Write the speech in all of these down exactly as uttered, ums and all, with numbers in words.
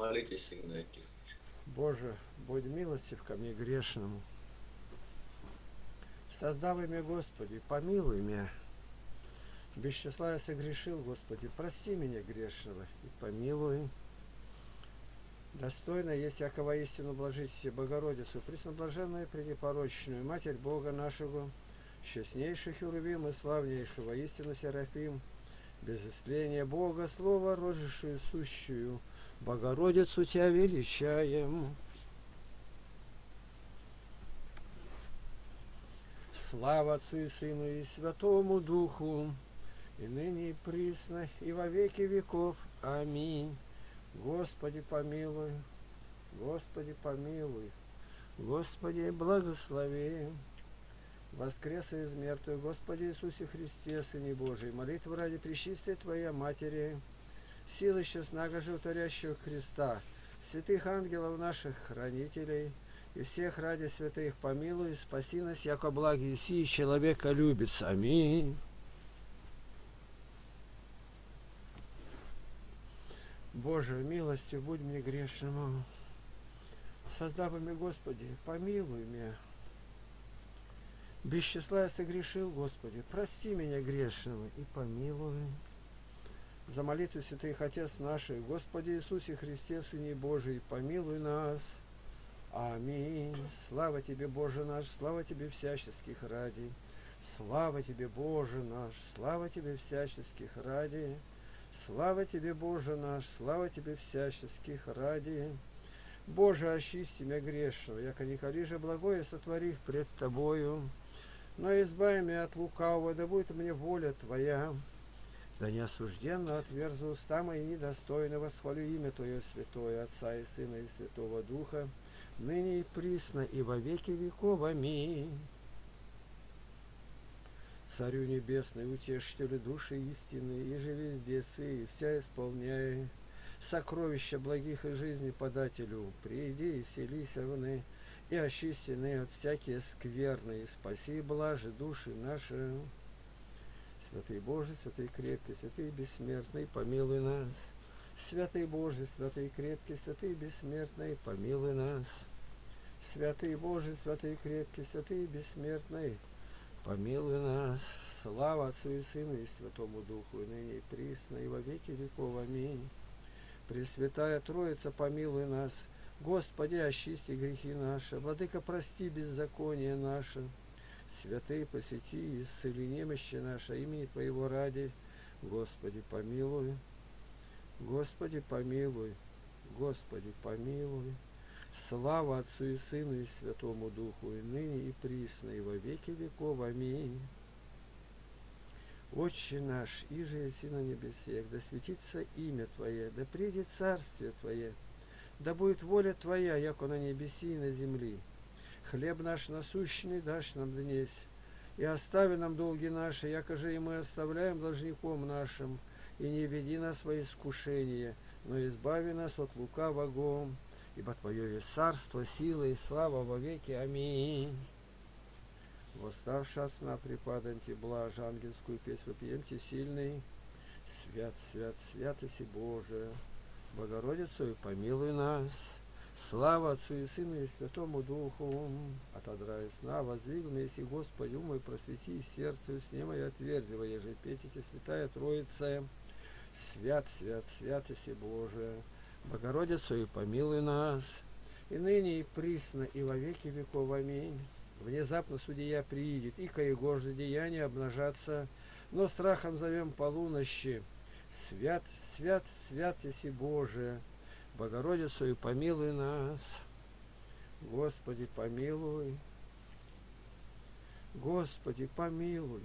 Помолитесь, Игнатий Тихонович. Боже, будь милостив ко мне грешному. Создавай меня, Господи, помилуй меня. Без числа я согрешил, Господи, прости меня грешного и помилуй. Достойно есть всякого истину блажите Богородицу, пресноблаженную пренепорочную, Матерь Бога нашего, честнейших Херувим и славнейшего истину Серафим, без исцеления Бога, Слово, рожившую сущую, Богородицу Тебя величаем. Слава Отцу и Сыну и Святому Духу, и ныне и присно, и во веки веков. Аминь. Господи, помилуй, Господи, помилуй, Господи, благослови. Воскрес из мертвых, Господи Иисусе Христе, Сыне Божий, молитва ради пречистой Твоей Матери, силы честного животворящего Христа, святых ангелов наших хранителей, и всех ради святых помилуй, спаси нас, яко благи сии человека любится. Аминь. Боже, милостью будь мне грешному. Создав меня, Господи, помилуй меня. Без числа я согрешил, Господи, прости меня грешного и помилуй. За молитву святых Отец наших, Господи Иисусе Христе, Сыне Божий, помилуй нас. Аминь. Слава Тебе, Боже наш, слава Тебе всяческих ради. Слава Тебе, Боже наш, слава Тебе всяческих ради. Слава Тебе, Боже наш, слава Тебе всяческих ради. Боже, очисти меня грешного, яко николи же благое сотворив пред Тобою. Но избави меня от лукавого, да будет мне воля Твоя. Да не осужденно отверзу уста мои недостойно, восхвалю имя Твое святое, Отца и Сына и Святого Духа, ныне и присно, и во веки веков. Аминь. Царю небесный, утешителю души истины, и же везде сы, и вся исполняй сокровища благих и жизни подателю, приди и вселись вны, и очистены от всякие скверны, и спаси блажи души наши. Святый Боже, святый крепкий, святый бессмертный, помилуй нас. Святый Боже, святый крепкий, святый бессмертный, помилуй нас. Святый Боже, святый крепкий, святый бессмертный, помилуй нас. Слава Отцу и Сыну и Святому Духу, и ныне и присно, и во веки веков. Аминь. Пресвятая Троица, помилуй нас. Господи, очисти грехи наши. Владыка, прости беззаконие наше. Святые, посети и исцели немощи наши, имени Твоего ради. Господи, помилуй. Господи, помилуй. Господи, помилуй. Слава Отцу и Сыну и Святому Духу, и ныне и присно, и во веки веков. Аминь. Отче наш, иже еси на небесех, да светится имя Твое, да придет царствие Твое, да будет воля Твоя, яко на небеси и на земли. Хлеб наш насущный дашь нам днесь, и остави нам долги наши, яко же и мы оставляем должником нашим, и не веди нас во искушение, но избави нас от лукавого, ибо Твое есть царство, сила и слава во веки. Аминь. Восставши от сна припаданьте блажь, ангельскую песнь вопиемте сильный. Свят, свят, святоси Боже, Богородицу и помилуй нас. Слава Отцу и Сыну и Святому Духу. Отодрай сна, воздвигну, если Господи, умой просвети сердце, сне мое отверзи, еже петите, святая Троица. Свят, свят, святоси Боже, Богородицу и помилуй нас. И ныне и присно, и во веки веков. Аминь. Внезапно судья приидет, и каегожды деяния обнажатся, но страхом зовем полунощи. Свят, свят, святоси Боже, Богородицу и помилуй нас. Господи, помилуй. Господи, помилуй.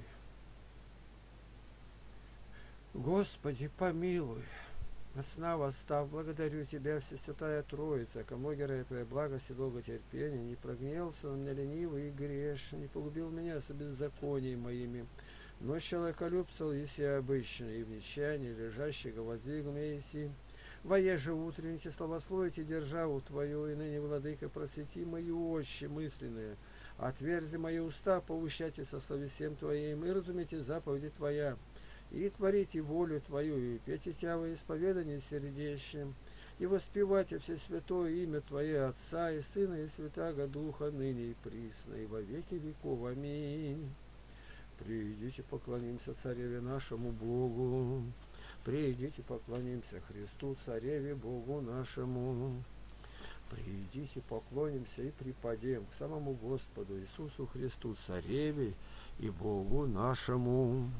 Господи, помилуй. От сна восстав, благодарю Тебя, Всесвятая Троица, кому героя Твоей благости, долготерпения, не прогневался на меня ленивый и греш, не погубил меня со беззаконием моими, но человеколюбцел, еси обычно, и в нечаянии лежащего воздвигл меня еси. Воеже утренники славословите державу Твою, и ныне, Владыка, просвети мои очи мысленные, отверзи мои уста, поучайте со словесем Твоим, и разумейте заповеди Твоя, и творите волю Твою, и пейте Тя во исповедании сердечным, и воспевать все святое имя Твое, Отца и Сына и Святаго Духа, ныне и присно, и во веки веков. Аминь. Придите, поклонимся Цареве нашему Богу. Придите, поклонимся Христу, Цареве Богу нашему. Придите, поклонимся и припадем к самому Господу Иисусу Христу, Цареве и Богу нашему.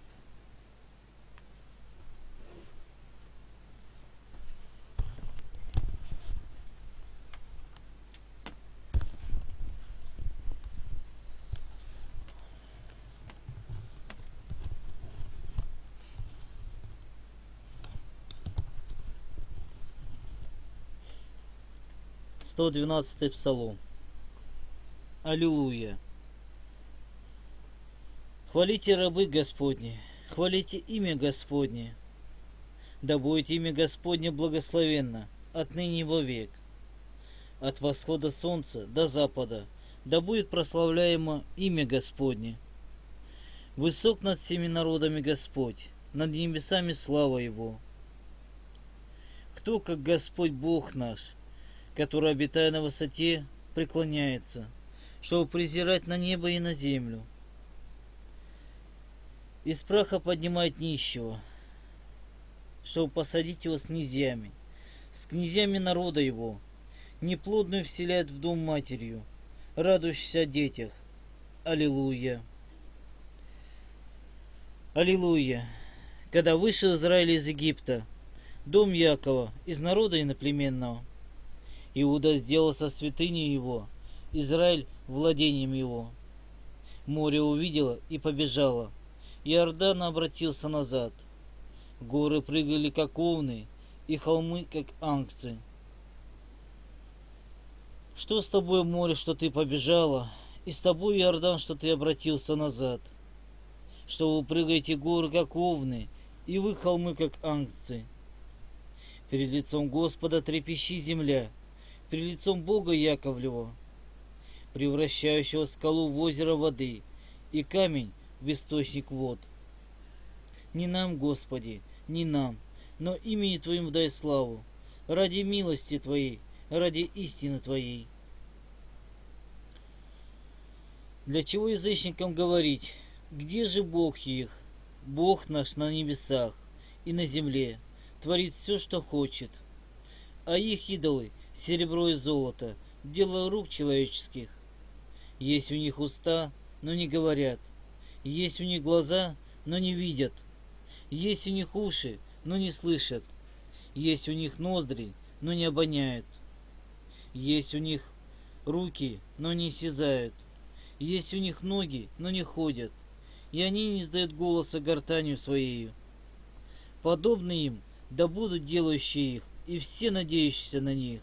сто двенадцатый Псалом. Аллилуйя! Хвалите рабы Господни, хвалите имя Господне, да будет имя Господне благословенно отныне вовек. От восхода солнца до запада да будет прославляемо имя Господне. Высок над всеми народами Господь, над небесами слава Его. Кто, как Господь Бог наш, который, обитая на высоте, преклоняется, чтобы презирать на небо и на землю. Из праха поднимает нищего, чтобы посадить его с князьями, с князьями народа его, неплодную вселяет в дом матерью, радующийся о детях. Аллилуйя! Аллилуйя! Когда вышел Израиль из Египта, дом Якова из народа иноплеменного, Иуда сделался святыней его, Израиль владением его. Море увидело и побежало, Иордан обратился назад. Горы прыгали, как овны, и холмы, как ангцы. Что с тобой, море, что ты побежала, и с тобой, Иордан, что ты обратился назад? Что вы прыгаете горы, как овны, и вы холмы, как ангцы. Перед лицом Господа трепещи земля, перед лицом Бога Яковлева, превращающего скалу в озеро воды и камень в источник вод. Не нам, Господи, не нам, но имени Твоим дай славу, ради милости Твоей, ради истины Твоей. Для чего язычникам говорить, где же Бог их? Бог наш на небесах и на земле творит все, что хочет, а их идолы — серебро и золото, дело рук человеческих. Есть у них уста, но не говорят, есть у них глаза, но не видят, есть у них уши, но не слышат, есть у них ноздри, но не обоняют, есть у них руки, но не осязают, есть у них ноги, но не ходят, и они не издают голоса гортанью своею. Подобны им да будут делающие их, и все надеющиеся на них.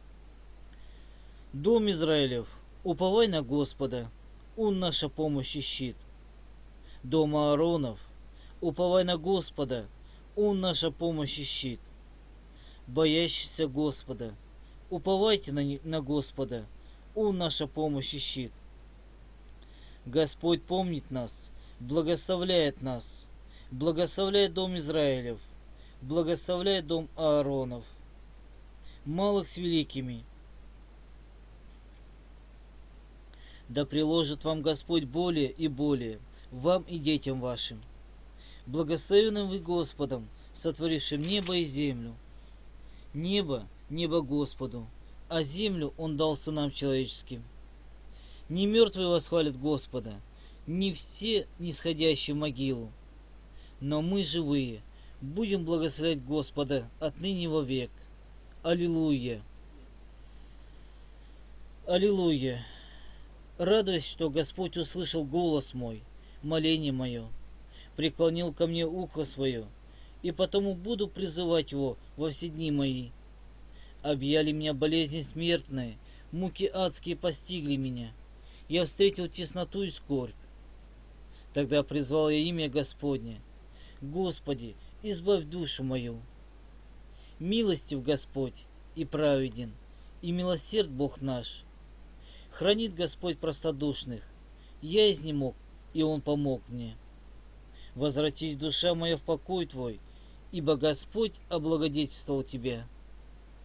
Дом Израилев, уповай на Господа, Он наша помощь и щит. Дом Ааронов, уповай на Господа, Он наша помощь и щит. Боящиеся Господа, уповайте на, на Господа, Он наша помощь и щит. Господь помнит нас, благословляет нас, благословляет дом Израилев, благословляет дом Ааронов, малых с великими. Да приложит вам Господь более и более, вам и детям вашим. Благословенным вы Господом, сотворившим небо и землю. Небо, небо Господу, а землю Он дал сынам человеческим. Не мертвые восхвалят Господа, не все нисходящие в могилу, но мы живые будем благословлять Господа отныне вовек. Аллилуйя! Аллилуйя! Радуюсь, что Господь услышал голос мой, моление мое, преклонил ко мне ухо свое, и потому буду призывать Его во все дни мои. Объяли меня болезни смертные, муки адские постигли меня. Я встретил тесноту и скорбь. Тогда призвал я имя Господне. Господи, избавь душу мою. Милостив Господь и праведен, и милосерд Бог наш. Хранит Господь простодушных. Я изнемог, и Он помог мне. Возвратись, душа моя, в покой Твой, ибо Господь облагодетельствовал тебя.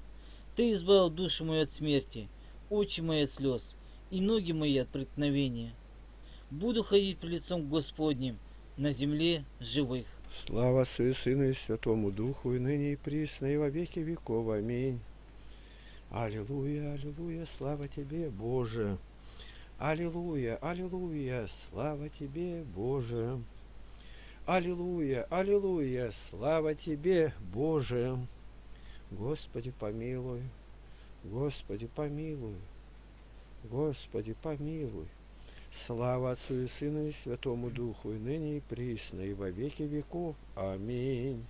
Ты избавил душу мою от смерти, очи мои от слез и ноги мои от преткновения. Буду ходить пред лицом Господним на земле живых. Слава Отцу и Сыну и Святому Духу, и ныне и присно, и во веки веков. Аминь. Аллилуйя, аллилуйя, слава Тебе, Боже. Аллилуйя, аллилуйя, слава Тебе, Боже. Аллилуйя, аллилуйя, слава Тебе, Боже. Господи, помилуй, Господи, помилуй, Господи, помилуй. Слава Отцу и Сыну и Святому Духу, и ныне и присно, и во веки веков. Аминь.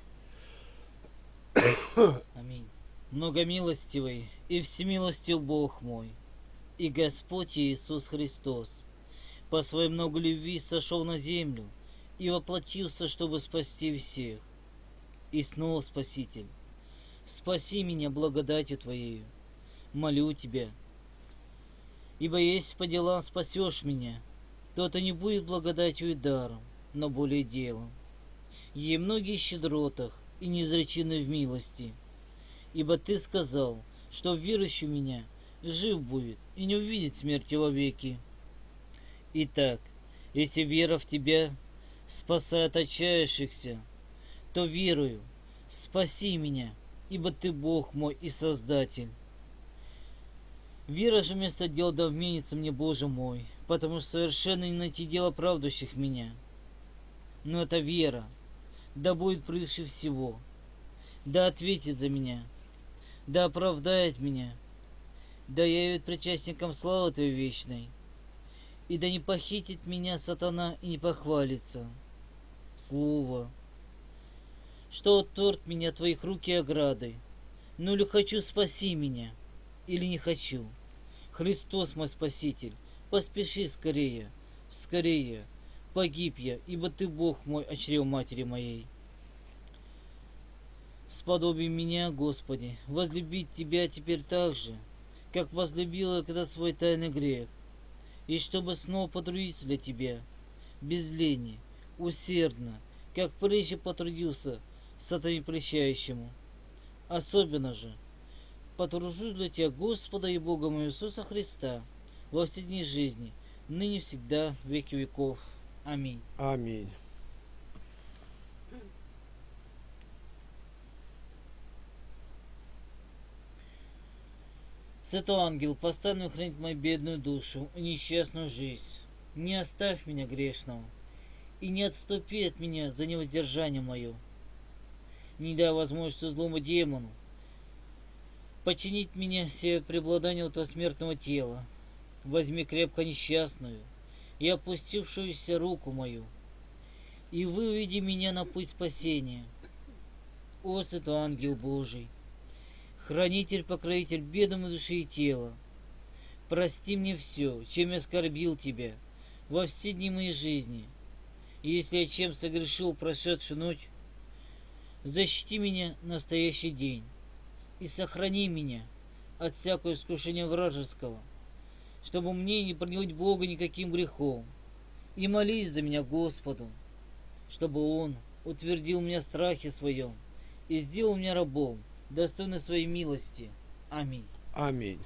Аминь. Многомилостивый и всемилостив Бог мой, и Господь Иисус Христос, по своей много любви сошел на землю и воплотился, чтобы спасти всех. И снова, Спаситель, спаси меня благодатью Твоею, молю Тебя, ибо если по делам спасешь меня, то это не будет благодатью и даром, но более делом. Ей многие щедротах и неизречены в милости, ибо Ты сказал, что верующий в меня жив будет и не увидит смерти вовеки. Итак, если вера в Тебя спасает отчаявшихся, то верую, спаси меня, ибо Ты Бог мой и Создатель. Вера же вместо дел да вменится мне, Боже мой, потому что совершенно не найти дело правдущих меня. Но эта вера, да будет превыше всего, да ответит за меня, да оправдает меня, да явит причастникам славы Твоей вечной, и да не похитит меня сатана и не похвалится. Слово, что отторг меня Твоих рук и оградой, ну или хочу, спаси меня, или не хочу. Христос мой Спаситель, поспеши скорее, скорее, погиб я, ибо Ты Бог мой, от чрева матери моей. Сподоби меня, Господи, возлюбить Тебя теперь так же, как возлюбила когда свой тайный грех, и чтобы снова потрудиться для Тебя, без лени, усердно, как прежде потрудился сатане прещающему. Особенно же потружусь для Тебя, Господа и Бога моего Иисуса Христа, во все дни жизни, ныне всегда, в веки веков. Аминь. Аминь. Святой ангел, постоянно хранит мою бедную душу и несчастную жизнь. Не оставь меня грешного, и не отступи от меня за невоздержание мое. Не дай возможности злому демону подчинить меня себе преобладанию этого смертного тела. Возьми крепко несчастную и опустившуюся руку мою, и выведи меня на путь спасения. О, святой ангел Божий, хранитель, покровитель бедной души и тела, прости мне все, чем я оскорбил Тебя во все дни моей жизни. И если я чем согрешил прошедшую ночь, защити меня настоящий день и сохрани меня от всякого искушения вражеского, чтобы мне не прогневать Бога никаким грехом. И молись за меня Господу, чтобы Он утвердил меня в страхе своем и сделал меня рабом, достойный своей милости. Аминь. Аминь.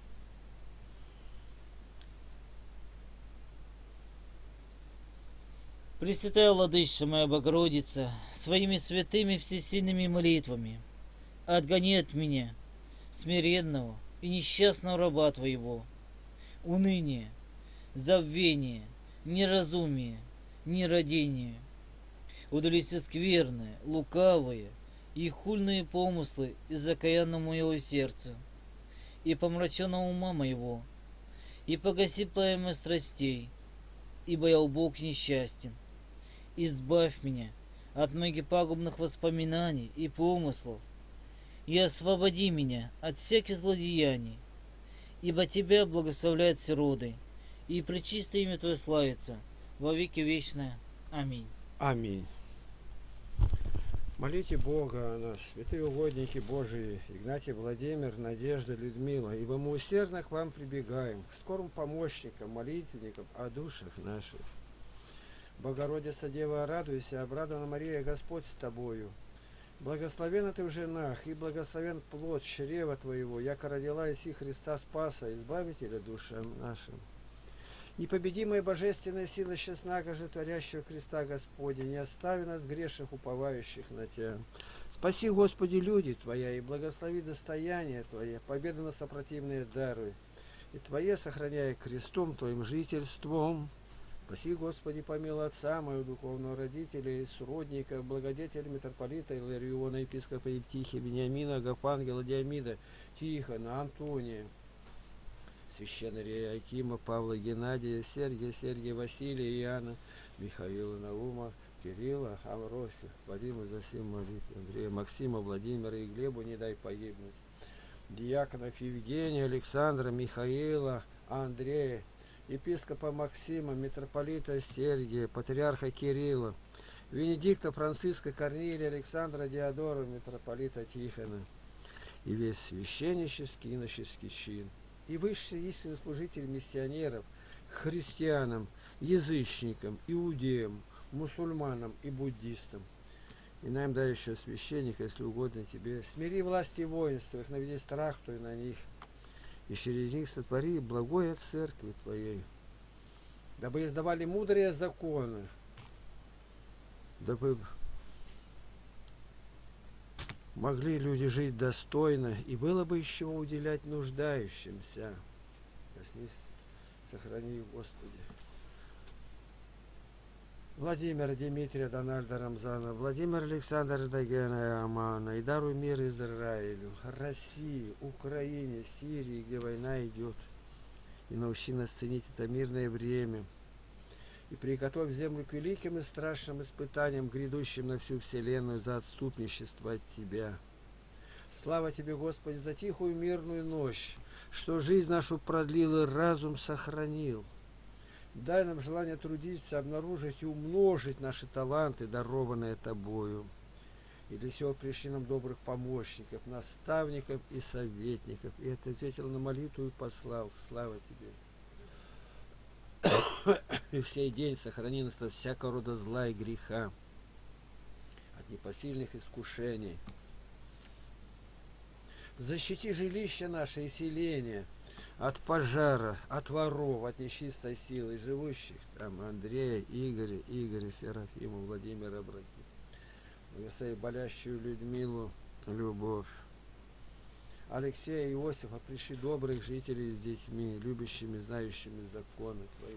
Пресвятая Владычица моя Богородица, своими святыми всесильными молитвами отгони от меня смиренного и несчастного раба Твоего уныние, забвение, неразумие, нерадение. Удали все скверные, лукавые и хульные помыслы из окаянного моего сердца и помраченного ума моего, и погаси пламя страстей, ибо я убог несчастен. Избавь меня от многих пагубных воспоминаний и помыслов, и освободи меня от всяких злодеяний, ибо Тебя благословляют все роды, и пречистое имя Твое славится во веки вечное. Аминь. Аминь. Молите Бога о нас, святые угодники Божии, Игнатий, Владимир, Надежда, Людмила, ибо мы усердно к вам прибегаем, к скорым помощникам, молитвенникам о душах наших. Богородица Дева, радуйся, обрадована Мария, Господь с тобою. Благословен ты в женах, и благословен плод чрева твоего, яко родила иси Христа Спаса, Избавителя душам нашим. Непобедимая божественная сила честнака же творящего креста Господня, не остави нас грешных, уповающих на Тебя. Спаси, Господи, люди Твоя, и благослови достояние Твое, победу на сопротивные даруй, и Твое сохраняя крестом Твоим жительством. Спаси, Господи, помилуй отца моего духовного родителя и сродника, благодетеля митрополита Илариона, епископа Евтихия, Вениамина, Агафангела, Диамида, Тихона, Антония, священнорея Акима, Павла, Геннадия, Сергия, Сергия, Василия, Иоанна, Михаила, Наума, Кирилла, Амросия, Вадима, Засима, Андрея, Максима, Владимира и Глебу не дай погибнуть. Диаконов Евгения, Александра, Михаила, Андрея, епископа Максима, митрополита Сергия, патриарха Кирилла, Венедикта, Франциска, Корнилия, Александра, Диодора, митрополита Тихона, и весь священнический и иноческий чин, и высший истинный служитель миссионеров к христианам, язычникам, иудеям, мусульманам и буддистам. И нам дай еще священника, если угодно тебе. Смири власти воинства их, наведи страх твой на них, и через них сотвори благое церкви твоей, дабы издавали мудрые законы, дабы могли люди жить достойно, и было бы из чего уделять нуждающимся. Коснись, сохрани, Господи. Владимира Дмитрия Дональда Рамзана, Владимир Александр Дагена и Амана, и даруй мир Израилю, России, Украине, Сирии, где война идет, и научи нас ценить это мирное время, и приготовь землю к великим и страшным испытаниям, грядущим на всю вселенную за отступничество от Тебя. Слава Тебе, Господи, за тихую мирную ночь, что жизнь нашу продлил и разум сохранил. Дай нам желание трудиться, обнаружить и умножить наши таланты, дарованные Тобою. И для сего пришли нам добрых помощников, наставников и советников. И это ответил на молитву и послал. Слава Тебе. И в сей день сохрани нас от всякого рода зла и греха, от непосильных искушений. Защити жилище наше и селение от пожара, от воров, от нечистой силы, живущих там Андрея, Игоря, Игоря, Серафима, Владимира, братьев. Благослови болящую Людмилу, Любовь. Алексея и Иосифа, пришли добрых жителей с детьми, любящими, знающими законы Твои.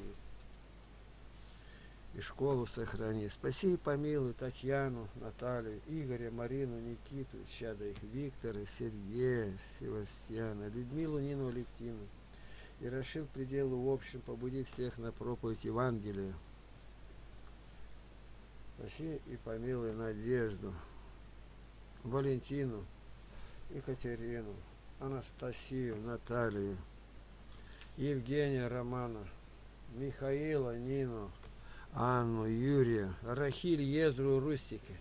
И школу сохрани. Спаси и помилуй Татьяну, Наталью, Игоря, Марину, Никиту, чада их, Виктора, Сергея, Севастьяна, Людмилу, Нину, Алевтину. И расширь пределы в общем, побуди всех на проповедь Евангелия. Спаси и помилуй Надежду, Валентину, Екатерину, Анастасию, Наталью, Евгения, Романа, Михаила, Нину, Анну, Юрия, Рахиль, Ездру, Рустика,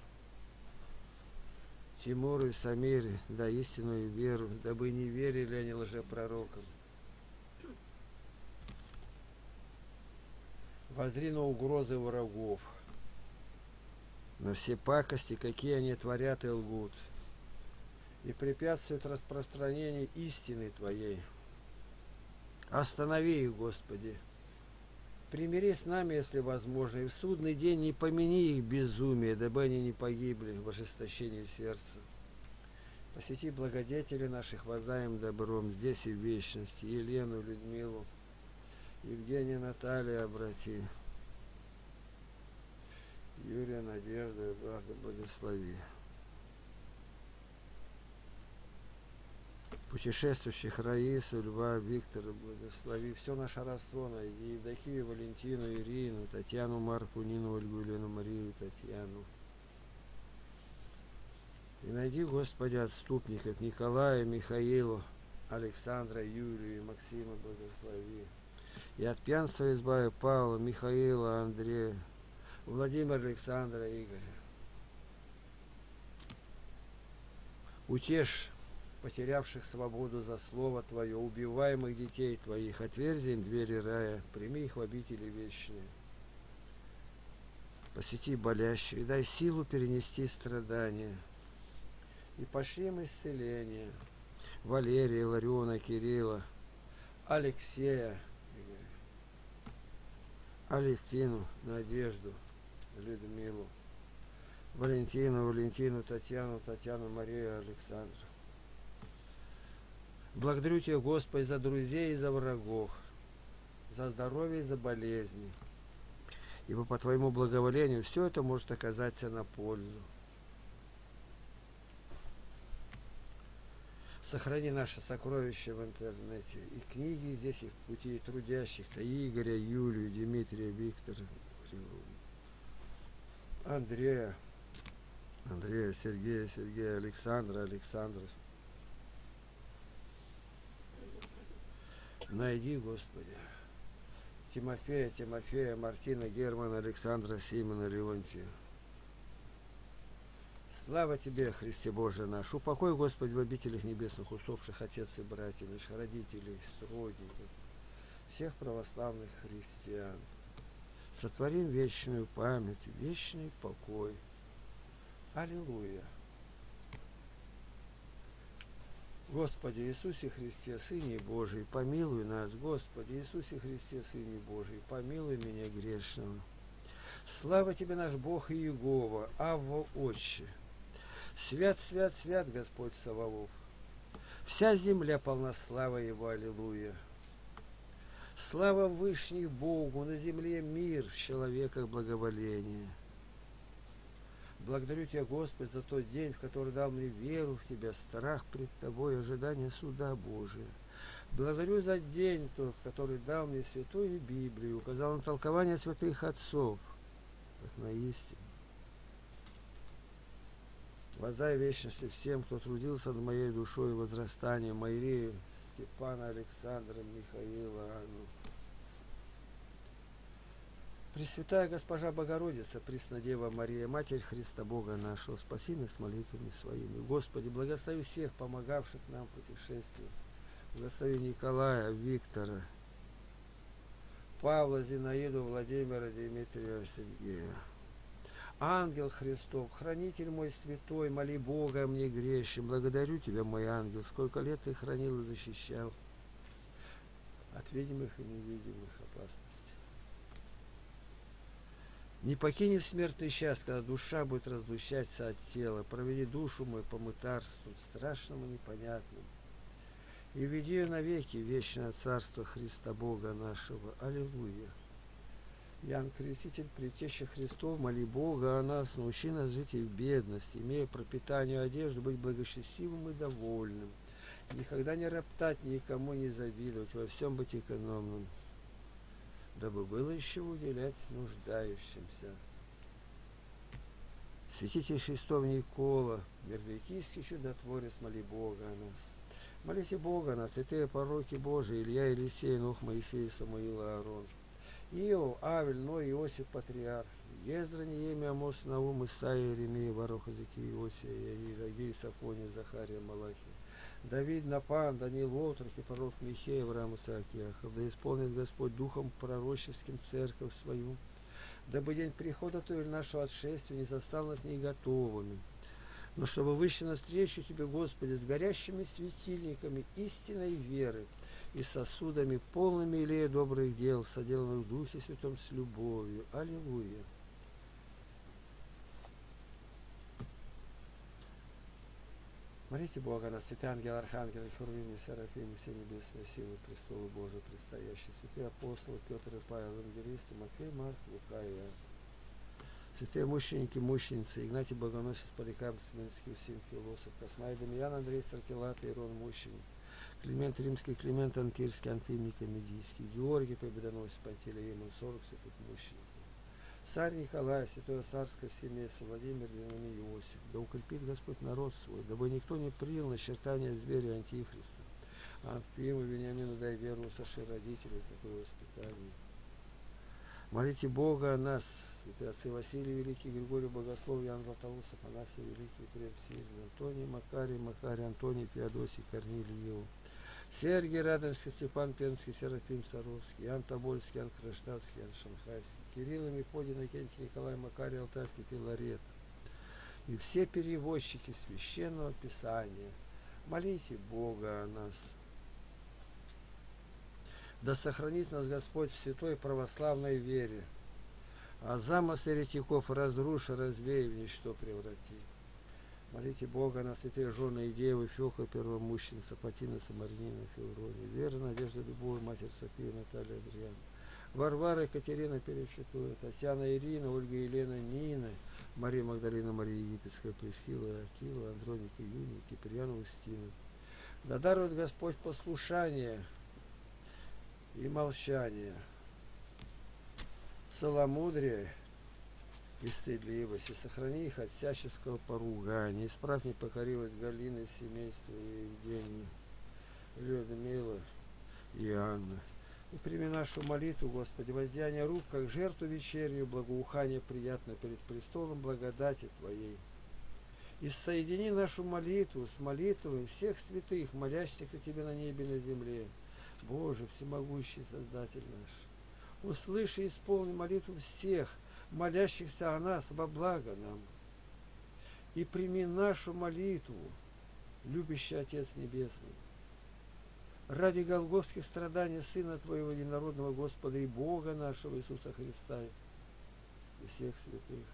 Тимуру и Самире, да истинную веру, дабы не верили они лжепророкам. Воззри на угрозы врагов, на все пакости, какие они творят и лгут, и препятствуют распространению истины Твоей. Останови их, Господи. Примири с нами, если возможно, и в судный день не помяни их безумие, дабы они не погибли в ожесточении сердца. Посети благодетели наших, воздай им добром, здесь и в вечности, Елену, Людмилу, Евгения, Наталью обрати, Юрия, Надежду, Эдуарда благослови. Путешествующих Раису, Льва, Виктора благослови. Все наше родство найди. Евдокию, Валентину, Ирину, Татьяну, Марку, Нину, Ольгу, Лену, Марию, Татьяну. И найди, Господи, отступников Николая, Михаилу, Александра, Юлию и Максима благослови. И от пьянства избави Павла, Михаила, Андрея, Владимира, Александра, Игоря. Утешь потерявших свободу за слово Твое, убиваемых детей Твоих, отверзи им двери рая, прими их в обители вечные. Посети болящих, дай силу перенести страдания. и пошли им исцеление. Валерия, Лариона, Кирилла, Алексея, Алевтину, Надежду, Людмилу, Валентину, Валентину, Татьяну, Татьяну, Марию, Александру. Благодарю Тебя, Господи, за друзей и за врагов, за здоровье и за болезни. Ибо по Твоему благоволению все это может оказаться на пользу. Сохрани наши сокровища в интернете. И книги здесь, и в пути трудящихся. Игоря, Юлию, Дмитрия, Виктора, Андрея, Андрея, Сергея, Сергея, Александра, Александра. Найди, Господи. Тимофея, Тимофея, Мартина, Германа, Александра, Симона, Леонтия. Слава Тебе, Христе Боже наш. Упокой, Господи, в обителях небесных усопших отец и братьев наших, родителей, сродников, всех православных христиан. Сотворим вечную память, вечный покой. Аллилуйя. Господи Иисусе Христе, Сыне Божий, помилуй нас, Господи Иисусе Христе, Сыне Божий, помилуй меня грешного. Слава Тебе, наш Бог и Иегова, Авва Отче. Свят, свят, свят Господь Саваоф. Вся земля полна славы Его, аллилуйя. Слава Вышних Богу, на земле мир, в человеках благоволение. Благодарю Тебя, Господи, за тот день, в который дал мне веру в Тебя, страх пред Тобой, ожидание суда Божия. Благодарю за день тот, который дал мне Святую Библию, указал на толкование святых отцов, как на истину. Воздай вечности всем, кто трудился над моей душой и возрастанием, Майрею, Степана, Александра, Михаила, Анну. Пресвятая Госпожа Богородица, Преснодева Мария, Матерь Христа Бога нашего, спаси нас молитвами своими. Господи, благослови всех, помогавших нам в путешествии. Благослови Николая, Виктора, Павла, Зинаиду, Владимира, Дмитрия, Сергея. Ангел Христов, хранитель мой святой, моли Бога мне грешим. Благодарю Тебя, мой ангел, сколько лет Ты хранил и защищал от видимых и невидимых опасностей. Не покинь смертный час, когда душа будет разлучаться от тела. Проведи душу мою по мытарству, страшному непонятному. И веди ее навеки в вечное царство Христа Бога нашего. Аллилуйя. Иоанн Креститель, Предтеча Христов, моли Бога о нас, научи нас жить и в бедности, имея пропитание и одежду, быть благочестивым и довольным. Никогда не роптать, никому не завидовать, во всем быть экономным, дабы было еще уделять нуждающимся. Святитель Христов Никола, Мервикийский чудотворец, моли Бога о нас. Молите Бога о нас, святые пророки Божии, Илья, Елисей, Нох, Моисей, Самуил, Аарон. Иов, Авель, Ной, Иосиф, Патриарх, Ездра, Неемия, Амос, Наум, Исаия, Иеремия, Барух, Иезекия, Иосия, Яир, Агей, Сафония, Захария, Малахия, Давид, Напан, Даниил, Отрок и пророк Михей, Авраам, Исаак, Иаков. Да исполнит Господь духом пророческим церковь свою, дабы день прихода Твоего нашего отшествия не застал нас не готовыми, но чтобы вышли навстречу Тебе, Господи, с горящими светильниками истинной веры и сосудами, полными илея добрых дел, соделанных в Духе Святом с любовью. Аллилуйя. Молите Бога нас, святые ангелы, архангелы, херувимы, серафимы, все небесные силы, престолы Божии, предстоящие, святые апостолы, Петр и Павел, евангелисты, Матфей, Марк, Лука и Иоанн. Святые мученики, мученицы, Игнатий Богоносец, Поликарп, Смирнский, Усим, Философ, Космай, Дамьян, Андрей Стратилат, Ирон, мученик, Климент Римский, Климент Анкирский, Анфим Никомедийский, Георгий Победоносец, Пантелеимон, сорок святых мучеников. Царь Николай, святое царское семейство, Владимир, Вениамин, Иосиф, да укрепит Господь народ свой, дабы никто не принял начертания зверя Антихриста. Анфиму, Вениамину дай веру, соши родителей, такое воспитание. Молите Бога о нас, святые отцы Василий Великий, Григорий Богослов, Иоанн Златоуст, Афанасий Великий, Прем Сильный, Антоний, Макарий, Макарий, Антоний, Феодосий, Корнилий, Иов, Сергий Радонский, Степан Пермский, Серафим Саровский, Иоанн Тобольский, Иоанн Кронштадтский, Иоанн Шанхайский, Кирилл, Мефодий, Иннокентий, Николай, Макарий, Алтайский, Филарет, и все переводчики Священного Писания. Молите Бога о нас. Да сохранит нас Господь в святой православной вере, а замыслы еретиков разруши, развей, в ничто преврати. Молите Бога на святые жены и девы, Феока, первомущенца, Патина, Самарнина, Феврония, Вера, Надежда, Любовь, Матерь София, Наталья, Адриана, Варвара, Екатерина, Перечетуя, Татьяна, Ирина, Ольга, Елена, Нина, Мария Магдалина, Мария Египетская, Пресхила, Акила, Андроника, Юния, Киприан, Устина. Да дарует Господь послушание и молчание, целомудрие и стыдливость, и сохрани их от всяческого поругания. Исправь непокоривость Галины, семейства и Евгении, Людмила и Анна. И прими нашу молитву, Господи, воздеяние рук, как жертву вечернюю, благоухание приятное перед престолом благодати Твоей. И соедини нашу молитву с молитвой всех святых, молящихся Тебе на небе и на земле. Боже, всемогущий Создатель наш, услыши и исполни молитву всех, молящихся о нас во благо нам. И прими нашу молитву, любящий Отец Небесный, ради голгофских страданий Сына Твоего единородного Господа и Бога нашего Иисуса Христа и всех святых.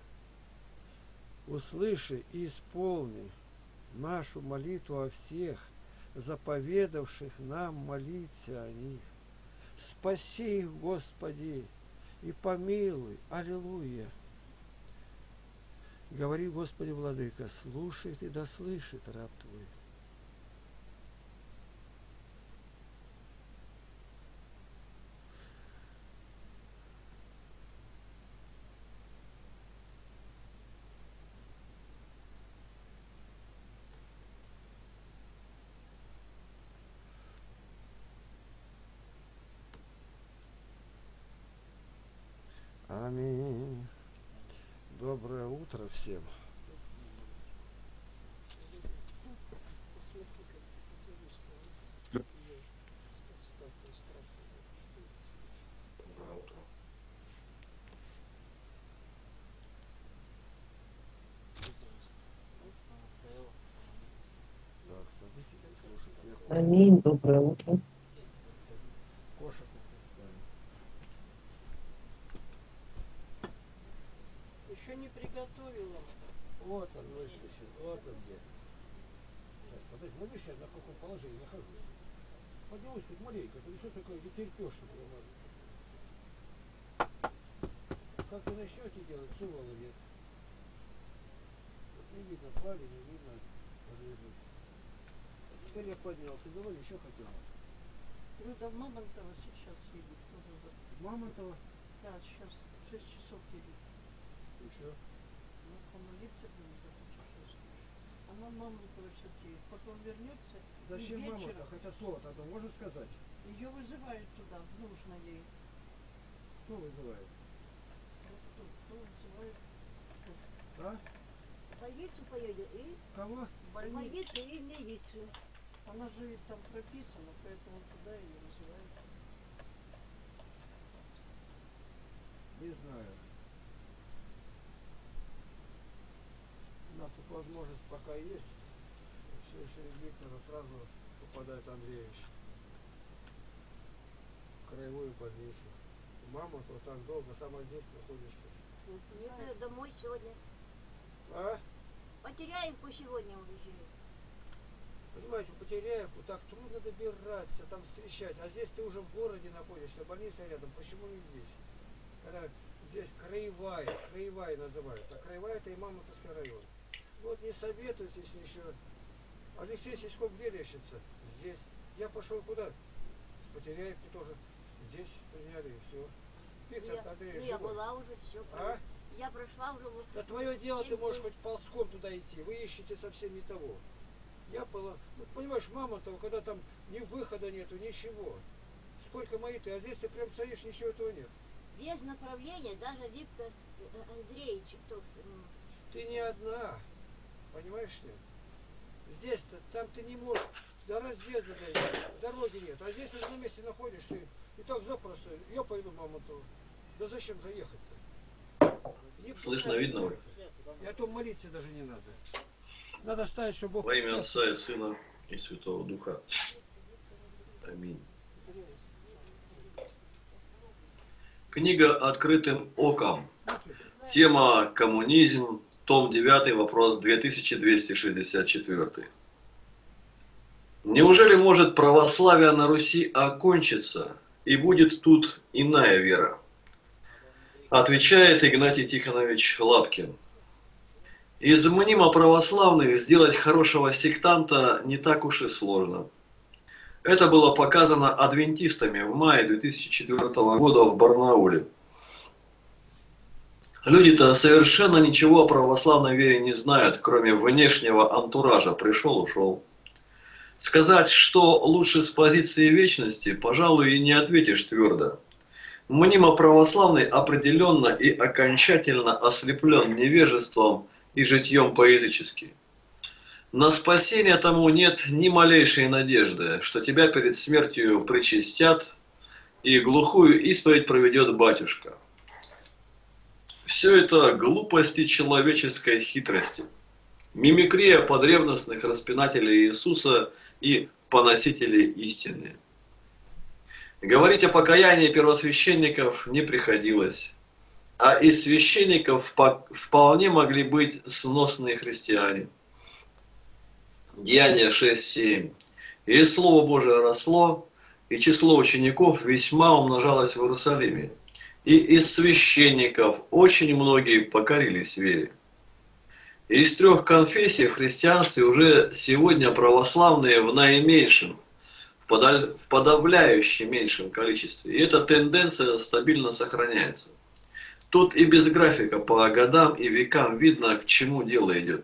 Услыши и исполни нашу молитву о всех, заповедавших нам молиться о них. Спаси их, Господи, и помилуй. Аллилуйя. Говори, Господи, Владыка, слушает и да слышит раб Твой. Аминь. Доброе утро всем. Доброе утро. Так, садитесь и слушайте. Аминь. Доброе утро. Кошек выпускаем. Еще не приготовила. Вот он выскочил, вот он где. Сейчас, подожди, ну видишь, я на каком положении нахожусь. Поднимусь хоть маленько, ты что такое, не терпешь, что прямо. Как вы начнете делать, сувала нет. Вот не видно пали, не видно полезу. Теперь я поднялся, давай еще хотел. Люда Мамонтова сейчас едет. Мамонтова Да, сейчас в шесть часов едет. еще. Ну, помолиться будем за шесть. Она Мамонтова сейчас едет. Потом вернется. Зачем вечером. мамонта? Хотя слово тогда можно сказать? Ее вызывают туда, нужно ей. Кто вызывает? Вот Кто, кто вызывает? А? В больницу поедет и Кого? В в больницу. больницу и в милицию. Она живет там прописана, поэтому туда ее вызывают. Не знаю. У нас тут возможность пока есть. Все через Виктора сразу попадает Андреевич в краевую больницу. Мама то так долго, сама здесь находишься. Еду домой сегодня. А? Потеряевку сегодня уезжаю. Понимаете, по Теряевку так трудно добираться, там встречать. А здесь ты уже в городе находишься, больница рядом. Почему не здесь? Когда здесь краевая, краевая называют. А краевая это и Мамонтовский район. Вот не советуйтесь еще. Алексей Сиськов где лечится? Здесь. Я пошел куда? С Потеряевки тоже. Здесь приняли и все. Виктор Я, Андреевич я живой. была уже, все. А? Я прошла уже. вот Да твое дело, ты семь можешь дней. хоть ползком туда идти. Вы ищете совсем не того. Я пола... Ну, понимаешь, Мамонтова, когда там ни выхода нету, ничего. Сколько мои ты, а здесь ты прям стоишь, ничего этого нет. Без направления даже Виктор э, Андреевич, кто, м, Ты не одна. Понимаешь ты? Здесь-то, там ты не можешь до разъезда дойти, дороги нет. А здесь уже на месте находишься и, и так запросто. Я пойду Мамонтова. Да зачем же ехать-то? Не Слышно, пускай. видно уже? И о том молиться даже не надо. Надо ставить, чтобы Бог... Во имя Отца и Сына и Святого Духа. Аминь. Книга «Открытым оком». Тема «Коммунизм». Том девятый, вопрос две тысячи двести шестьдесят четыре. Неужели может православие на Руси окончиться, и будет тут иная вера? Отвечает Игнатий Тихонович Лапкин. Из мнимо православных сделать хорошего сектанта не так уж и сложно. Это было показано адвентистами в мае две тысячи четвёртого года в Барнауле. Люди-то совершенно ничего о православной вере не знают, кроме внешнего антуража. Пришел, ушел. Сказать, что лучше с позиции вечности, пожалуй, и не ответишь твердо. Мнимо православный определенно и окончательно ослеплен невежеством и житьем по-язычески. На спасение тому нет ни малейшей надежды, что тебя перед смертью причастят и глухую исповедь проведет батюшка. Все это глупости человеческой хитрости. Мимикрия подревностных распинателей Иисуса и поносителей истины. Говорить о покаянии первосвященников не приходилось, а из священников вполне могли быть сносные христиане. Деяния шесть семь. И Слово Божие росло, и число учеников весьма умножалось в Иерусалиме. И из священников очень многие покорились вере. Из трех конфессий в христианстве уже сегодня православные в наименьшем, в подавляющем меньшем количестве. И эта тенденция стабильно сохраняется. Тут и без графика по годам и векам видно, к чему дело идет.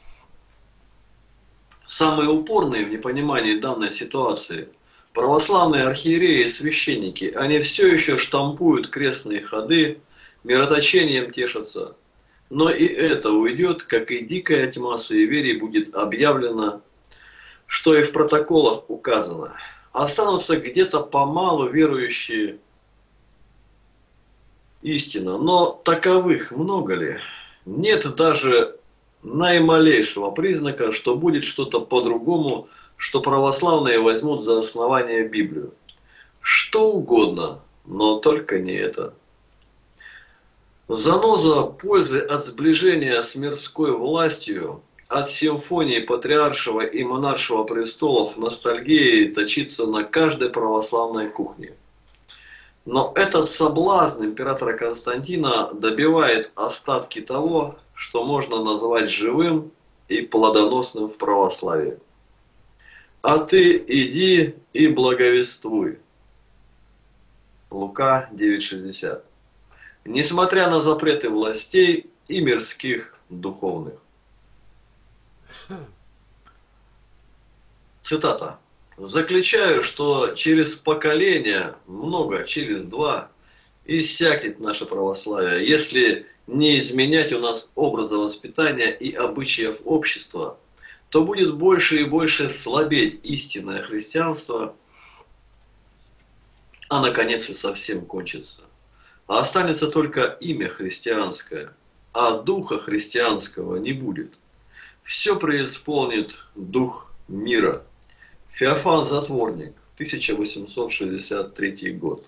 Самые упорные в непонимании данной ситуации – православные архиереи и священники. Они все еще штампуют крестные ходы, мироточением тешатся. Но и это уйдет, как и дикая тьма суеверий будет объявлено, что и в протоколах указано. Останутся где-то помалу верующие истинно, но таковых много ли? Нет даже наималейшего признака, что будет что-то по-другому, что православные возьмут за основание Библию. Что угодно, но только не это. Заноза пользы от сближения с мирской властью, от симфонии патриаршего и монаршего престолов ностальгии точится на каждой православной кухне. Но этот соблазн императора Константина добивает остатки того, что можно назвать живым и плодоносным в православии. А ты иди и благовествуй. Лука девять шестьдесят. Несмотря на запреты властей и мирских духовных. Цитата. «Заключаю, что через поколение, много, через два, иссякнет наше православие, если не изменять у нас образа воспитания и обычаев общества, то будет больше и больше слабеть истинное христианство, а наконец и совсем кончится. А останется только имя христианское, а духа христианского не будет. Все преисполнит дух мира». Феофан Затворник, тысяча восемьсот шестьдесят третий год.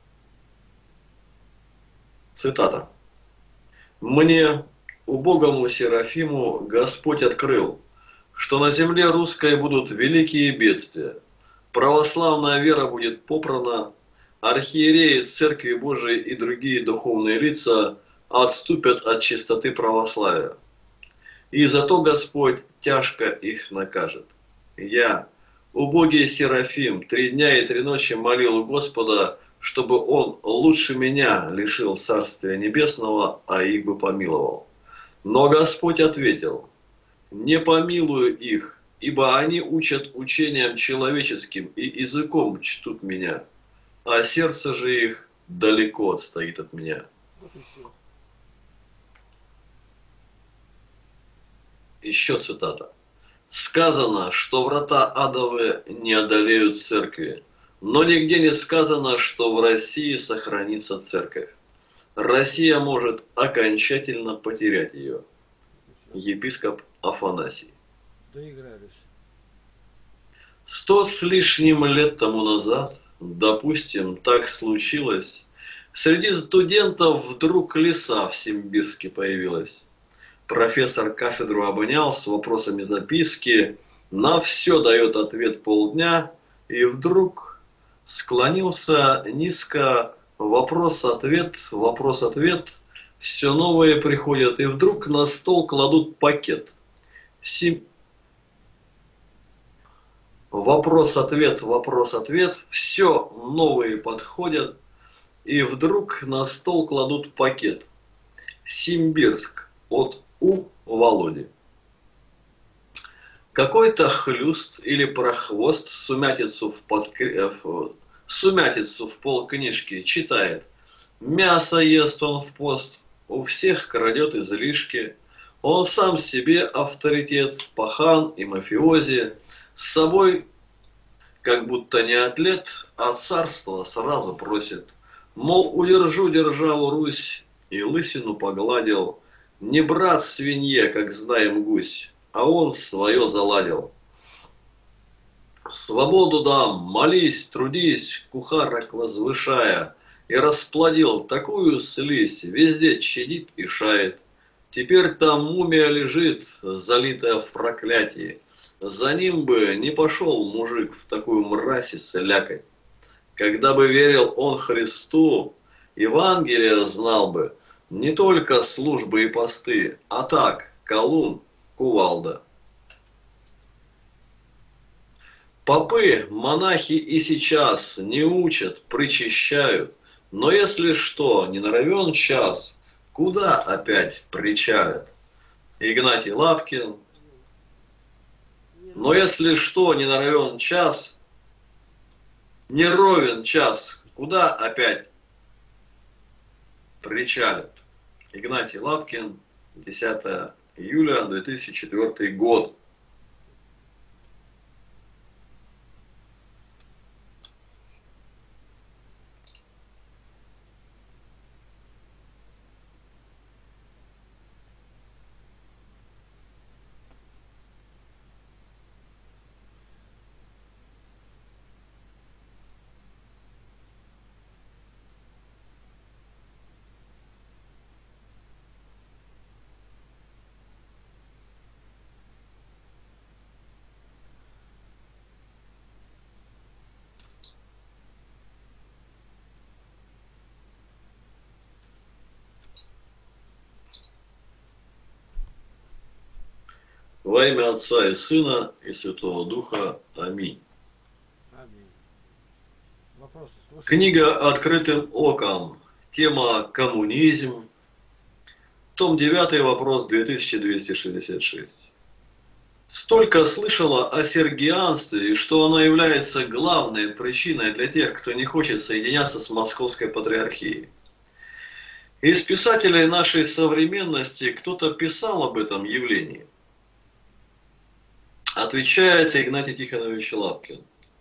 Цитата. «Мне, убогому Серафиму, Господь открыл, что на земле русской будут великие бедствия, православная вера будет попрана, архиереи, церкви Божией и другие духовные лица отступят от чистоты православия. И зато Господь тяжко их накажет. Я, убогий Серафим, три дня и три ночи молил Господа, чтобы Он лучше меня лишил Царствия Небесного, а их бы помиловал. Но Господь ответил: не помилую их, ибо они учат учением человеческим и языком чтут меня, а сердце же их далеко отстоит от меня». Еще цитата. «Сказано, что врата адовы не одолеют церкви, но нигде не сказано, что в России сохранится церковь. Россия может окончательно потерять ее. епископ Афанасий. Доигрались. Сто с лишним лет тому назад, допустим, так случилось, среди студентов вдруг лиса в Симбирске появилась. Профессор кафедру обнял с вопросами записки, на все дает ответ полдня, и вдруг склонился низко, вопрос-ответ, вопрос-ответ, все новые приходят, и вдруг на стол кладут пакет. Сим... Вопрос-ответ, вопрос-ответ, все новые подходят, и вдруг на стол кладут пакет. Симбирск от У. Володи. Какой-то хлюст или прохвост сумятицу в, подкр... в... сумятицу в полкнижки читает. Мясо ест он в пост, у всех крадет излишки. Он сам себе авторитет, пахан и мафиози. С собой, как будто не атлет, а царство сразу просит. Мол, удержу державу Русь, и лысину погладил. Не брат свинье, как знаем гусь, а он свое заладил. Свободу дам, молись, трудись, кухарок возвышая, и расплодил такую слизь, везде чадит и шает. Теперь там мумия лежит, залитая в проклятии. За ним бы не пошел мужик в такую мразь и слякоть. Когда бы верил он Христу, Евангелие знал бы, не только службы и посты, а так, колун, кувалда. Попы, монахи и сейчас не учат, причащают, но если что, не наравен час, куда опять причалят? Игнатий Лапкин. Но если что, не наравен час, не ровен час, куда опять причалят? Игнатий Лапкин, десятое июля две тысячи четвёртый год. Во имя Отца и Сына и Святого Духа. Аминь. Аминь. Вопросы слушайте. Книга «Открытым оком». Тема «Коммунизм». Том девятый, вопрос две тысячи двести шестьдесят шесть. Столько слышала о сергианстве, и что оно является главной причиной для тех, кто не хочет соединяться с Московской Патриархией. Из писателей нашей современности кто-то писал об этом явлении. Отвечает Игнатий Тихонович Лапкин.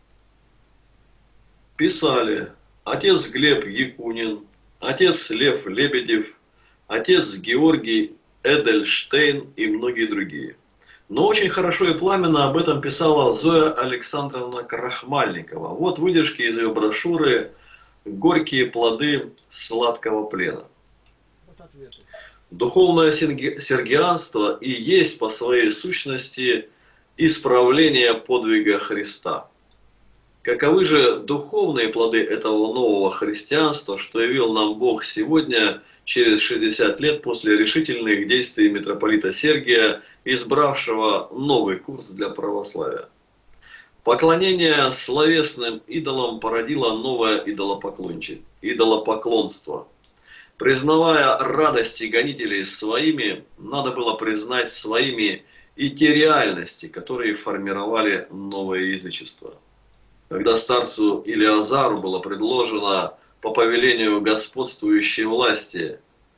Писали отец Глеб Якунин, отец Лев Лебедев, отец Георгий Эдельштейн и многие другие. Но очень хорошо и пламенно об этом писала Зоя Александровна Крахмальникова. Вот выдержки из ее брошюры «Горькие плоды сладкого плена». Вот ответы. Духовное сергианство и есть по своей сущности исправление подвига Христа. Каковы же духовные плоды этого нового христианства, что явил нам Бог сегодня, через шестьдесят лет после решительных действий митрополита Сергия, избравшего новый курс для православия? Поклонение словесным идолам породило новое идолопоклонство. Признавая радости гонителей своими, надо было признать своими и те реальности, которые формировали новое язычество. Когда старцу Илиазару было предложено по повелению господствующей власти,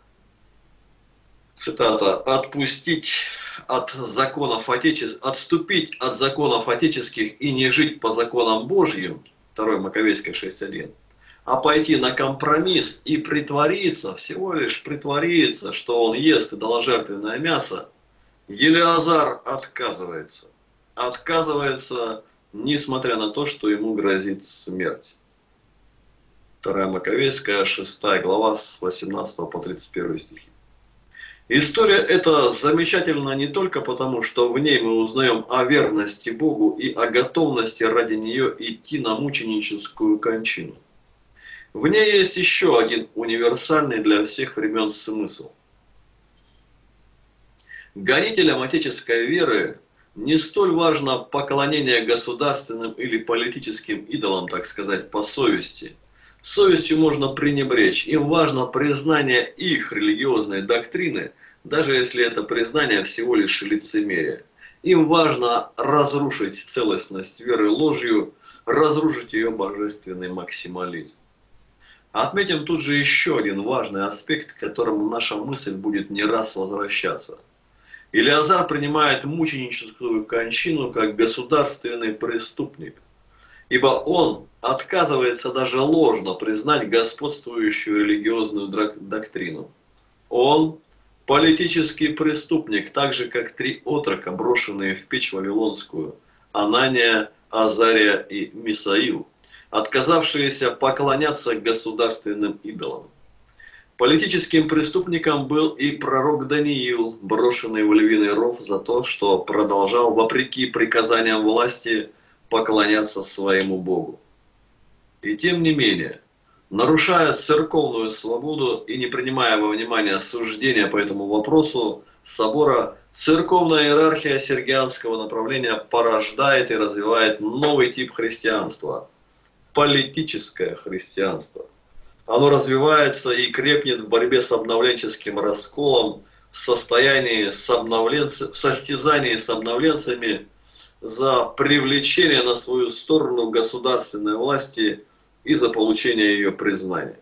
цитата, «отпустить от законов отече... отступить от законов отеческих и не жить по законам Божьим», второе Маковейское шесть один, а пойти на компромисс и притвориться, всего лишь притвориться, что он ест идоложертвенное мясо, Елеазар отказывается. Отказывается, несмотря на то, что ему грозит смерть. Вторая Маковейская, шестая глава, с восемнадцатого по тридцать первый стихи. История эта замечательна не только потому, что в ней мы узнаем о верности Богу и о готовности ради нее идти на мученическую кончину. В ней есть еще один универсальный для всех времен смысл. Гонителям отеческой веры не столь важно поклонение государственным или политическим идолам, так сказать, по совести. Совестью можно пренебречь, им важно признание их религиозной доктрины, даже если это признание всего лишь лицемерие. Им важно разрушить целостность веры ложью, разрушить ее божественный максимализм. Отметим тут же еще один важный аспект, к которому наша мысль будет не раз возвращаться. Елеазар принимает мученическую кончину как государственный преступник, ибо он отказывается даже ложно признать господствующую религиозную доктрину. Он политический преступник, так же как три отрока, брошенные в печь вавилонскую, Анания, Азария и Мисаил, отказавшиеся поклоняться государственным идолам. Политическим преступником был и пророк Даниил, брошенный в львиный ров за то, что продолжал, вопреки приказаниям власти, поклоняться своему Богу. И тем не менее, нарушая церковную свободу и не принимая во внимание суждения по этому вопросу собора, церковная иерархия сергианского направления порождает и развивает новый тип христианства – политическое христианство. Оно развивается и крепнет в борьбе с обновленческим расколом, в состоянии с обновленц... в состязании с обновленцами за привлечение на свою сторону государственной власти и за получение ее признания.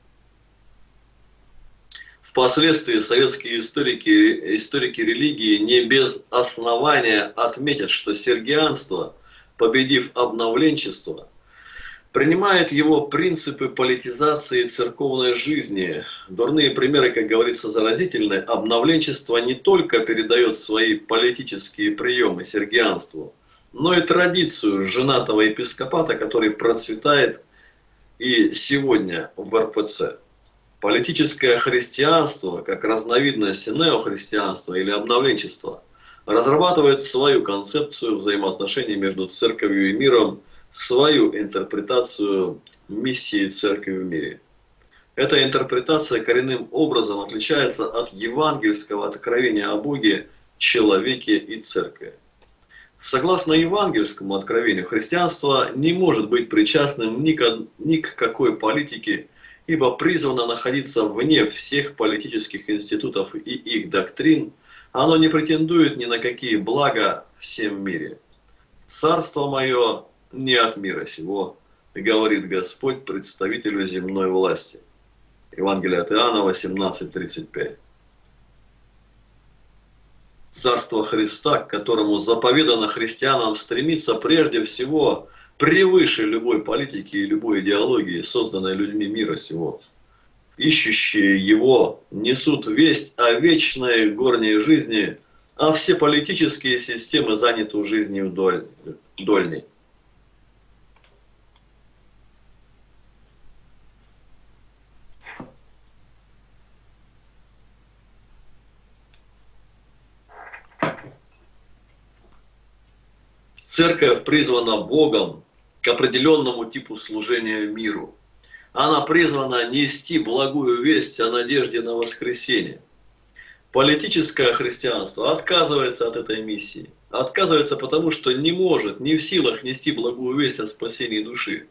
Впоследствии советские историки, историки религии не без основания отметят, что сергианство, победив обновленчество, принимает его принципы политизации церковной жизни. Дурные примеры, как говорится, заразительны. Обновленчество не только передает свои политические приемы сергианству, но и традицию женатого епископата, который процветает и сегодня в эр пэ цэ. Политическое христианство, как разновидность неохристианства или обновленчества, разрабатывает свою концепцию взаимоотношений между церковью и миром, свою интерпретацию миссии церкви в мире. Эта интерпретация коренным образом отличается от евангельского откровения о Боге, человеке и церкви. Согласно евангельскому откровению, христианство не может быть причастным ни к, ни к какой политике, ибо призвано находиться вне всех политических институтов и их доктрин, оно не претендует ни на какие блага в всем мире. «Царство мое не от мира сего», говорит Господь представителю земной власти. Евангелие от Иоанна восемнадцать тридцать пять. Царство Христа, к которому заповедано христианам стремиться прежде всего превыше любой политики и любой идеологии, созданной людьми мира сего. Ищущие его несут весть о вечной горней жизни, а все политические системы заняты жизнью дольней. Церковь призвана Богом к определенному типу служения миру. Она призвана нести благую весть о надежде на воскресение. Политическое христианство отказывается от этой миссии. Отказывается потому, что не может, не в силах нести благую весть о спасении души.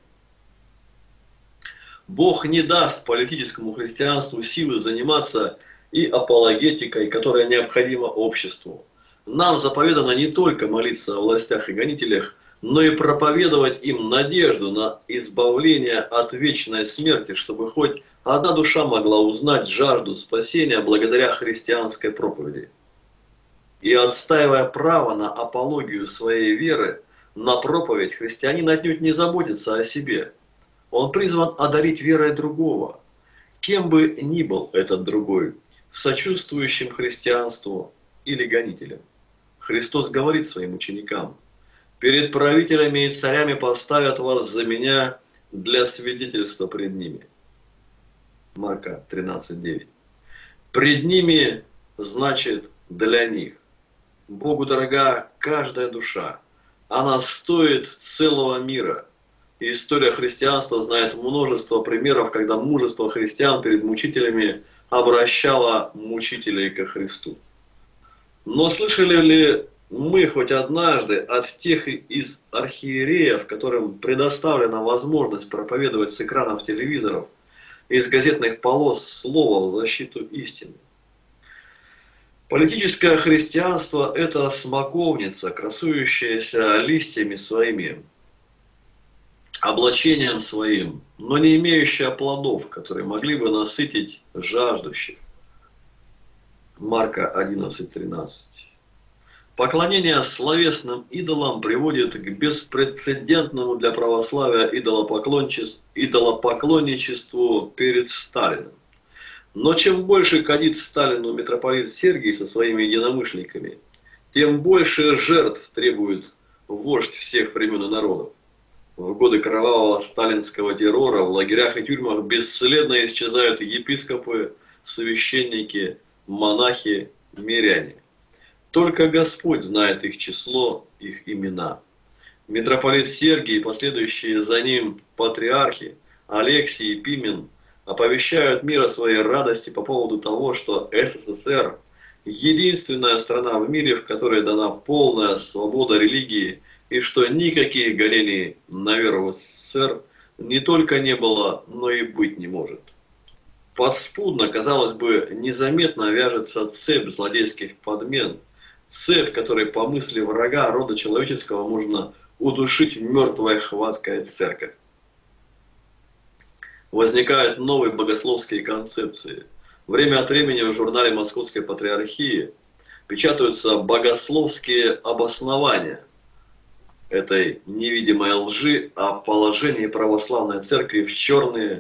Бог не даст политическому христианству силы заниматься и апологетикой, которая необходима обществу. Нам заповедано не только молиться о властях и гонителях, но и проповедовать им надежду на избавление от вечной смерти, чтобы хоть одна душа могла узнать жажду спасения благодаря христианской проповеди. И отстаивая право на апологию своей веры, на проповедь, христианин отнюдь не заботится о себе. Он призван одарить верой другого, кем бы ни был этот другой, сочувствующим христианству или гонителем. Христос говорит своим ученикам: «Перед правителями и царями поставят вас за меня для свидетельства пред ними». Марка тринадцать девять. Пред ними значит для них. Богу дорога каждая душа. Она стоит целого мира. И история христианства знает множество примеров, когда мужество христиан перед мучителями обращало мучителей ко Христу. Но слышали ли мы хоть однажды от тех из архиереев, которым предоставлена возможность проповедовать с экранов телевизоров и из газетных полос слова в защиту истины? Политическое христианство – это смоковница, красующаяся листьями своими, облачением своим, но не имеющая плодов, которые могли бы насытить жаждущих. Марка одиннадцать тринадцать. Поклонение словесным идолам приводит к беспрецедентному для православия идолопоклонничеству, идолопоклонничеству перед Сталиным. Но чем больше кадит Сталину митрополит Сергий со своими единомышленниками, тем больше жертв требует вождь всех времен и народов. В годы кровавого сталинского террора в лагерях и тюрьмах бесследно исчезают епископы, священники, монахи, миряне. Только Господь знает их число, их имена. Митрополит Сергий и последующие за ним патриархи Алексий и Пимен оповещают мир о своей радости по поводу того, что СССР – единственная страна в мире, в которой дана полная свобода религии, и что никаких гонений на веру в СССР не только не было, но и быть не может. Подспудно, казалось бы, незаметно вяжется цепь злодейских подмен, цепь, которой по мысли врага рода человеческого можно удушить мертвой хваткой церковь. Возникают новые богословские концепции. Время от времени в журнале Московской Патриархии печатаются богословские обоснования этой невидимой лжи о положении православной церкви в черные,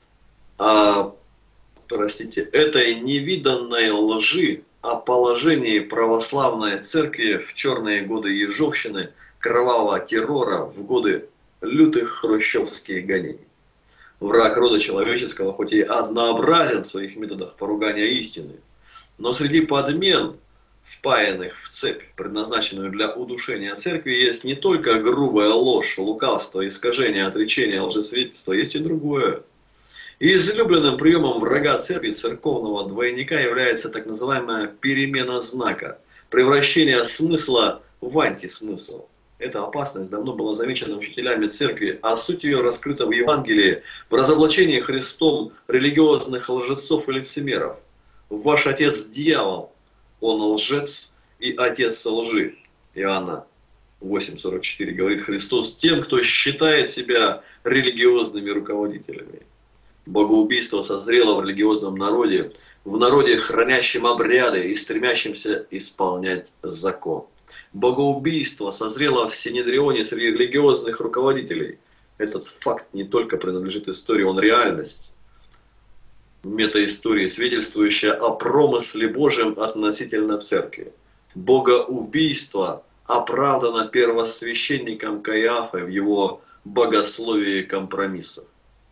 о, простите, этой невиданной лжи о положении православной церкви в черные годы ежовщины, кровавого террора, в годы лютых хрущевских гонений. Враг рода человеческого хоть и однообразен в своих методах поругания истины, но среди подмен, впаянных в цепь, предназначенную для удушения церкви, есть не только грубая ложь, лукавство, искажение, отречение, лжесвидетельство, есть и другое. И излюбленным приемом врага церкви, церковного двойника, является так называемая перемена знака, превращение смысла в антисмысл. Эта опасность давно была замечена учителями церкви, а суть ее раскрыта в Евангелии, в разоблачении Христом религиозных лжецов и лицемеров. Ваш отец дьявол, он лжец и отец лжи. Иоанна восемь сорок четыре говорит Христос тем, кто считает себя религиозными руководителями. Богоубийство созрело в религиозном народе, в народе, хранящем обряды и стремящемся исполнять закон. Богоубийство созрело в Синедрионе среди религиозных руководителей. Этот факт не только принадлежит истории, он реальность. Метаистория, свидетельствующая о промысле Божьем относительно церкви. Богоубийство оправдано первосвященником Каиафой в его богословии компромиссов.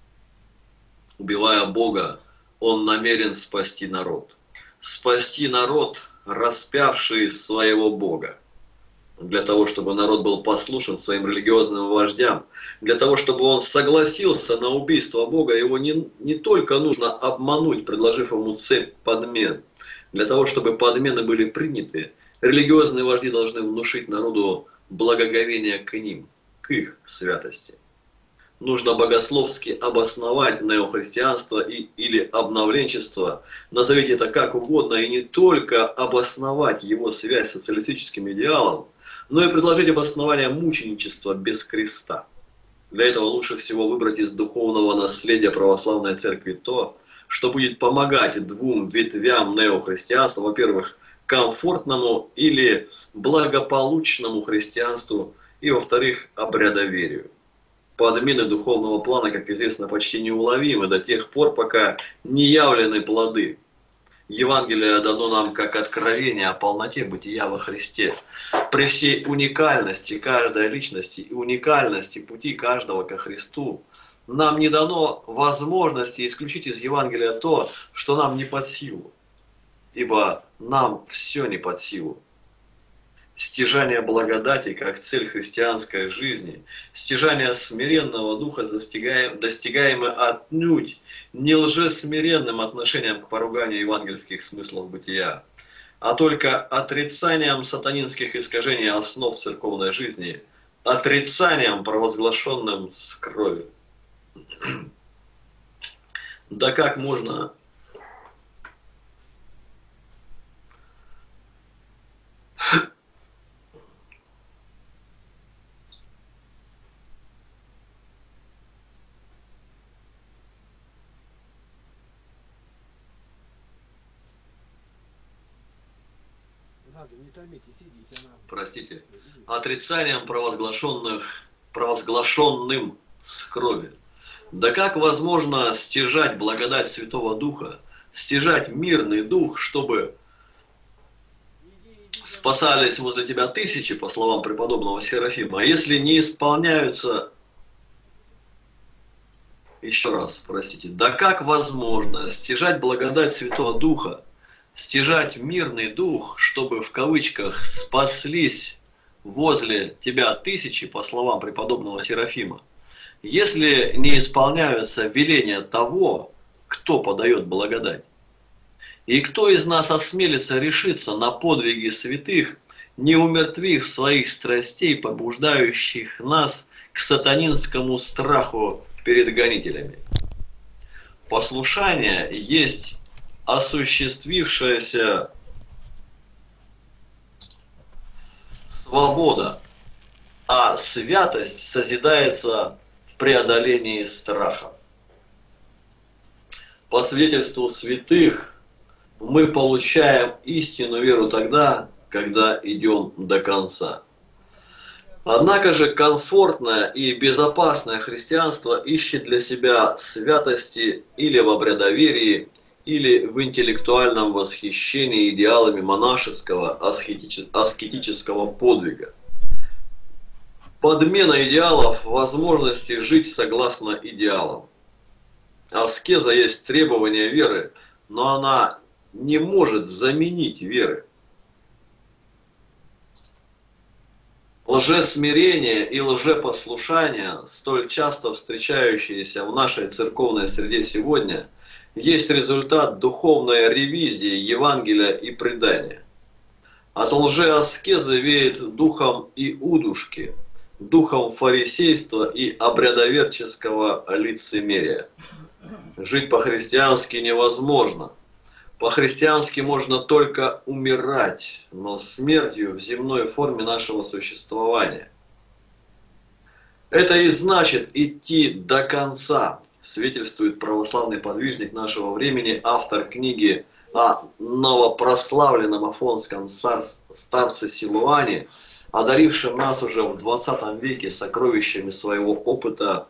Убивая Бога, он намерен спасти народ. Спасти народ, распявший своего Бога. Для того, чтобы народ был послушен своим религиозным вождям, для того, чтобы он согласился на убийство Бога, его не, не только нужно обмануть, предложив ему цепь подмен. Для того, чтобы подмены были приняты, религиозные вожди должны внушить народу благоговение к ним, к их святости. Нужно богословски обосновать неохристианство и, или обновленчество, назовите это как угодно, и не только обосновать его связь с социалистическим идеалом, но и предложить обоснование мученичества без креста. Для этого лучше всего выбрать из духовного наследия православной церкви то, что будет помогать двум ветвям неохристианства, во-первых, комфортному или благополучному христианству, и, во-вторых, обрядоверию. Подмены духовного плана, как известно, почти неуловимы до тех пор, пока не явлены плоды. Евангелие дано нам как откровение о полноте бытия во Христе. При всей уникальности каждой личности и уникальности пути каждого ко Христу, нам не дано возможности исключить из Евангелия то, что нам не под силу. Ибо нам все не под силу. Стяжание благодати как цель христианской жизни, стяжание смиренного духа достигаем, достигаемое отнюдь не лжесмиренным отношением к поруганию евангельских смыслов бытия, а только отрицанием сатанинских искажений основ церковной жизни, отрицанием, провозглашенным с кровью. Да как можно Надо, не томите, сидите. Она... простите, отрицанием провозглашенных, провозглашенным с крови. Да как возможно стяжать благодать Святого Духа, стяжать мирный дух, чтобы спасались возле тебя тысячи, по словам преподобного Серафима, а если не исполняются, еще раз, простите, да как возможно стяжать благодать Святого Духа, стяжать мирный дух, чтобы в кавычках спаслись возле тебя тысячи, по словам преподобного Серафима, если не исполняются веления того, кто подает благодать? И кто из нас осмелится решиться на подвиги святых, не умертвив своих страстей, побуждающих нас к сатанинскому страху перед гонителями? Послушание есть осуществившаяся свобода, а святость созидается в преодолении страха. По свидетельству святых, мы получаем истинную веру тогда, когда идем до конца. Однако же комфортное и безопасное христианство ищет для себя святости или в обрядоверии, или в интеллектуальном восхищении идеалами монашеского аскетического подвига. Подмена идеалов возможности жить согласно идеалам. Аскеза есть требование веры, но она не может заменить веры. Лжесмирение и лжепослушание, столь часто встречающиеся в нашей церковной среде сегодня, есть результат духовной ревизии Евангелия и предания. От лжеаскезы веет духом иудушки, духом фарисейства и обрядоверческого лицемерия. Жить по-христиански невозможно. По-христиански можно только умирать, но смертью в земной форме нашего существования. Это и значит идти до конца, свидетельствует православный подвижник нашего времени, автор книги о новопрославленном афонском старце Силуане, одарившем нас уже в двадцатом веке сокровищами своего опыта,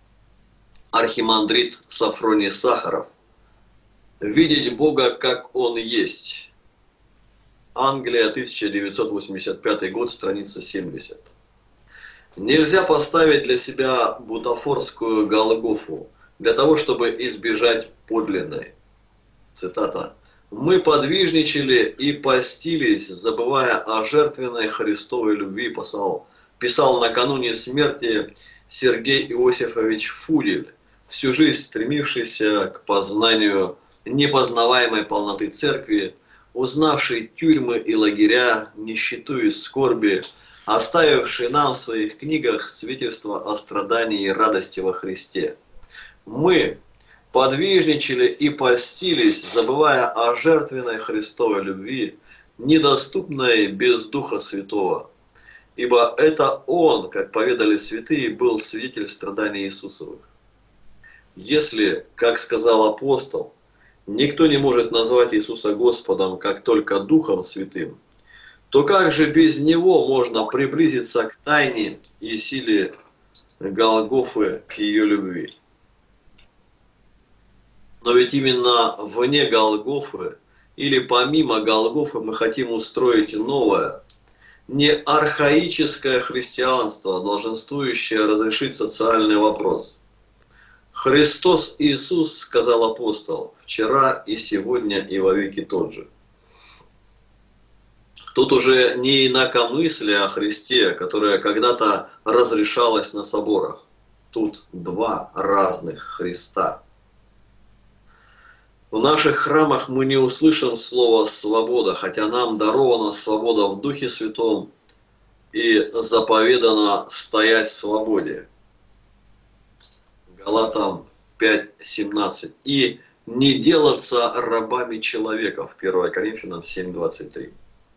архимандрит Сафроний Сахаров. Видеть Бога, как Он есть. Англия, тысяча девятьсот восемьдесят пятый год, страница семьдесят. Нельзя поставить для себя бутафорскую Голгофу для того, чтобы избежать подлинной. Цитата. «Мы подвижничали и постились, забывая о жертвенной Христовой любви», писал, писал накануне смерти Сергей Иосифович Фудель, всю жизнь стремившийся к познанию непознаваемой полноты церкви, узнавший тюрьмы и лагеря, нищету и скорби, оставивший нам в своих книгах свидетельство о страдании и радости во Христе. Мы подвижничали и постились, забывая о жертвенной Христовой любви, недоступной без Духа Святого. Ибо это Он, как поведали святые, был свидетель страданий Иисусовых. Если, как сказал апостол, никто не может назвать Иисуса Господом, как только Духом Святым, то как же без Него можно приблизиться к тайне и силе Голгофы, к ее любви? Но ведь именно вне Голгофы, Или помимо Голгофы мы хотим устроить новое, не архаическое христианство, долженствующее разрешить социальный вопрос. Христос Иисус, сказал апостол, вчера и сегодня и во веки тот же. Тут уже не инакомыслие о Христе, которое когда-то разрешалось на соборах. Тут два разных Христа. В наших храмах мы не услышим слово «свобода», хотя нам дарована свобода в Духе Святом и заповедано стоять в свободе. Галатам пять семнадцать. И не делаться рабами человека, в первое Коринфянам семь двадцать три.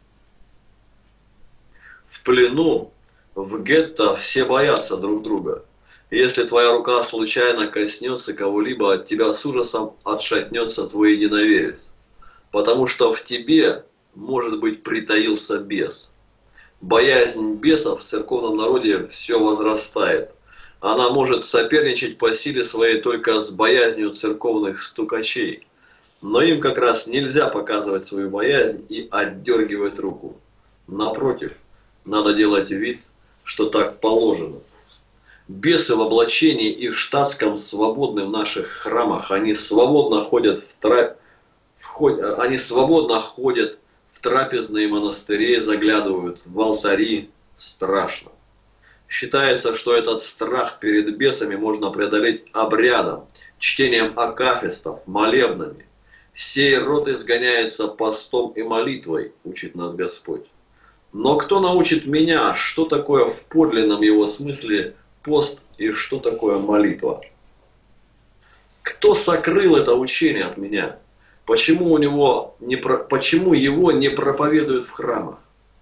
В плену, в гетто все боятся друг друга. Если твоя рука случайно коснется кого-либо, от тебя с ужасом отшатнется твой единоверец, потому что в тебе, может быть, притаился бес. Боязнь бесов в церковном народе все возрастает. Она может соперничать по силе своей только с боязнью церковных стукачей. Но им как раз нельзя показывать свою боязнь и отдергивать руку. Напротив, надо делать вид, что так положено. Бесы в облачении и в штатском свободны в наших храмах. Они свободно ходят в, тра... Вход... Они свободно ходят в трапезные монастыри, заглядывают в алтари. Страшно. Считается, что этот страх перед бесами можно преодолеть обрядом, чтением акафистов, молебнами. Сей род изгоняется постом и молитвой, учит нас Господь. Но кто научит меня, что такое в подлинном его смысле пост и что такое молитва? Кто сокрыл это учение от меня? Почему, у него не, почему его не проповедуют в храмах?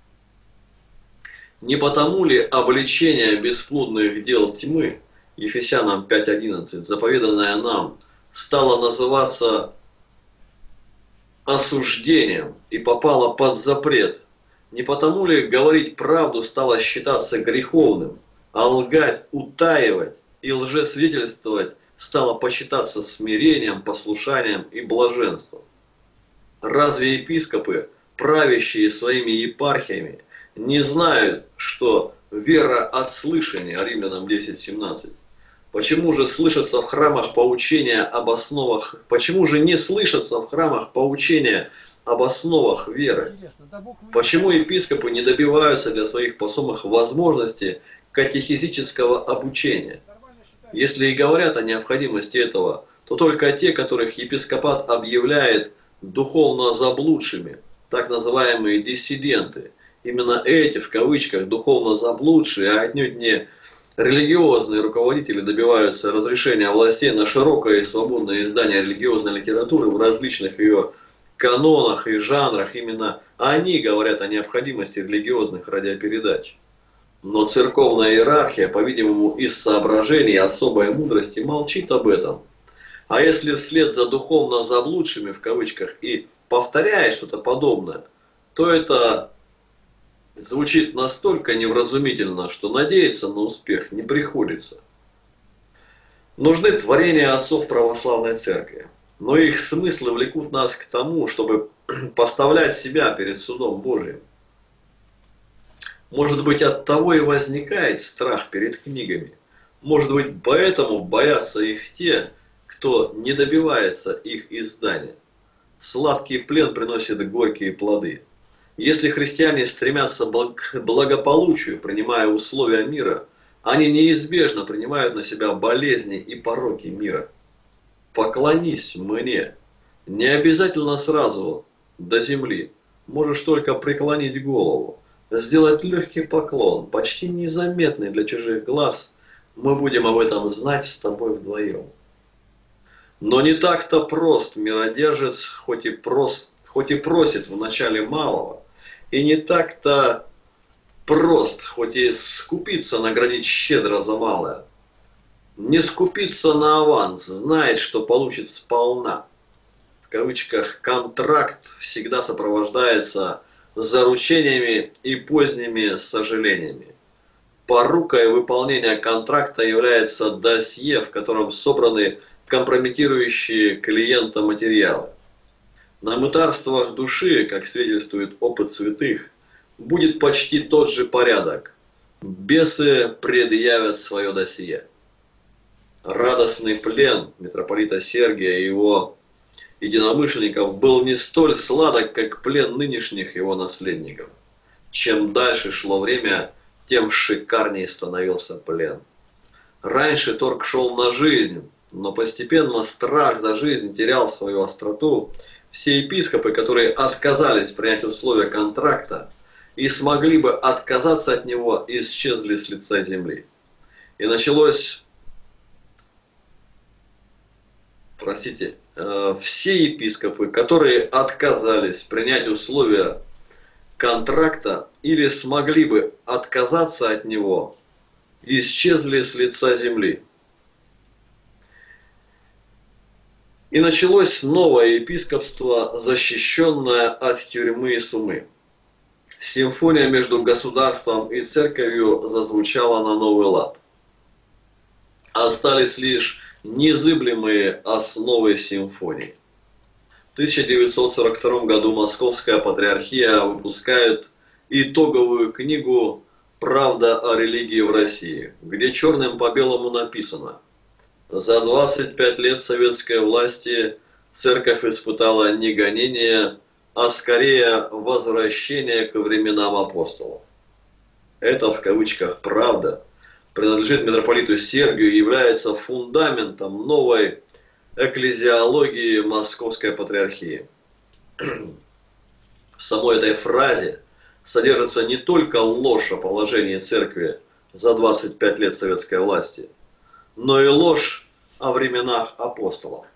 Не потому ли обличение бесплодных дел тьмы, Ефесянам пять одиннадцать, заповеданное нам, стало называться осуждением и попало под запрет? Не потому ли говорить правду стало считаться греховным, а лгать, утаивать и лжесвидетельствовать стало почитаться смирением, послушанием и блаженством? Разве епископы, правящие своими епархиями, не знают, что вера от слышания, Римлянам десять семнадцать? Почему же слышатся в храмах поучения об основах, почему же не слышатся в храмах поучения об основах веры? Почему епископы не добиваются для своих посомых возможности катехизического обучения? Если и говорят о необходимости этого, то только те, которых епископат объявляет духовно заблудшими, так называемые диссиденты. Именно эти, в кавычках, духовно заблудшие, а отнюдь не религиозные руководители добиваются разрешения властей на широкое и свободное издание религиозной литературы в различных ее канонах и жанрах. Именно они говорят о необходимости религиозных радиопередач. Но церковная иерархия, по-видимому, из соображений особой мудрости молчит об этом. А если вслед за духовно заблудшими, в кавычках, и повторяет что-то подобное, то это звучит настолько невразумительно, что надеяться на успех не приходится. Нужны творения отцов православной церкви, но их смыслы влекут нас к тому, чтобы поставлять себя перед судом Божиим. Может быть, от того и возникает страх перед книгами. Может быть, поэтому боятся их те, кто не добивается их издания. Сладкий плен приносит горькие плоды. Если христиане стремятся к благополучию, принимая условия мира, они неизбежно принимают на себя болезни и пороки мира. Поклонись мне. Не обязательно сразу до земли. Можешь только преклонить голову. Сделать легкий поклон, почти незаметный для чужих глаз. Мы будем об этом знать с тобой вдвоем. Но не так-то прост миродержец, хоть и, прост, хоть и просит в начале малого, и не так-то прост, хоть и скупиться наградить щедро за малое. Не скупиться на аванс, знает, что получит сполна. В кавычках контракт всегда сопровождается заручениями и поздними сожалениями. Порукой выполнения контракта является досье, в котором собраны компрометирующие клиента материалы. На мытарствах души, как свидетельствует опыт святых, будет почти тот же порядок. Бесы предъявят свое досье. Радостный плен митрополита Сергия и его единомышленников был не столь сладок, как плен нынешних его наследников. Чем дальше шло время, тем шикарнее становился плен. Раньше торг шел на жизнь, но постепенно страх за жизнь терял свою остроту. Все епископы, которые отказались принять условия контракта и смогли бы отказаться от него, исчезли с лица земли. И началось, простите, э, все епископы, которые отказались принять условия контракта или смогли бы отказаться от него, исчезли с лица земли. И началось новое епископство, защищенное от тюрьмы и сумы. Симфония между государством и церковью зазвучала на новый лад. Остались лишь незыблемые основы симфонии. В тысяча девятьсот сорок втором году Московская Патриархия выпускает итоговую книгу «Правда о религии в России», где черным по белому написано: за двадцать пять лет советской власти церковь испытала не гонение, а скорее возвращение к временам апостолов. Это в кавычках «правда» принадлежит митрополиту Сергию и является фундаментом новой экклезиологии Московской Патриархии. В самой этой фразе содержится не только ложь о положении церкви за двадцать пять лет советской власти, но и ложь о временах апостолов.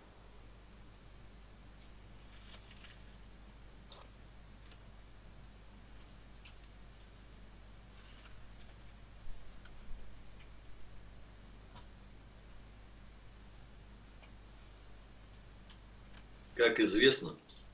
Как известно,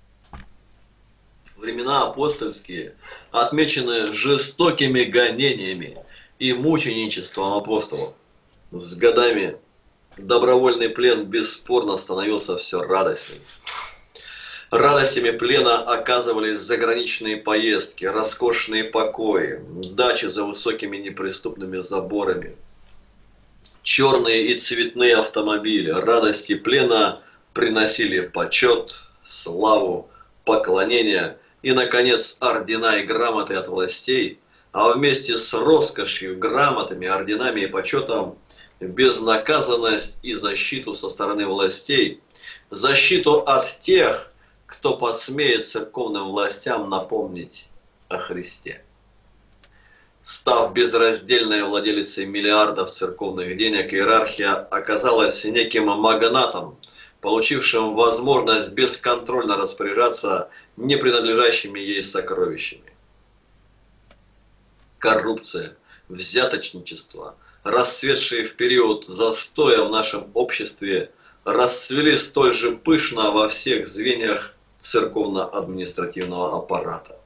времена апостольские отмечены жестокими гонениями и мученичеством апостолов. С годами добровольный плен бесспорно становился все радостней. Радостями плена оказывались заграничные поездки, роскошные покои, дачи за высокими неприступными заборами, черные и цветные автомобили. Радости плена приносили почет, славу, поклонение и, наконец, ордена и грамоты от властей, а вместе с роскошью, грамотами, орденами и почетом безнаказанность и защиту со стороны властей, защиту от тех, кто посмеет церковным властям напомнить о Христе. Став безраздельной владелицей миллиардов церковных денег, иерархия оказалась неким магнатом, получившим возможность бесконтрольно распоряжаться не принадлежащими ей сокровищами. Коррупция, взяточничество, расцветшие в период застоя в нашем обществе, расцвели столь же пышно во всех звеньях церковно-административного аппарата.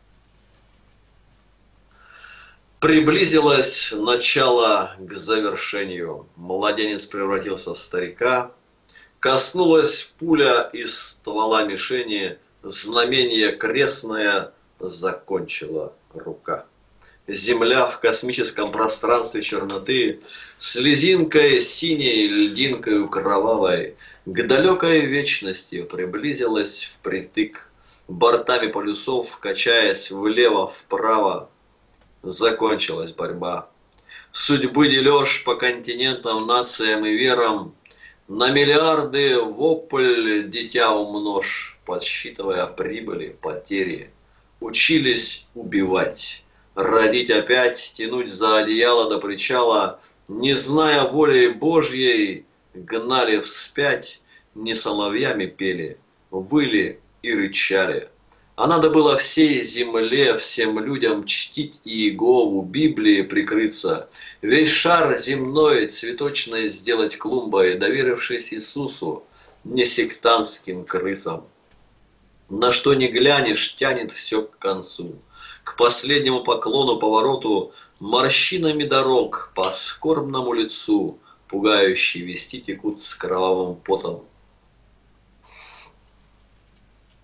Приблизилось начало к завершению. Младенец превратился в старика. Коснулась пуля из ствола мишени, знамение крестное закончила рука. Земля в космическом пространстве черноты, слезинкой синей, льдинкой кровавой, к далекой вечности приблизилась впритык, бортами полюсов, качаясь влево-вправо, закончилась борьба. Судьбы дележ по континентам, нациям и верам, на миллиарды вопль дитя умножь, подсчитывая прибыли, потери, учились убивать. Родить опять, тянуть за одеяло до причала, не зная воли Божьей, гнали вспять, не соловьями пели, выли и рычали. А надо было всей земле, всем людям чтить Иегову, Библии прикрыться, весь шар земной цветочной сделать клумбой, доверившись Иисусу, не сектантским крысам. На что ни глянешь, тянет все к концу. К последнему поклону, повороту, морщинами дорог по скорбному лицу, пугающие вести текут с кровавым потом.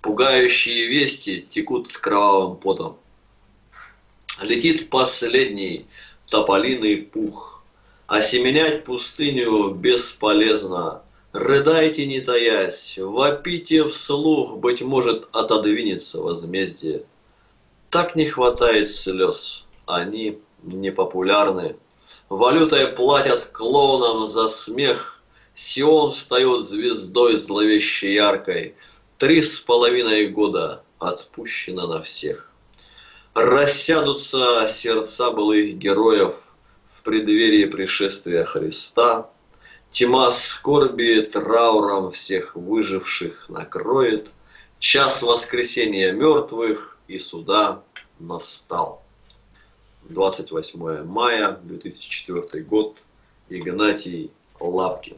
Пугающие вести текут с кровавым потом. Летит последний тополиный пух. Осеменять пустыню бесполезно. Рыдайте, не таясь, вопите вслух, быть может, отодвинется возмездие. Так не хватает слез, они непопулярны. Валютой платят клоунам за смех. Сион встает звездой зловеще яркой. Три с половиной года отпущено на всех. Рассядутся сердца былых героев в преддверии пришествия Христа. Тьма скорби трауром всех выживших накроет. Час воскресения мертвых и суда настал. двадцать восьмое мая две тысячи четвёртый год. Игнатий Лапкин.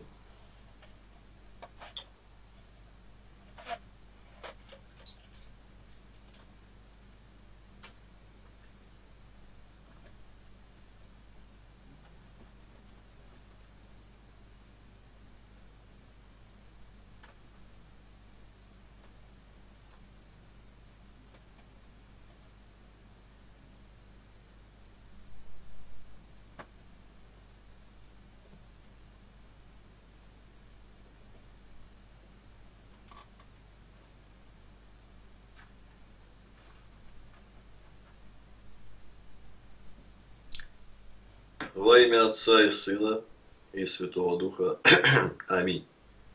Во имя Отца и Сына и Святого Духа. Аминь.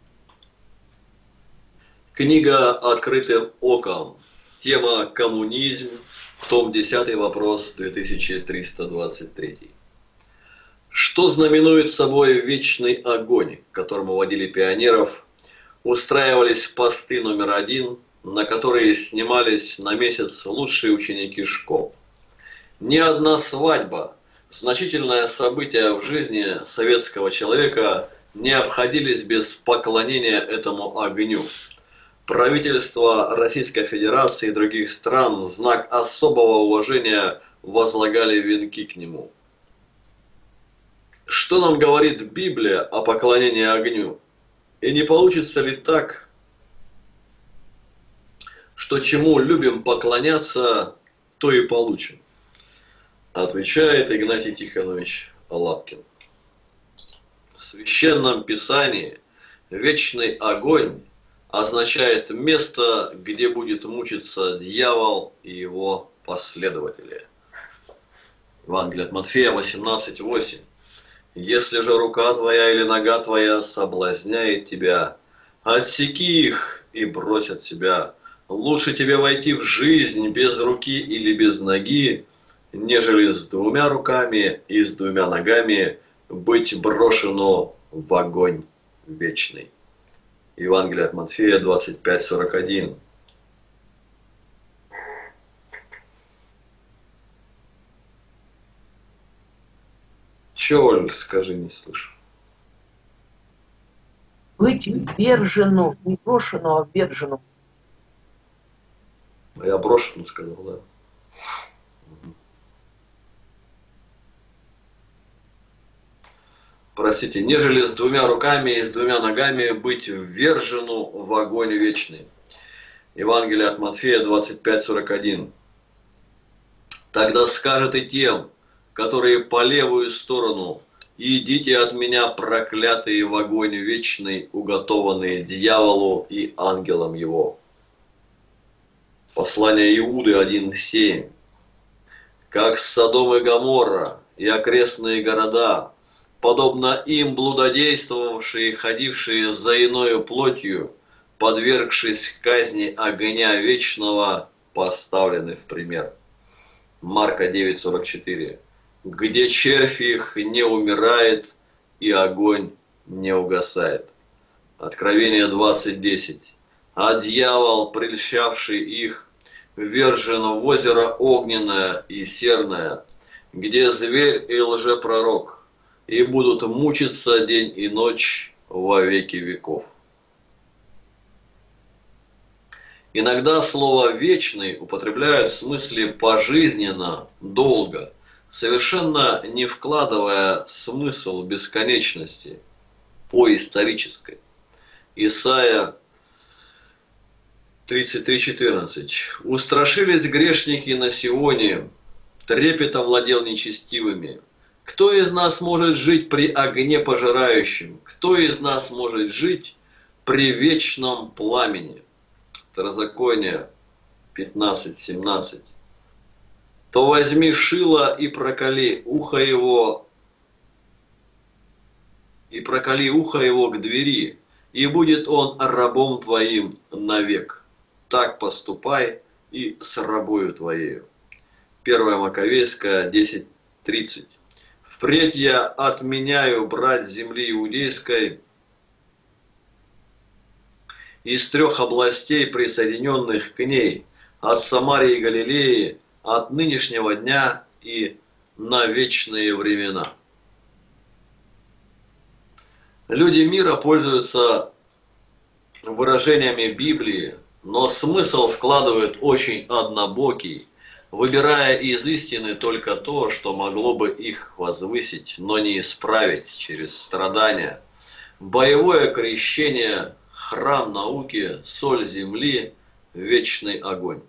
Книга «Открытым оком». Тема «Коммунизм». Том десятый, вопрос две тысячи триста двадцать три. Что знаменует собой вечный огонь, к которому водили пионеров, устраивались посты номер один, на которые снимались на месяц лучшие ученики школ. Ни одна свадьба, значительное событие в жизни советского человека, не обходились без поклонения этому огню. Правительства Российской Федерации и других стран в знак особого уважения возлагали венки к нему. Что нам говорит Библия о поклонении огню? И не получится ли так, что чему любим поклоняться, то и получим? Отвечает Игнатий Тихонович Лапкин. В Священном Писании вечный огонь означает место, где будет мучиться дьявол и его последователи. Евангелие от Матфея восемнадцать восемь. Если же рука твоя или нога твоя соблазняет тебя, отсеки их и брось от себя. Лучше тебе войти в жизнь без руки или без ноги, нежели с двумя руками и с двумя ногами быть брошено в огонь вечный. Евангелие от Матфея двадцать пять сорок один. Че, Оль, скажи, не слышу. Быть ввержену, не брошено, а ввержену. Я брошенну сказал, да. Простите, нежели с двумя руками и с двумя ногами быть ввержену в огонь вечный. Евангелие от Матфея двадцать пять сорок один. Тогда скажет и тем, которые по левую сторону: идите от меня, проклятые, в огонь вечный, уготованные дьяволу и ангелам его. Послание Иуды один семь. Как Содом и Гоморра и окрестные города, подобно им блудодействовавшие, ходившие за иною плотью, подвергшись казни огня вечного, поставлены в пример. Марка девять сорок четыре. Где червь их не умирает и огонь не угасает. Откровение двадцать десять. А дьявол, прельщавший их, ввержен в озеро огненное и серное, где зверь и лжепророк, и будут мучиться день и ночь во веки веков. Иногда слово «вечный» употребляют в смысле пожизненно, долго, совершенно не вкладывая смысл бесконечности по исторической. Исайя тридцать три четырнадцать. Устрашились грешники на Сионе, трепет овладел нечестивыми. Кто из нас может жить при огне пожирающем? Кто из нас может жить при вечном пламени? Второзаконие пятнадцать семнадцать. То возьми шило и проколи ухо его, и проколи ухо его к двери, и будет он рабом твоим навек. Так поступай и с рабою твоею. первое Маковейская десять тридцать. Впредь я отменяю брать земли иудейской из трех областей, присоединенных к ней, от Самарии и Галилеи, от нынешнего дня и на вечные времена. Люди мира пользуются выражениями Библии, но смысл вкладывают очень однобокий, выбирая из истины только то, что могло бы их возвысить, но не исправить через страдания. Боевое крещение, храм науки, соль земли, вечный огонь.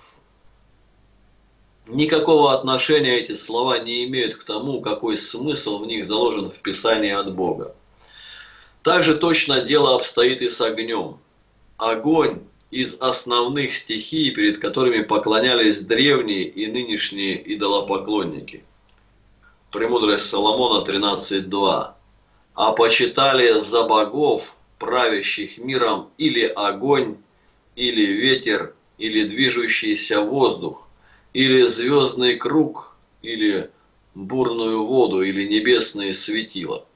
Никакого отношения эти слова не имеют к тому, какой смысл в них заложен в Писании от Бога. Также точно дело обстоит и с огнем. Огонь из основных стихий, перед которыми поклонялись древние и нынешние идолопоклонники. Премудрость Соломона тринадцать два. А почитали за богов, правящих миром, или огонь, или ветер, или движущийся воздух, или звездный круг, или бурную воду, или небесные светила.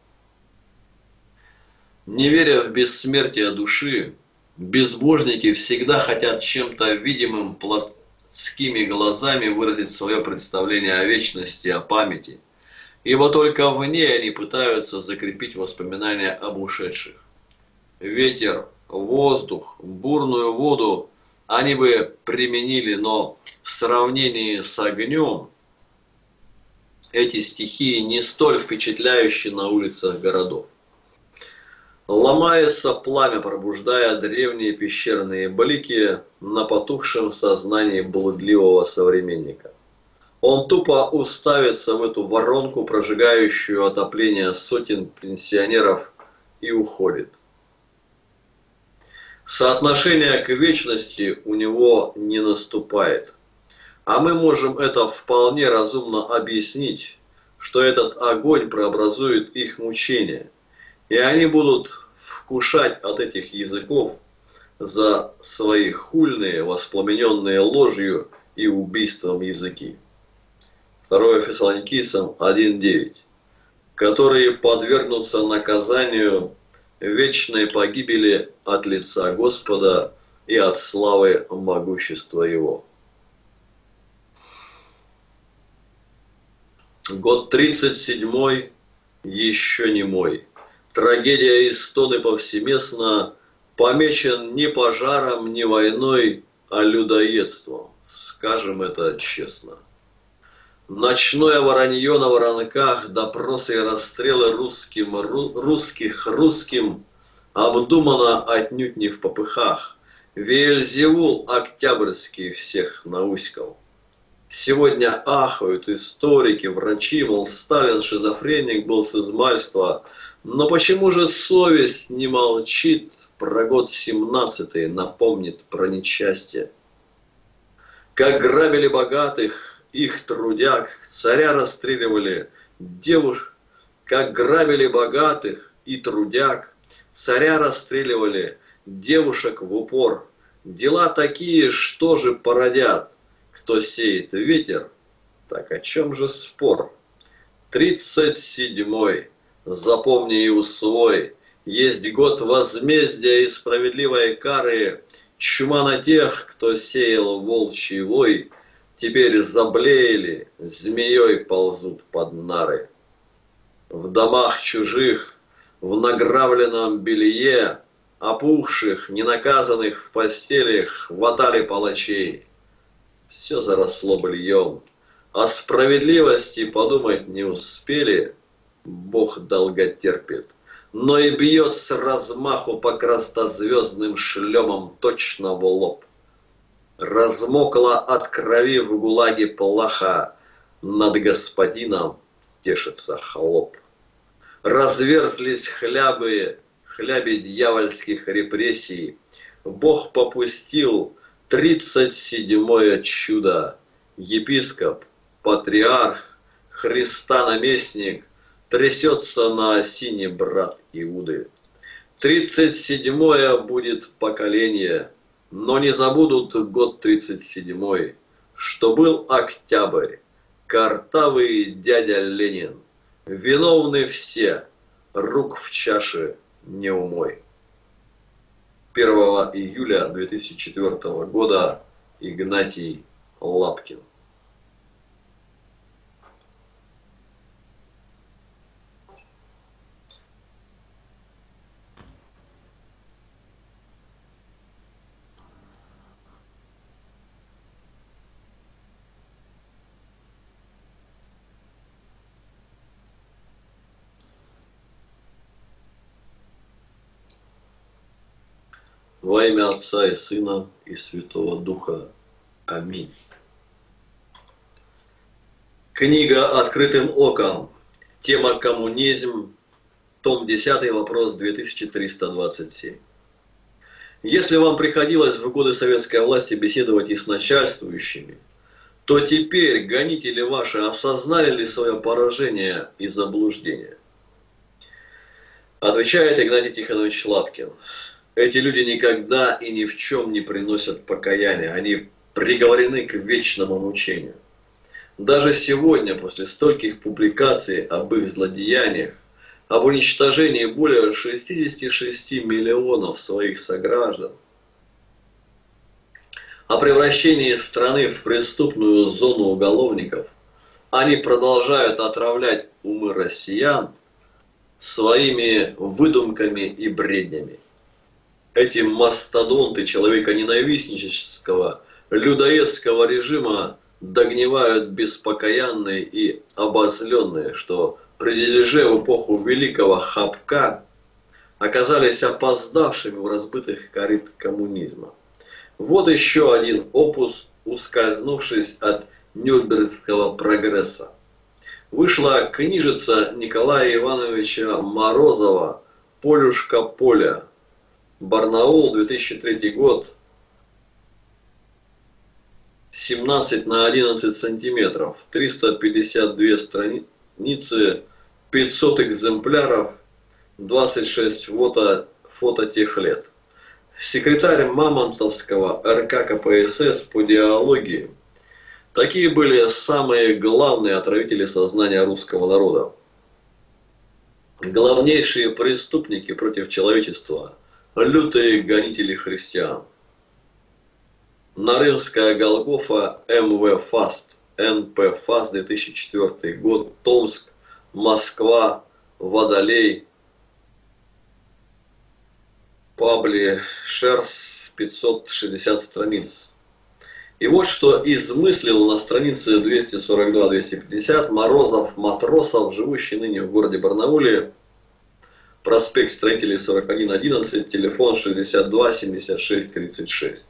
Не веря в бессмертие души, безбожники всегда хотят чем-то видимым плотскими глазами выразить свое представление о вечности, о памяти, ибо только в ней они пытаются закрепить воспоминания об ушедших. Ветер, воздух, бурную воду они бы применили, но в сравнении с огнем эти стихии не столь впечатляющие на улицах городов. Ломается пламя, пробуждая древние пещерные блики на потухшем сознании блудливого современника. Он тупо уставится в эту воронку, прожигающую отопление сотен пенсионеров, и уходит. Соотношение к вечности у него не наступает. А мы можем это вполне разумно объяснить, что этот огонь преобразует их мучения, и они будут вкушать от этих языков за свои хульные, воспламененные ложью и убийством языки. второе Фессалоникийцам один девять. Которые подвергнутся наказанию вечной погибели от лица Господа и от славы могущества Его. Год тридцать седьмой еще не мой. Трагедия и стоны повсеместно помечен не пожаром, не войной, а людоедством. Скажем это честно. Ночное воронье на воронках, допросы и расстрелы русским, ру, русских русским, обдумано отнюдь не в попыхах. Веельзевул Октябрьский всех науськал. Сегодня ахают историки, врачи, мол, Сталин шизофреник был с измальства. Но почему же совесть не молчит, про год семнадцатый напомнит про несчастье? Как грабили богатых, их трудяг, царя расстреливали, девушек, как грабили богатых и трудяг, царя расстреливали, девушек в упор. Дела такие, что же породят? Кто сеет ветер, так о чем же спор? Тридцать седьмой. Запомни и усвой, есть год возмездия и справедливой кары, чума на тех, кто сеял волчий вой, теперь заблеяли, змеей ползут под нары. В домах чужих, в награбленном белье, опухших, ненаказанных в постели, хватали палачей. Все заросло быльем, о справедливости подумать не успели. Бог долго терпит, но и бьет с размаху по крастозвездным шлемам точно в лоб. Размокла от крови в гулаге плаха, над господином тешится холоп. Разверзлись хлябы, хляби дьявольских репрессий. Бог попустил тридцать седьмое чудо. Епископ, патриарх, Христа наместник, трясется на осине брат Иуды. Тридцать седьмое будет поколение, но не забудут год тридцать седьмой, что был октябрь, картавый дядя Ленин. Виновны все, рук в чаше не умой. первого июля две тысячи четвёртого года Игнатий Лапкин. Во имя Отца и Сына и Святого Духа. Аминь. Книга «Открытым оком». Тема «Коммунизм». Том десятый, вопрос две тысячи триста двадцать семь. Если вам приходилось в годы советской власти беседовать и с начальствующими, то теперь гонители ваши осознали ли свое поражение и заблуждение? Отвечает Игнатий Тихонович Лапкин. Эти люди никогда и ни в чем не приносят покаяния. Они приговорены к вечному мучению. Даже сегодня, после стольких публикаций об их злодеяниях, об уничтожении более шестидесяти шести миллионов своих сограждан, о превращении страны в преступную зону уголовников, они продолжают отравлять умы россиян своими выдумками и бреднями. Эти мастодонты человеконенавистнического, людоедского режима догнивают беспокаянные и обозленные, что при дележе в эпоху великого хапка оказались опоздавшими в разбытых корыт коммунизма. Вот еще один опус, ускользнувшись от нюрнбергского прогресса. Вышла книжица Николая Ивановича Морозова «Полюшка поля». Барнаул, две тысячи третий год, семнадцать на одиннадцать сантиметров, триста пятьдесят две страницы, пятьсот экземпляров, двадцать шесть фото, фото тех лет. Секретарь Мамонтовского эр ка ка пэ эс эс по диалогии. Такие были самые главные отравители сознания русского народа. Главнейшие преступники против человечества. Лютые гонители христиан. Нарымская Голгофа, эм вэ Фаст, эн пэ Фаст, две тысячи четвёртый год, Томск, Москва, Водолей, Пабли, Шерс, пятьсот шестьдесят страниц. И вот что измыслил на странице двести сорок два — двести пятьдесят Морозов Матросов, живущий ныне в городе Барнауле, проспект Строителей сорок один одиннадцать, телефон шестьдесят два семьдесят шесть тридцать шесть.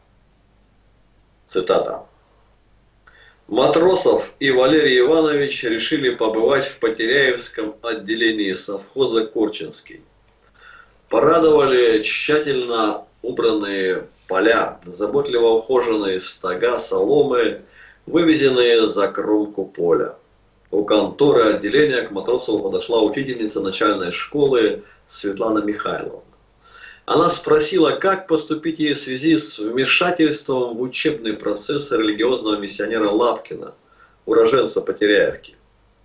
Цитата. Матросов и Валерий Иванович решили побывать в Потеряевском отделении совхоза Корчинский. Порадовали тщательно убранные поля, заботливо ухоженные стога соломы, вывезенные за кромку поля. У конторы отделения к Матросову подошла учительница начальной школы Светлана Михайловна. Она спросила, как поступить ей в связи с вмешательством в учебный процесс религиозного миссионера Лапкина, уроженца Потеряевки.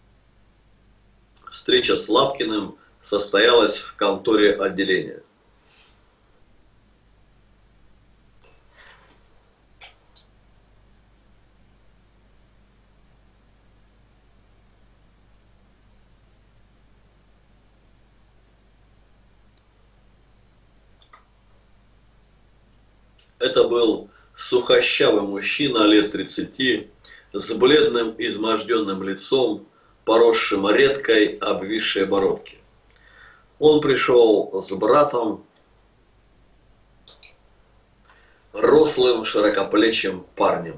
Встреча с Лапкиным состоялась в конторе отделения. Это был сухощавый мужчина лет тридцати, с бледным изможденным лицом, поросшим редкой обвисшей бородки. Он пришел с братом. рослым широкоплечим парнем.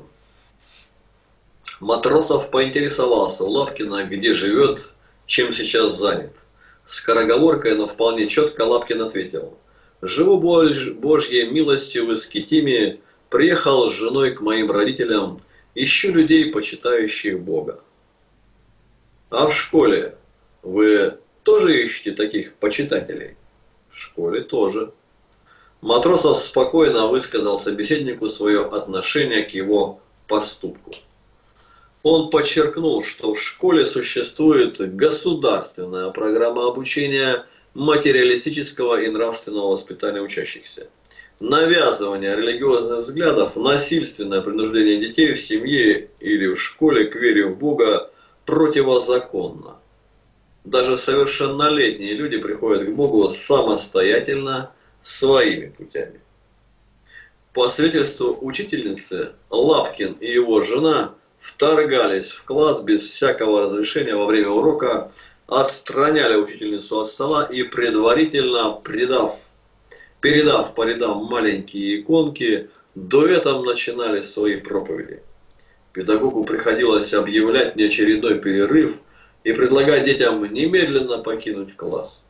Матросов поинтересовался у Лапкина, где живет, чем сейчас занят. Скороговоркой, но вполне четко Лапкин ответил: «Живу Божьей милостью в Искитиме, приехал с женой к моим родителям, ищу людей, почитающих Бога». «А в школе вы тоже ищете таких почитателей?» «В школе тоже». Матросов спокойно высказал собеседнику свое отношение к его поступку. Он подчеркнул, что в школе существует государственная программа обучения материалистического и нравственного воспитания учащихся. Навязывание религиозных взглядов, насильственное принуждение детей в семье или в школе к вере в Бога противозаконно. Даже совершеннолетние люди приходят к Богу самостоятельно, своими путями. По свидетельству учительницы, Лапкин и его жена вторгались в класс без всякого разрешения во время урока, отстраняли учительницу от стола и, предварительно придав, передав по рядам маленькие иконки, дуэтом начинали свои проповеди. Педагогу приходилось объявлять неочередной перерыв и предлагать детям немедленно покинуть класс.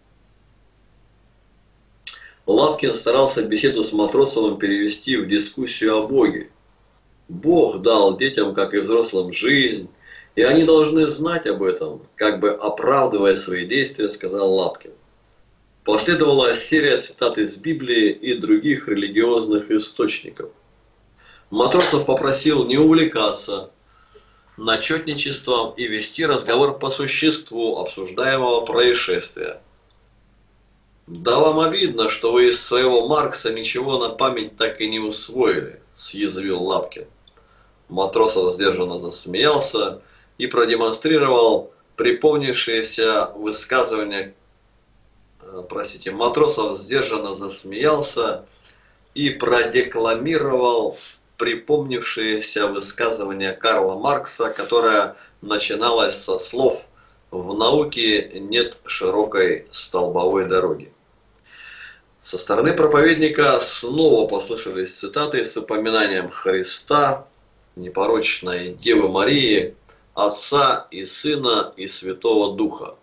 Лапкин старался беседу с Матросовым перевести в дискуссию о Боге. Бог дал детям, как и взрослым, жизнь, и они должны знать об этом, как бы оправдывая свои действия, сказал Лапкин. Последовала серия цитат из Библии и других религиозных источников. Матросов попросил не увлекаться начетничеством и вести разговор по существу обсуждаемого происшествия. «Да вам обидно, что вы из своего Маркса ничего на память так и не усвоили», – съязвил Лапкин. Матросов сдержанно засмеялся и продемонстрировал припомнившееся высказывание, простите, Матросов сдержанно засмеялся и продекламировал припомнившееся высказывание Карла Маркса, которое начиналось со слов: «В науке нет широкой столбовой дороги». Со стороны проповедника снова послышались цитаты с упоминанием Христа, непорочной Девы Марии, Отца и Сына и Святого Духа.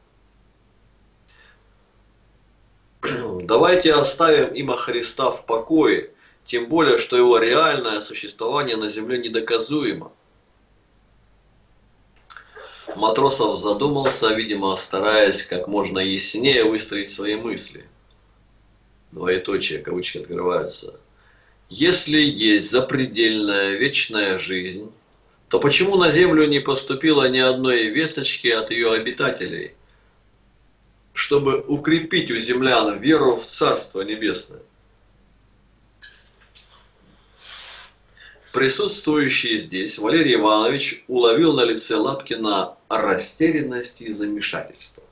Давайте оставим имя Христа в покое, тем более, что его реальное существование на земле недоказуемо. Матросов задумался, видимо, стараясь как можно яснее выстроить свои мысли. Двоеточие, кавычки открываются. Если есть запредельная вечная жизнь, то почему на землю не поступило ни одной весточки от ее обитателей, чтобы укрепить у землян веру в Царство Небесное? Присутствующий здесь Валерий Иванович уловил на лице Лапкина растерянность и замешательство.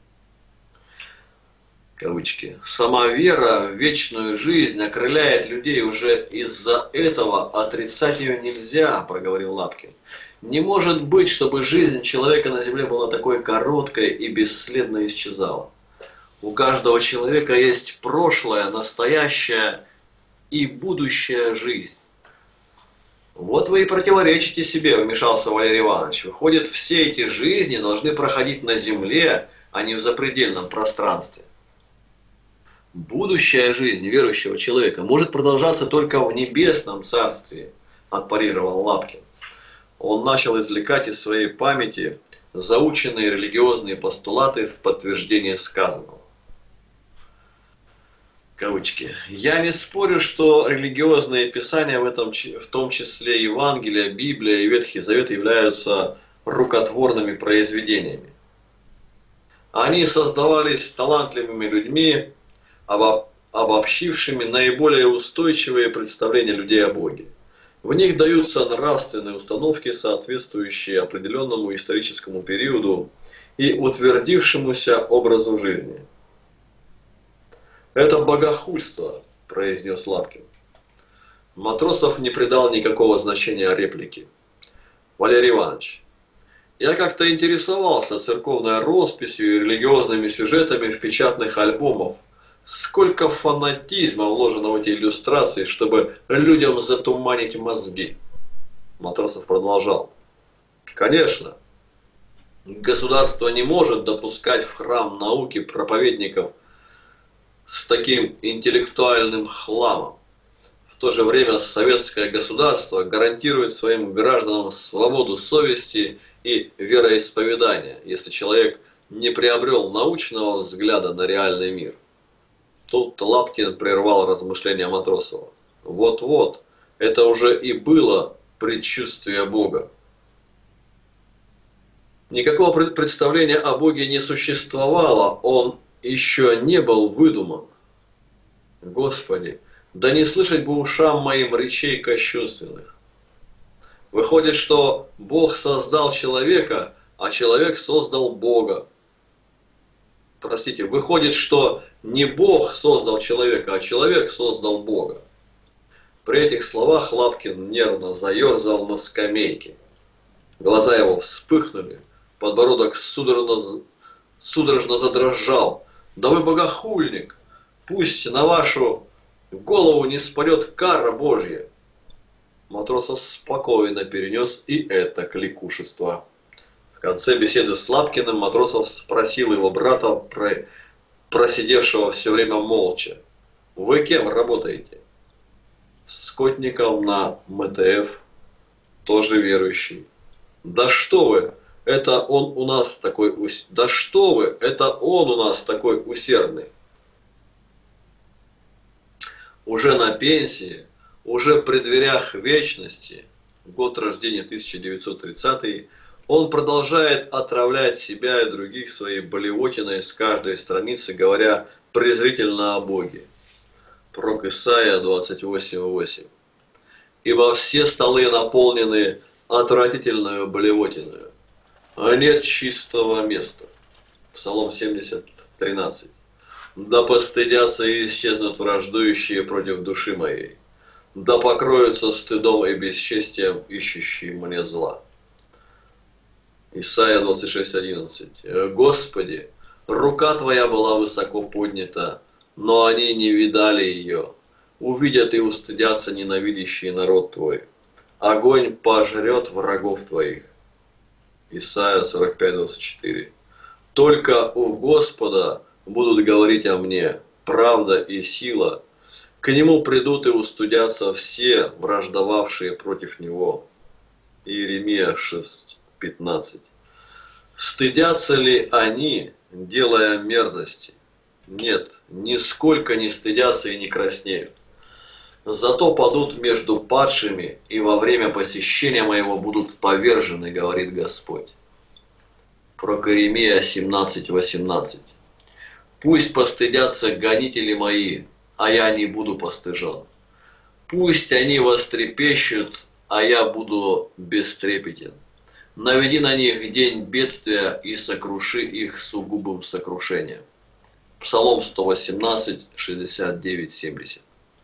Кавычки. «Сама вера в вечную жизнь окрыляет людей, уже из-за этого отрицать ее нельзя», – проговорил Лапкин. «Не может быть, чтобы жизнь человека на земле была такой короткой и бесследно исчезала. У каждого человека есть прошлое, настоящее и будущая жизнь». «Вот вы и противоречите себе», – вмешался Валерий Иванович. «Выходит, все эти жизни должны проходить на земле, а не в запредельном пространстве». «Будущая жизнь верующего человека может продолжаться только в небесном царстве», – отпарировал Лапкин. Он начал извлекать из своей памяти заученные религиозные постулаты в подтверждение сказанного. Кавычки. «Я не спорю, что религиозные писания, в, этом, в том числе Евангелие, Библия и Ветхий Завет, являются рукотворными произведениями. Они создавались талантливыми людьми, обобщившими наиболее устойчивые представления людей о Боге. В них даются нравственные установки, соответствующие определенному историческому периоду и утвердившемуся образу жизни». «Это богохульство», – произнес Лапкин. Матросов не придал никакого значения реплике. «Валерий Иванович, я как-то интересовался церковной росписью и религиозными сюжетами в печатных альбомах, Сколько фанатизма вложено в эти иллюстрации, чтобы людям затуманить мозги. Матросов продолжал. Конечно, государство не может допускать в храм науки проповедников с таким интеллектуальным хламом. В то же время советское государство гарантирует своим гражданам свободу совести и вероисповедания, если человек не приобрел научного взгляда на реальный мир. Тут Лапкин прервал размышления Матросова. Вот-вот, это уже и было предчувствие Бога. Никакого представления о Боге не существовало, он еще не был выдуман. Господи, да не слышать бы ушам моим речей кощунственных. Выходит, что Бог создал человека, а человек создал Бога. Простите, выходит, что не Бог создал человека, а человек создал Бога. При этих словах Лапкин нервно заерзал на скамейке. Глаза его вспыхнули, подбородок судорожно, судорожно задрожал. Да вы богохульник! Пусть на вашу голову не спадет кара Божья. Матросов спокойно перенес и это кликушество. В конце беседы с Лапкиным Матросов спросил его брата, про... просидевшего все время молча. Вы кем работаете? Скотником на эм тэ эф, тоже верующий. Да что вы, это он у нас такой ус... Да что вы, это он у нас такой усердный. Уже на пенсии, уже при дверях вечности, год рождения тысяча девятьсот тридцатый, он продолжает отравлять себя и других своей блевотиной с каждой страницы, говоря презрительно о Боге. Пророк Исаия двадцать восемь восемь. Ибо все столы наполнены отвратительную блевотиною, а нет чистого места. Псалом семьдесят тринадцать. Да постыдятся и исчезнут враждующие против души моей, да покроются стыдом и бесчестием ищущие мне зла. Исайя двадцать шесть одиннадцать. Господи, рука Твоя была высоко поднята, но они не видали ее. Увидят и устыдятся ненавидящие народ Твой. Огонь пожрет врагов Твоих. Исайя сорок пять двадцать четыре. Только у Господа будут говорить о мне правда и сила. К Нему придут и устыдятся все враждовавшие против Него. Иеремия шесть пятнадцать. Стыдятся ли они, делая мерзости? Нет, нисколько не стыдятся и не краснеют. Зато падут между падшими, и во время посещения моего будут повержены, говорит Господь. Пророк Иеремия семнадцать восемнадцать. Пусть постыдятся гонители мои, а я не буду постыжен. Пусть они вострепещут, а я буду бестрепетен. Наведи на них день бедствия и сокруши их сугубым сокрушением. Псалом сто восемнадцать шестьдесят девять семьдесят.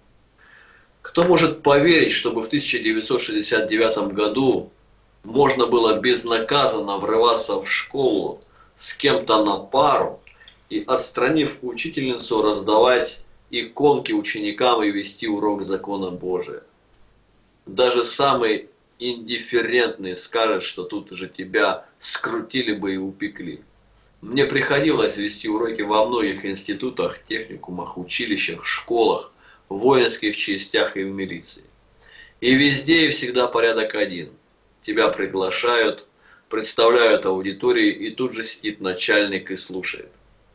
Кто может поверить, чтобы в тысяча девятьсот шестьдесят девятом году можно было безнаказанно врываться в школу с кем-то на пару и, отстранив учительницу, раздавать иконки ученикам и вести урок закона Божия? Даже самый индифферентный скажет, что тут же тебя скрутили бы и упекли. Мне приходилось вести уроки во многих институтах, техникумах, училищах, школах, в воинских частях и в милиции. И везде и всегда порядок один. Тебя приглашают, представляют аудитории, и тут же сидит начальник и слушает.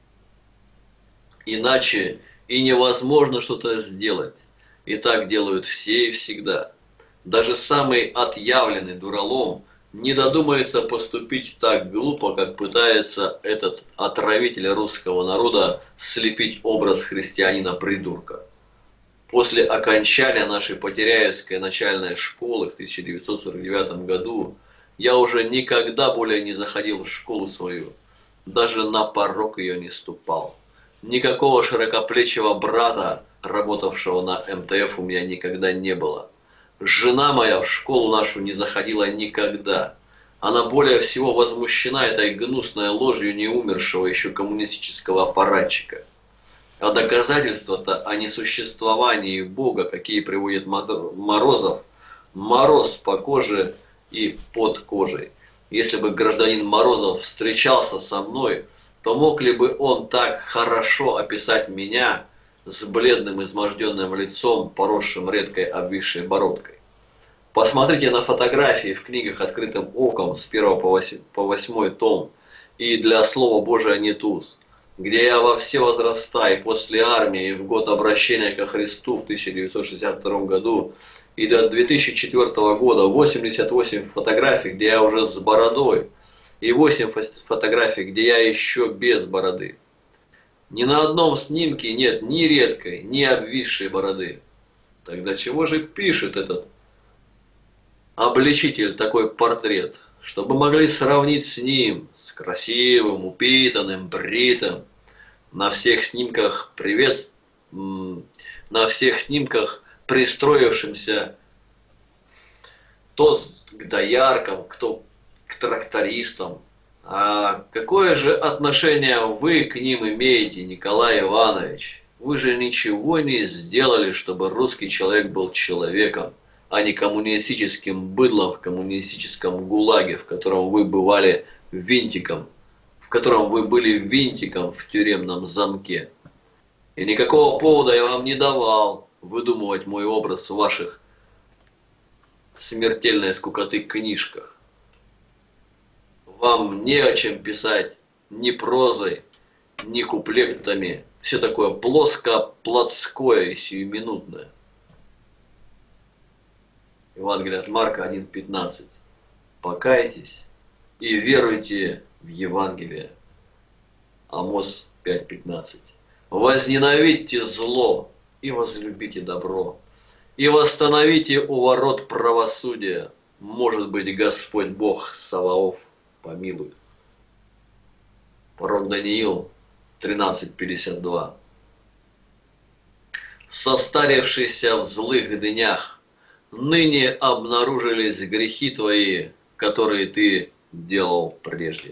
Иначе и невозможно что-то сделать. И так делают все и всегда. Даже самый отъявленный дуралом не додумается поступить так глупо, как пытается этот отравитель русского народа слепить образ христианина-придурка. После окончания нашей Потеряевской начальной школы в тысяча девятьсот сорок девятом году я уже никогда более не заходил в школу свою, даже на порог ее не ступал. Никакого широкоплечего брата, работавшего на эм тэ эф, у меня никогда не было. Жена моя в школу нашу не заходила никогда. Она более всего возмущена этой гнусной ложью неумершего еще коммунистического аппаратчика. А доказательства-то о несуществовании Бога, какие приводит Морозов, мороз по коже и под кожей. Если бы гражданин Морозов встречался со мной, то мог ли бы он так хорошо описать меня с бледным изможденным лицом, поросшим редкой обвисшей бородкой? Посмотрите на фотографии в книгах «Открытым оком» с первого по восьмой том и «Для Слова Божия не туз», где я во все возраста и после армии, и в год обращения ко Христу в тысяча девятьсот шестьдесят втором году, и до две тысячи четвёртого года восемьдесят восемь фотографий, где я уже с бородой, и восемь фотографий, где я еще без бороды. Ни на одном снимке нет ни редкой, ни обвисшей бороды. Тогда чего же пишет этот обличитель такой портрет, чтобы могли сравнить с ним, с красивым, упитанным, бритым, на всех снимках привет, на всех снимках пристроившимся то к дояркам, кто к трактористам. А какое же отношение вы к ним имеете, Николай Иванович? Вы же ничего не сделали, чтобы русский человек был человеком, а не коммунистическим быдлом в коммунистическом гулаге, в котором вы бывали винтиком, в котором вы были винтиком в тюремном замке. И никакого повода я вам не давал выдумывать мой образ в ваших смертельной скукоты книжках. Вам не о чем писать ни прозой, ни куплетами. Все такое плоско-плотское и сиюминутное. Евангелие от Марка один пятнадцать. Покайтесь и веруйте в Евангелие. Амос пять пятнадцать. Возненавидьте зло и возлюбите добро. И восстановите у ворот правосудия. Может быть, Господь Бог Саваоф помилует. Пророк Даниил тринадцать пятьдесят два. Состарившийся в злых днях, ныне обнаружились грехи твои, которые ты делал прежде.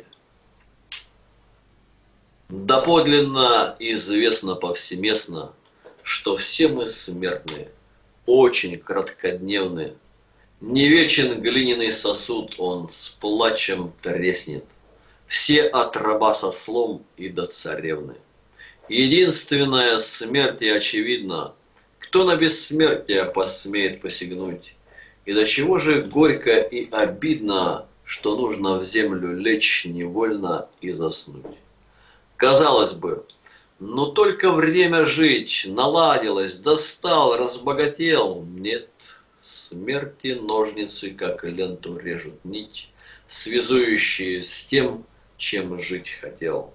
Доподлинно известно повсеместно, что все мы смертные, очень краткодневны. Не вечен глиняный сосуд, он с плачем треснет. Все от раба со слом и до царевны. Единственная смерть и очевидна, кто на бессмертие посмеет посягнуть. И до чего же горько и обидно, что нужно в землю лечь невольно и заснуть. Казалось бы, но только время жить, наладилось, достал, разбогател. Нет, смерти ножницы, как ленту режут нить, связующие с тем, чем жить хотел.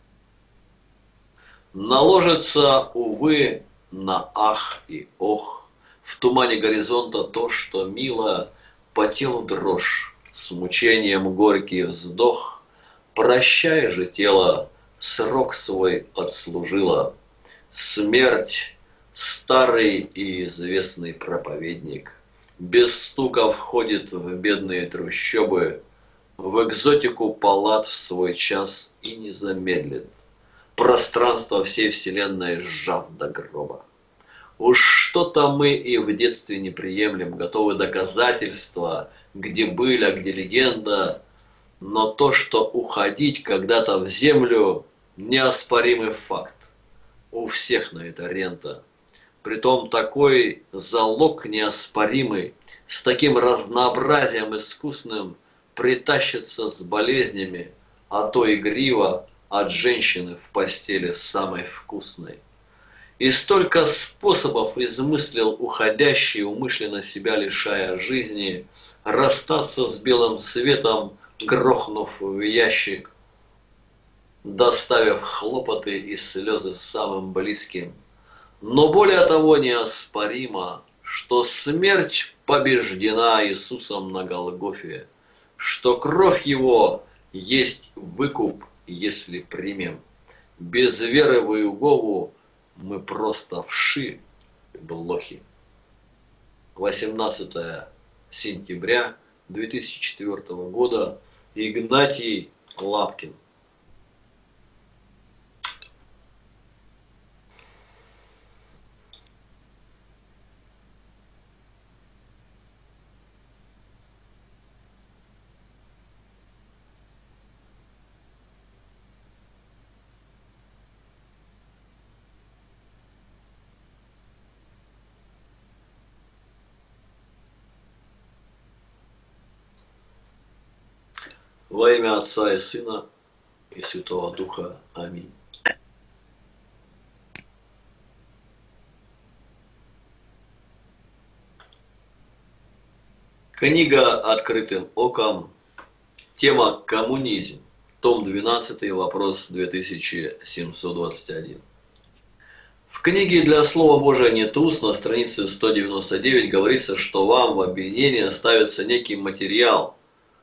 Наложится, увы, на ах и ох, в тумане горизонта то, что мило, по телу дрожь, с мучением горький вздох. Прощай же, тело, срок свой отслужила. Смерть, старый и известный проповедник, без стука входит в бедные трущобы, в экзотику палат в свой час и не замедлит, пространство всей вселенной сжав до гроба. Уж что-то мы и в детстве не приемлем, готовы доказательства, где быль, а где легенда, но то, что уходить когда-то в землю, неоспоримый факт. У всех на это рента. Притом такой залог неоспоримый, с таким разнообразием искусным, притащится с болезнями, а то игриво от женщины в постели самой вкусной. И столько способов измыслил уходящий, умышленно себя лишая жизни, расстаться с белым светом, грохнув в ящик, доставив хлопоты и слезы самым близким. Но более того неоспоримо, что смерть побеждена Иисусом на Голгофе, что кровь Его есть выкуп, если примем. Без веры в Иегову мы просто вши блохи. восемнадцатое сентября две тысячи четвёртого года. Игнатий Лапкин. Во имя Отца и Сына и Святого Духа. Аминь. Книга «Открытым оком». Тема «Коммунизм». Том двенадцатый, вопрос две тысячи семьсот двадцать один. В книге «Для Слова Божия нет уст» на странице сто девяносто девять говорится, что вам в обвинение ставится некий материал.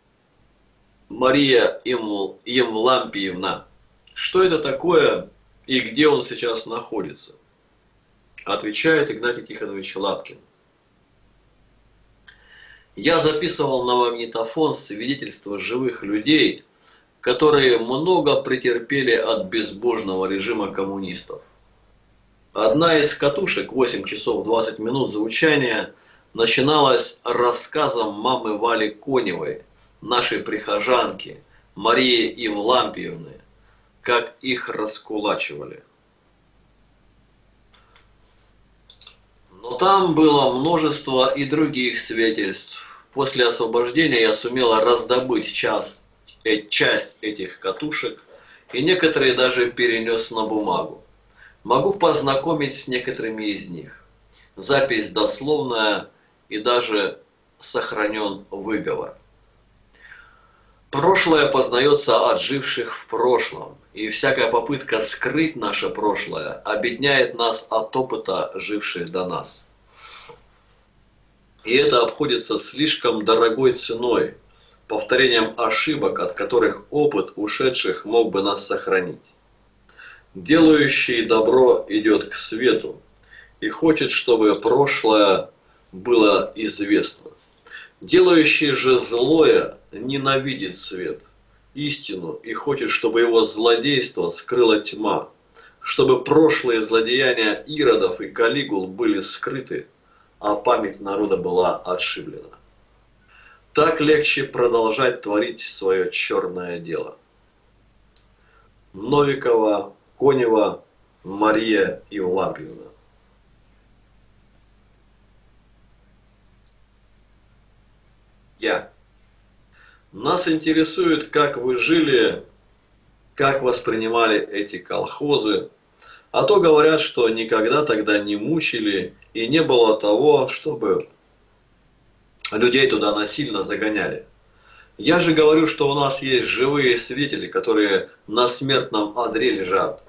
Мария Евлампиевна. Что это такое и где он сейчас находится? Отвечает Игнатий Тихонович Лапкин. Я записывал на магнитофон свидетельства живых людей, которые много претерпели от безбожного режима коммунистов. Одна из катушек, восемь часов двадцать минут звучания, начиналась рассказом мамы Вали Коневой, нашей прихожанки, Марии Евлампиевны, как их раскулачивали. Но там было множество и других свидетельств. После освобождения я сумела раздобыть час, э, часть этих катушек, и некоторые даже перенес на бумагу. Могу познакомить с некоторыми из них. Запись дословная и даже сохранен выговор. Прошлое познается от живших в прошлом, и всякая попытка скрыть наше прошлое обедняет нас от опыта, живших до нас. И это обходится слишком дорогой ценой, повторением ошибок, от которых опыт ушедших мог бы нас сохранить. Делающий добро идет к свету и хочет, чтобы прошлое было известно. Делающий же злое ненавидит свет, истину, и хочет, чтобы его злодейство скрыла тьма, чтобы прошлые злодеяния Иродов и Калигул были скрыты, а память народа была отшиблена. Так легче продолжать творить свое черное дело. Новикова, Конева, Мария Евлампиевна. Я. Нас интересует, как вы жили, как воспринимали эти колхозы. А то говорят, что никогда тогда не мучили и не было того, чтобы людей туда насильно загоняли. Я же говорю, что у нас есть живые свидетели, которые на смертном одре лежат.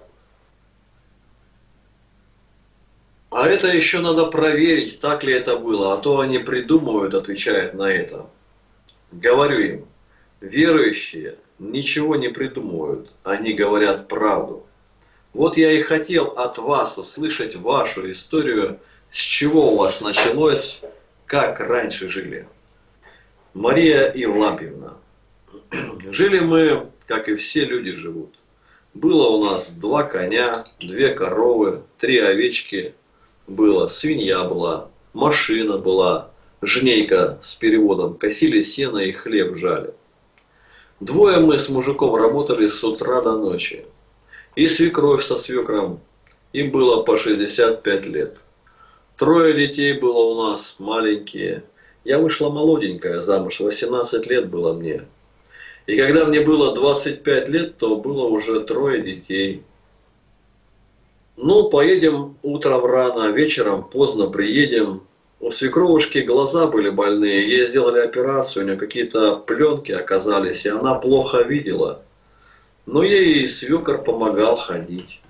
А это еще надо проверить, так ли это было, а то они придумывают, отвечает на это. Говорю им, верующие ничего не придумывают, они говорят правду. Вот я и хотел от вас услышать вашу историю, с чего у вас началось, как раньше жили. Мария Евлампиевна. Жили мы, как и все люди живут. Было у нас два коня, две коровы, три овечки. Было, свинья была, машина была, жнейка с переводом, косили сено и хлеб жали. Двое мы с мужиком работали с утра до ночи. И свекровь со свекром, им было по шестьдесят пять лет. Трое детей было у нас, маленькие. Я вышла молоденькая замуж, восемнадцать лет было мне. И когда мне было двадцать пять лет, то было уже трое детей. Ну, поедем утром рано, вечером поздно приедем. У свекровушки глаза были больные, ей сделали операцию, у нее какие-то пленки оказались, и она плохо видела. Но ей и свекор помогал ходить.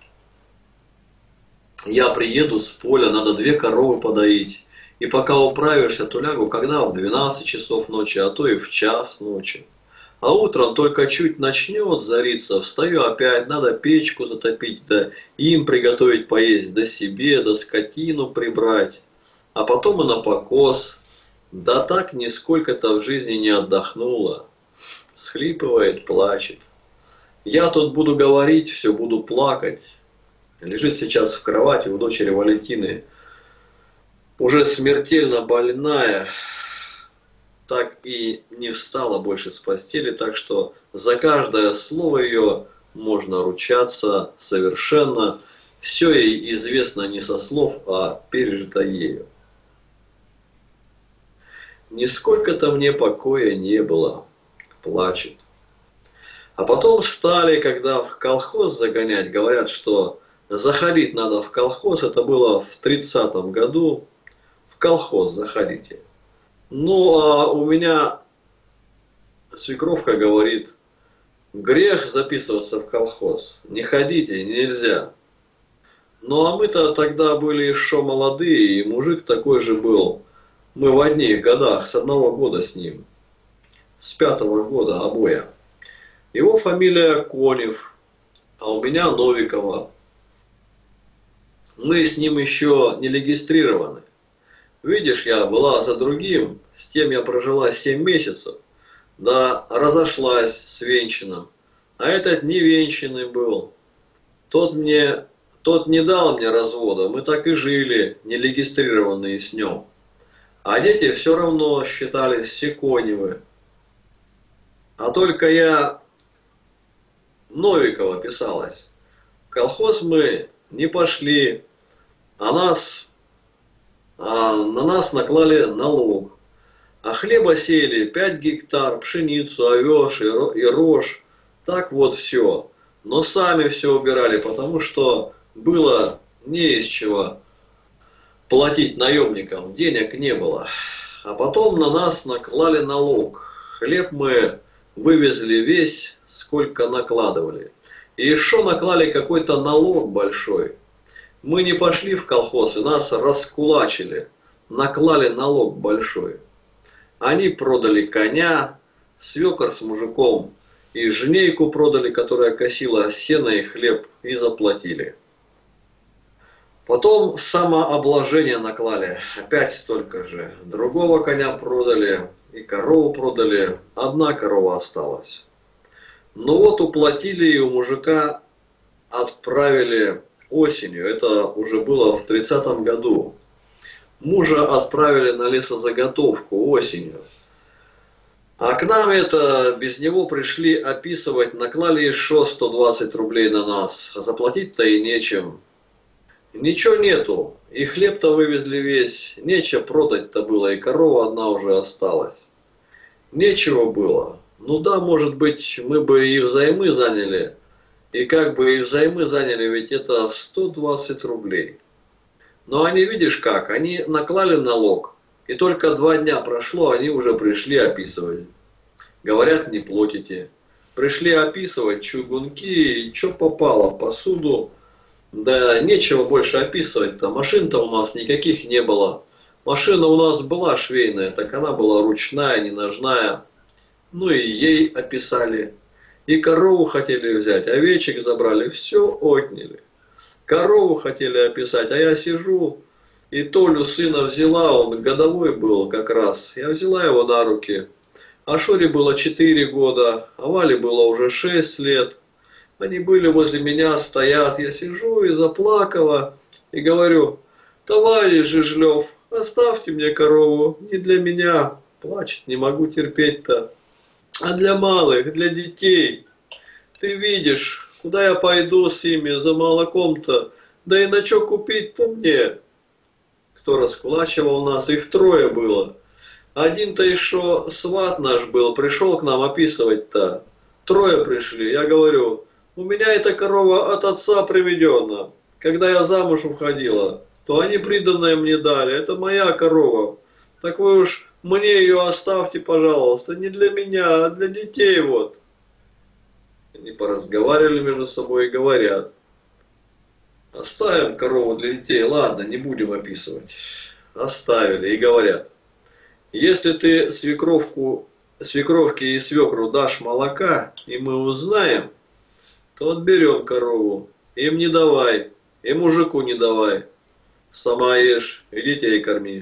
Я приеду с поля, надо две коровы подоить. И пока управишься, то лягу, когда в двенадцать часов ночи, а то и в час ночи. А утром только чуть начнет зариться, встаю опять, надо печку затопить, да им приготовить поесть, да себе, да скотину прибрать. А потом и на покос. Да так нисколько-то в жизни не отдохнула. Схлипывает, плачет. Я тут буду говорить, все буду плакать. Лежит сейчас в кровати у дочери Валентины. Уже смертельно больная. Так и не встала больше с постели, так что за каждое слово ее можно ручаться совершенно. Все ей известно не со слов, а пережито ею. Нисколько-то мне покоя не было, плачет. А потом стали, когда в колхоз загонять, говорят, что заходить надо в колхоз, это было в тридцатом году, в колхоз заходите. Ну, а у меня свекровка говорит, грех записываться в колхоз, не ходите, нельзя. Ну, а мы-то тогда были еще молодые, и мужик такой же был. Мы в одних годах, с одного года с ним, с пятого года обоя. Его фамилия Конев, а у меня Новикова. Мы с ним еще не регистрированы. Видишь, я была за другим, с тем я прожила семь месяцев, да разошлась с венчанным. А этот не венчанный был. Тот мне, тот не дал мне развода, мы так и жили, не регистрированные с ним. А дети все равно считались Секоневы. А только я Новикова писалась. В колхоз мы не пошли, а нас, а на нас наклали налог. А хлеба сеяли пять гектар, пшеницу, овес и рожь. Так вот все. Но сами все убирали, потому что было не из чего платить наемникам, денег не было. А потом на нас наклали налог. Хлеб мы вывезли весь, сколько накладывали. И еще наклали какой-то налог большой. Мы не пошли в колхоз, и нас раскулачили. Наклали налог большой. Они продали коня, свекор с мужиком, и жнейку продали, которая косила сено и хлеб, и заплатили. Потом самообложение наклали, опять столько же. Другого коня продали, и корову продали, одна корова осталась. Ну вот уплатили, и у мужика отправили осенью, это уже было в тридцатом году. Мужа отправили на лесозаготовку осенью. А к нам это, без него пришли описывать, наклали еще сто двадцать рублей на нас, а заплатить-то и нечем. Ничего нету, и хлеб-то вывезли весь, нечего продать-то было, и корова одна уже осталась. Нечего было. Ну да, может быть, мы бы и взаймы заняли, и как бы и взаймы заняли, ведь это сто двадцать рублей. Но они, видишь как, они наклали налог, и только два дня прошло, они уже пришли описывать. Говорят, не платите. Пришли описывать чугунки, и что попало, посуду. Да нечего больше описывать-то, машин-то у нас никаких не было. Машина у нас была швейная, так она была ручная, не ножная. Ну и ей описали. И корову хотели взять, овечек забрали, все отняли. Корову хотели описать, а я сижу, и Толю сына взяла, он годовой был как раз. Я взяла его на руки. А Шуре было четыре года, а Вале было уже шесть лет. Они были возле меня, стоят, я сижу и заплакала, и говорю, товарищ Жижлев, оставьте мне корову, не для меня, плачет, не могу терпеть-то, а для малых, для детей. Ты видишь, куда я пойду с ними за молоком-то, да и на что купить-то мне? Кто раскулачивал нас, их трое было. Один-то еще сват наш был, пришел к нам описывать-то. Трое пришли, я говорю, у меня эта корова от отца приведена. Когда я замуж уходила, то они приданное мне дали, это моя корова. Так вы уж мне ее оставьте, пожалуйста, не для меня, а для детей вот. Они поразговаривали между собой и говорят, оставим корову для детей, ладно, не будем описывать. Оставили и говорят, если ты свекровку, свекровке и свекру дашь молока, и мы узнаем, то отберем корову, им не давай, и мужику не давай, сама ешь и детей корми.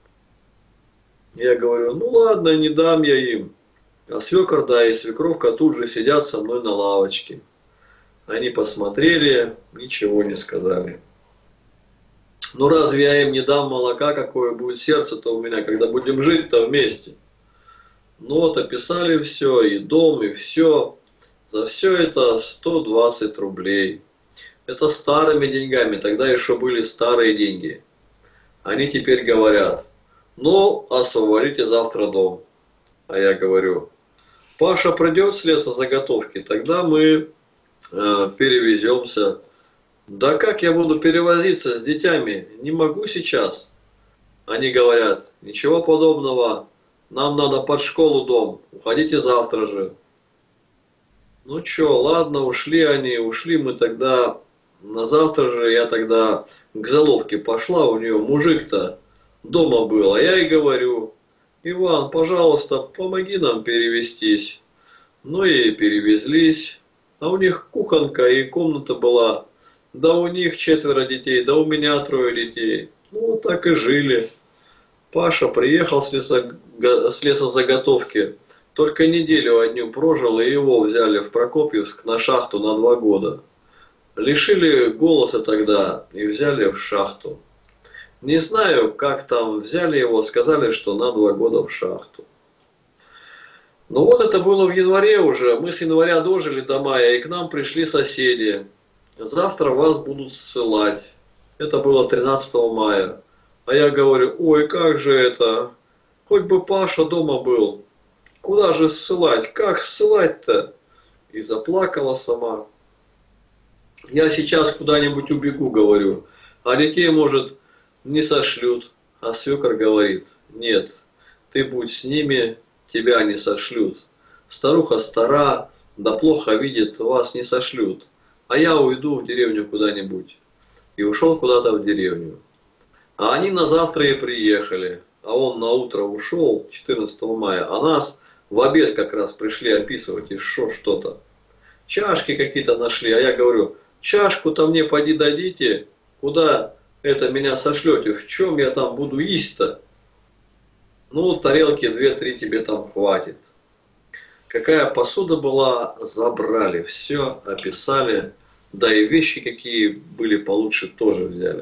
Я говорю, ну ладно, не дам я им. А свекор, да, и свекровка тут же сидят со мной на лавочке. Они посмотрели, ничего не сказали. Ну разве я им не дам молока, какое будет сердце-то у меня, когда будем жить-то вместе? Ну вот описали все, и дом, и все. За все это сто двадцать рублей. Это старыми деньгами, тогда еще были старые деньги. Они теперь говорят, ну освободите завтра дом. А я говорю, Паша придет с лесозаготовки, тогда мы э, перевеземся. Да как я буду перевозиться с детьми? Не могу сейчас. Они говорят, ничего подобного, нам надо под школу дом, уходите завтра же. Ну чё, ладно, ушли они, ушли мы тогда, на завтра же я тогда к заловке пошла, у нее мужик-то дома был, а я и говорю, Иван, пожалуйста, помоги нам перевестись. Ну и перевезлись, а у них кухонка и комната была, да у них четверо детей, да у меня трое детей, ну вот так и жили. Паша приехал с, лесо, с лесозаготовки, только неделю одну прожил, и его взяли в Прокопьевск на шахту на два года. Лишили голоса тогда и взяли в шахту. Не знаю, как там взяли его, сказали, что на два года в шахту. Ну вот это было в январе уже, мы с января дожили до мая, и к нам пришли соседи. Завтра вас будут ссылать. Это было тринадцатого мая. А я говорю, ой, как же это, хоть бы Паша дома был, куда же ссылать, как ссылать-то? И заплакала сама. Я сейчас куда-нибудь убегу, говорю, а детей, может, не сошлют. А свекор говорит, нет, ты будь с ними, тебя не сошлют. Старуха стара, да плохо видит, вас не сошлют. А я уйду в деревню куда-нибудь. И ушел куда-то в деревню. А они на завтра и приехали. А он на утро ушел, четырнадцатого мая, а нас в обед как раз пришли описывать, и шо что-то. Чашки какие-то нашли, а я говорю, чашку-то мне поди дадите, куда это меня сошлете, в чем я там буду есть-то? Ну, тарелки две-три тебе там хватит. Какая посуда была, забрали, все описали, да и вещи какие были получше тоже взяли.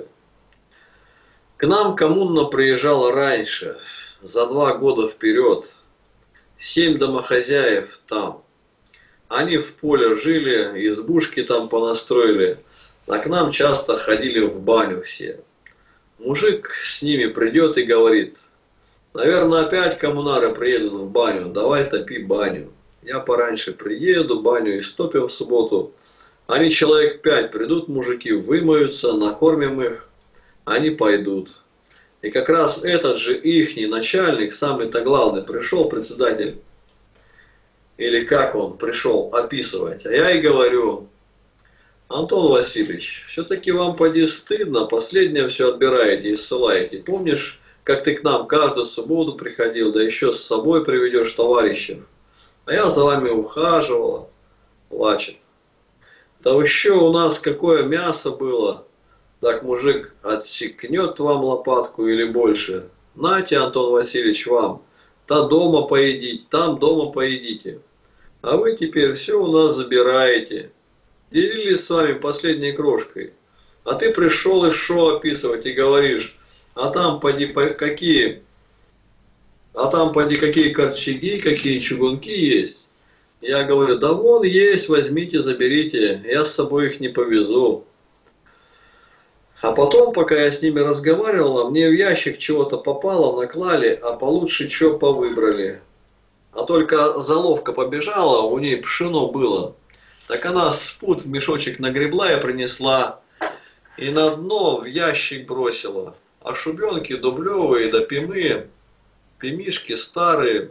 К нам коммуна приезжала раньше, за два года вперед. Семь домохозяев там. Они в поле жили, избушки там понастроили, а к нам часто ходили в баню все. Мужик с ними придет и говорит, наверное, опять коммунары приедут в баню, давай топи баню. Я пораньше приеду, баню истопим в субботу. Они человек пять придут, мужики, вымоются, накормим их. Они пойдут. И как раз этот же ихний начальник, самый-то главный, пришел, председатель, или как он пришел описывать. А я и говорю, Антон Васильевич, все-таки вам поди стыдно, последнее все отбираете и ссылаете. Помнишь, как ты к нам каждую субботу приходил, да еще с собой приведешь товарищев? А я за вами ухаживала, плачет. Да еще у нас какое мясо было. Так мужик отсекнет вам лопатку или больше. Нате, Антон Васильевич, вам. Та дома поедите, там дома поедите. А вы теперь все у нас забираете. Делились с вами последней крошкой. А ты пришел и шо описывать и говоришь, а там поди какие, а там поди какие корчаги, какие чугунки есть. Я говорю, да вон есть, возьмите, заберите, я с собой их не повезу. А потом, пока я с ними разговаривала, мне в ящик чего-то попало, наклали, а получше что повыбрали. А только заловка побежала, у ней пшено было. Так она спут в мешочек нагребла и принесла, и на дно в ящик бросила. А шубенки дублевые да пимы, пимишки старые,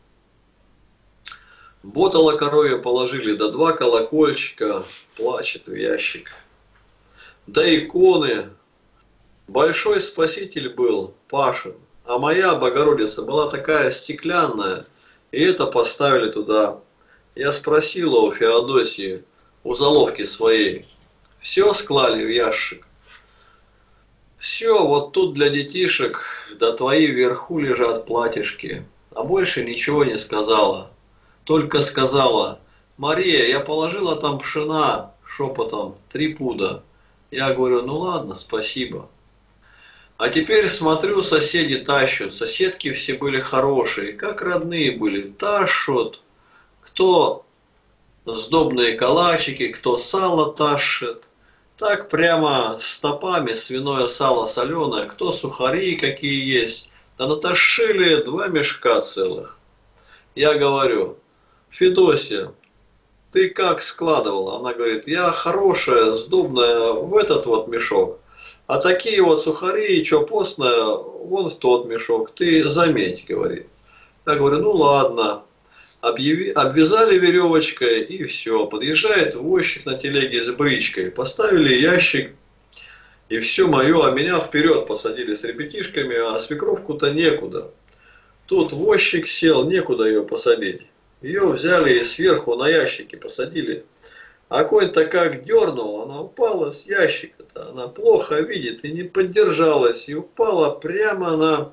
ботало коровье положили, да два колокольчика, плачет в ящик. Да иконы. Большой спаситель был, Пашин, а моя Богородица была такая стеклянная, и это поставили туда. Я спросила у Феодосии, у заловки своей, все склали в ящик? Все, вот тут для детишек, да твои вверху лежат платьишки, а больше ничего не сказала. Только сказала, Мария, я положила там пшена, шепотом, три пуда. Я говорю, ну ладно, спасибо. А теперь смотрю, соседи тащат. Соседки все были хорошие, как родные были. Тащат. Кто сдобные калачики, кто сало тащит. Так прямо стопами свиное сало соленое. Кто сухари какие есть. Да натащили два мешка целых. Я говорю, Федосия, ты как складывала? Она говорит, я хорошая, сдобная в этот вот мешок. А такие вот сухари, и что постное, вон в тот мешок. Ты заметь, говорит. Я говорю, ну ладно. Объяви, обвязали веревочкой и все. Подъезжает возчик на телеге с бричкой. Поставили ящик. И все мое, а меня вперед посадили с ребятишками, а свекровку-то некуда. Тут возчик сел, некуда ее посадить. Ее взяли и сверху на ящике посадили. А конь-то как дернул, она упала с ящика-то. Она плохо видит и не поддержалась. И упала прямо на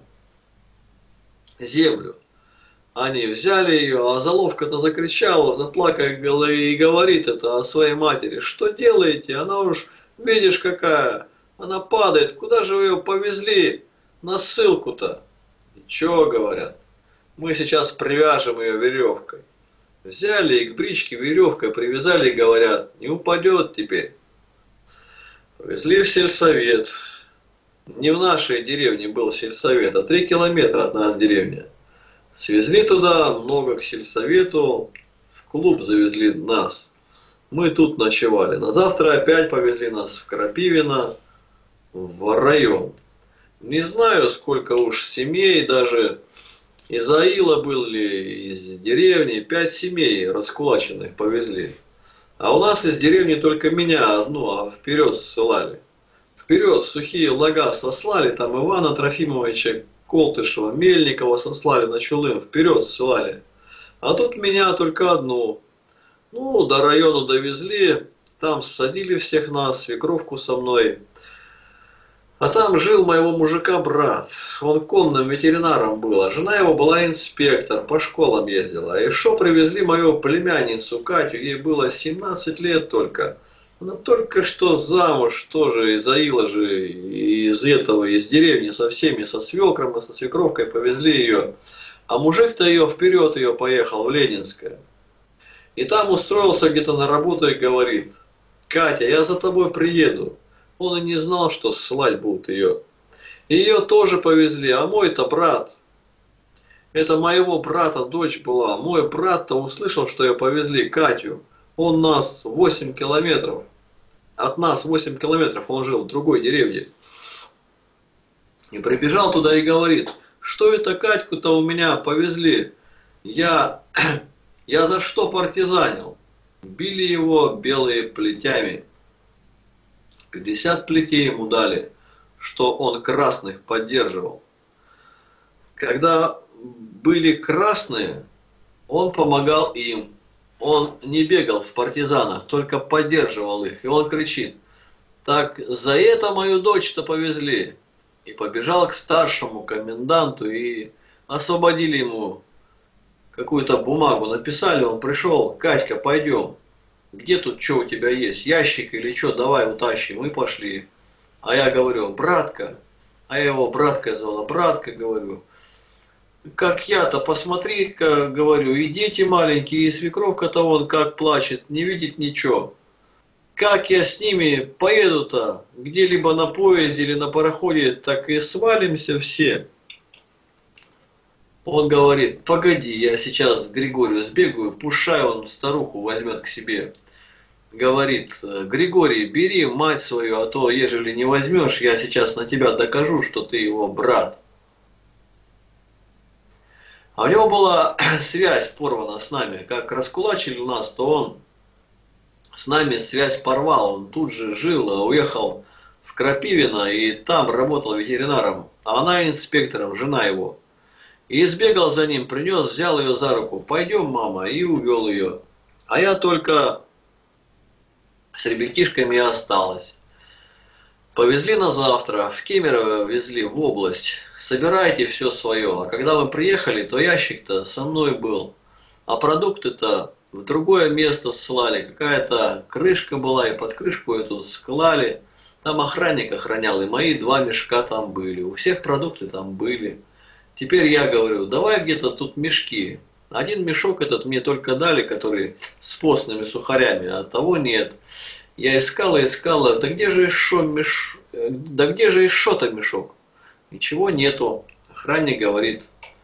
землю. Они взяли ее, а заловка-то закричала, заплакала и говорит это о своей матери. Что делаете? Она уж, видишь какая, она падает. Куда же вы ее повезли на ссылку-то? Ничего, говорят. Мы сейчас привяжем ее веревкой. Взяли и к бричке веревкой привязали, говорят, не упадет теперь. Повезли в сельсовет. Не в нашей деревне был сельсовет, а три километра от нас деревня. Свезли туда, много к сельсовету, в клуб завезли нас. Мы тут ночевали. На завтра опять повезли нас в Крапивино, в район. Не знаю, сколько уж семей, даже из Аила были, из деревни, пять семей раскулаченных повезли. А у нас из деревни только меня одну, а вперед ссылали. Вперед сухие лага сослали, там Ивана Трофимовича Колтышева, Мельникова сослали на Чулым, вперед ссылали. А тут меня только одну. Ну, до района довезли, там ссадили всех нас, свекровку со мной. А там жил моего мужика брат, он конным ветеринаром был, а жена его была инспектор, по школам ездила. И шо привезли мою племянницу Катю, ей было семнадцать лет только. Она только что замуж тоже из Аила же, из этого, из деревни со всеми, со свекром и со свекровкой повезли ее. А мужик-то ее вперед ее поехал в Ленинское. И там устроился где-то на работу и говорит, Катя, я за тобой приеду. Он и не знал, что ссылать будут ее. Ее тоже повезли, а мой-то брат. Это моего брата дочь была. Мой брат-то услышал, что ее повезли, Катю. Он нас восемь километров. От нас восемь километров он жил в другой деревне. И прибежал туда и говорит, что это Катьку-то у меня повезли. Я, я за что партизанил? Били его белые плетями. пятьдесят плетей ему дали, что он красных поддерживал. Когда были красные, он помогал им. Он не бегал в партизанах, только поддерживал их. И он кричит, так за это мою дочь-то повезли. И побежал к старшему коменданту и освободили ему какую-то бумагу. Написали, он пришел, Катька, пойдем. Где тут что у тебя есть, ящик или что, давай утащим. Мы пошли. А я говорю, братка, а я его браткой звала, братка, говорю. Как я-то, посмотри-ка, говорю, и дети маленькие, и свекровка-то вон как плачет, не видит ничего. Как я с ними поеду-то, где-либо на поезде или на пароходе, так и свалимся все. Он говорит, погоди, я сейчас к Григорию сбегаю, пущай он старуху возьмет к себе. Говорит, Григорий, бери мать свою, а то, ежели не возьмешь, я сейчас на тебя докажу, что ты его брат. А у него была связь порвана с нами. Как раскулачили нас, то он с нами связь порвал. Он тут же жил, уехал в Крапивино и там работал ветеринаром. А она инспектором, жена его. И сбегал за ним, принес, взял ее за руку. Пойдем, мама, и увел ее. А я только с ребятишками и осталась. Повезли на завтра, в Кемерово везли, в область. Собирайте все свое. А когда мы приехали, то ящик-то со мной был. А продукты-то в другое место ссылали. Какая-то крышка была, и под крышку эту склали. Там охранник охранял, и мои два мешка там были. У всех продукты там были. Теперь я говорю, давай где-то тут мешки. Один мешок этот мне только дали, который с постными сухарями, а того нет. Я искала, искала, да где же еще меш... да где же еще-то мешок? Ничего нету. Охранник говорит,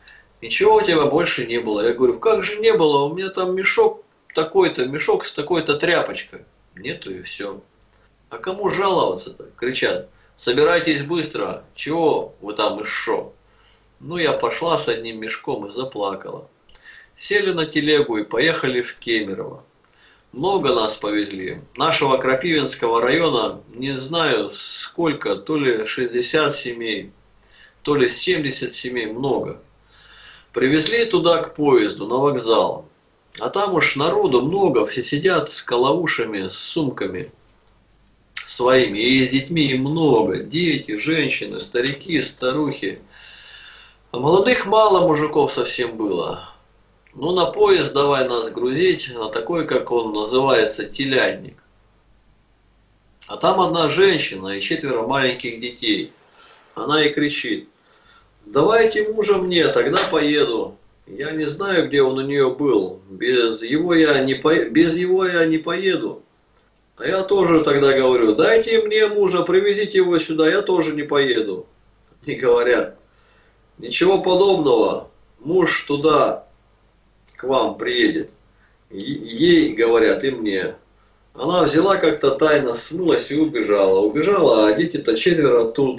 Ничего у тебя больше не было. Я говорю, как же не было? У меня там мешок такой-то, мешок с такой-то тряпочкой. Нету и все. А кому жаловаться-то? Кричат. Собирайтесь быстро. Чего вы там еще? Ну, я пошла с одним мешком и заплакала. Сели на телегу и поехали в Кемерово. Много нас повезли. Нашего Крапивинского района, не знаю сколько, то ли шестьдесят семей, то ли семьдесят семей, много. Привезли туда к поезду, на вокзал. А там уж народу много, все сидят с калаушами, с сумками своими. И с детьми много. Дети, женщины, старики, старухи. А молодых мало мужиков совсем было. Ну, на поезд давай нас грузить, на такой, как он называется, телядник. А там одна женщина и четверо маленьких детей. Она и кричит: давайте мужа мне, тогда поеду. Я не знаю, где он у нее был. Без его я не, по... Без его я не поеду. А я тоже тогда говорю: дайте мне мужа, привезите его сюда, я тоже не поеду. И говорят: ничего подобного, муж туда к вам приедет. Ей говорят и мне. Она взяла как-то тайно, смылась и убежала. Убежала, а дети-то четверо тут.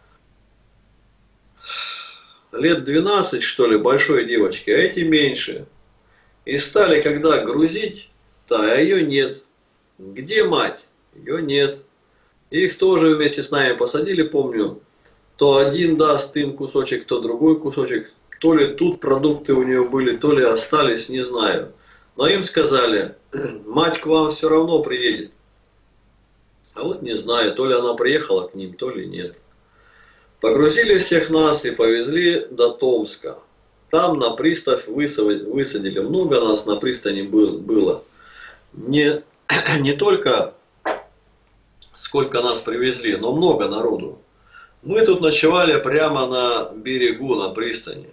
Лет двенадцать, что ли, большой девочки, а эти меньше. И стали, когда грузить, то а ее нет. Где мать? Ее нет. Их тоже вместе с нами посадили, помню. То один даст им кусочек, то другой кусочек. То ли тут продукты у нее были, то ли остались, не знаю. Но им сказали: мать к вам все равно приедет. А вот не знаю, то ли она приехала к ним, то ли нет. Погрузили всех нас и повезли до Томска. Там на пристав высадили. Много нас на пристани было. Не, не только сколько нас привезли, но много народу. Мы тут ночевали прямо на берегу, на пристани.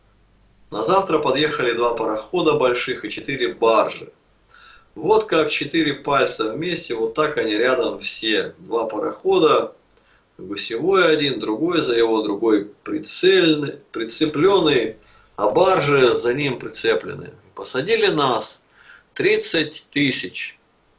На завтра подъехали два парохода больших и четыре баржи. Вот как четыре пальца вместе, вот так они рядом все. Два парохода, гусевой один, другой за его, другой прицельный, прицепленный, а баржи за ним прицеплены. Посадили нас тридцать тысяч.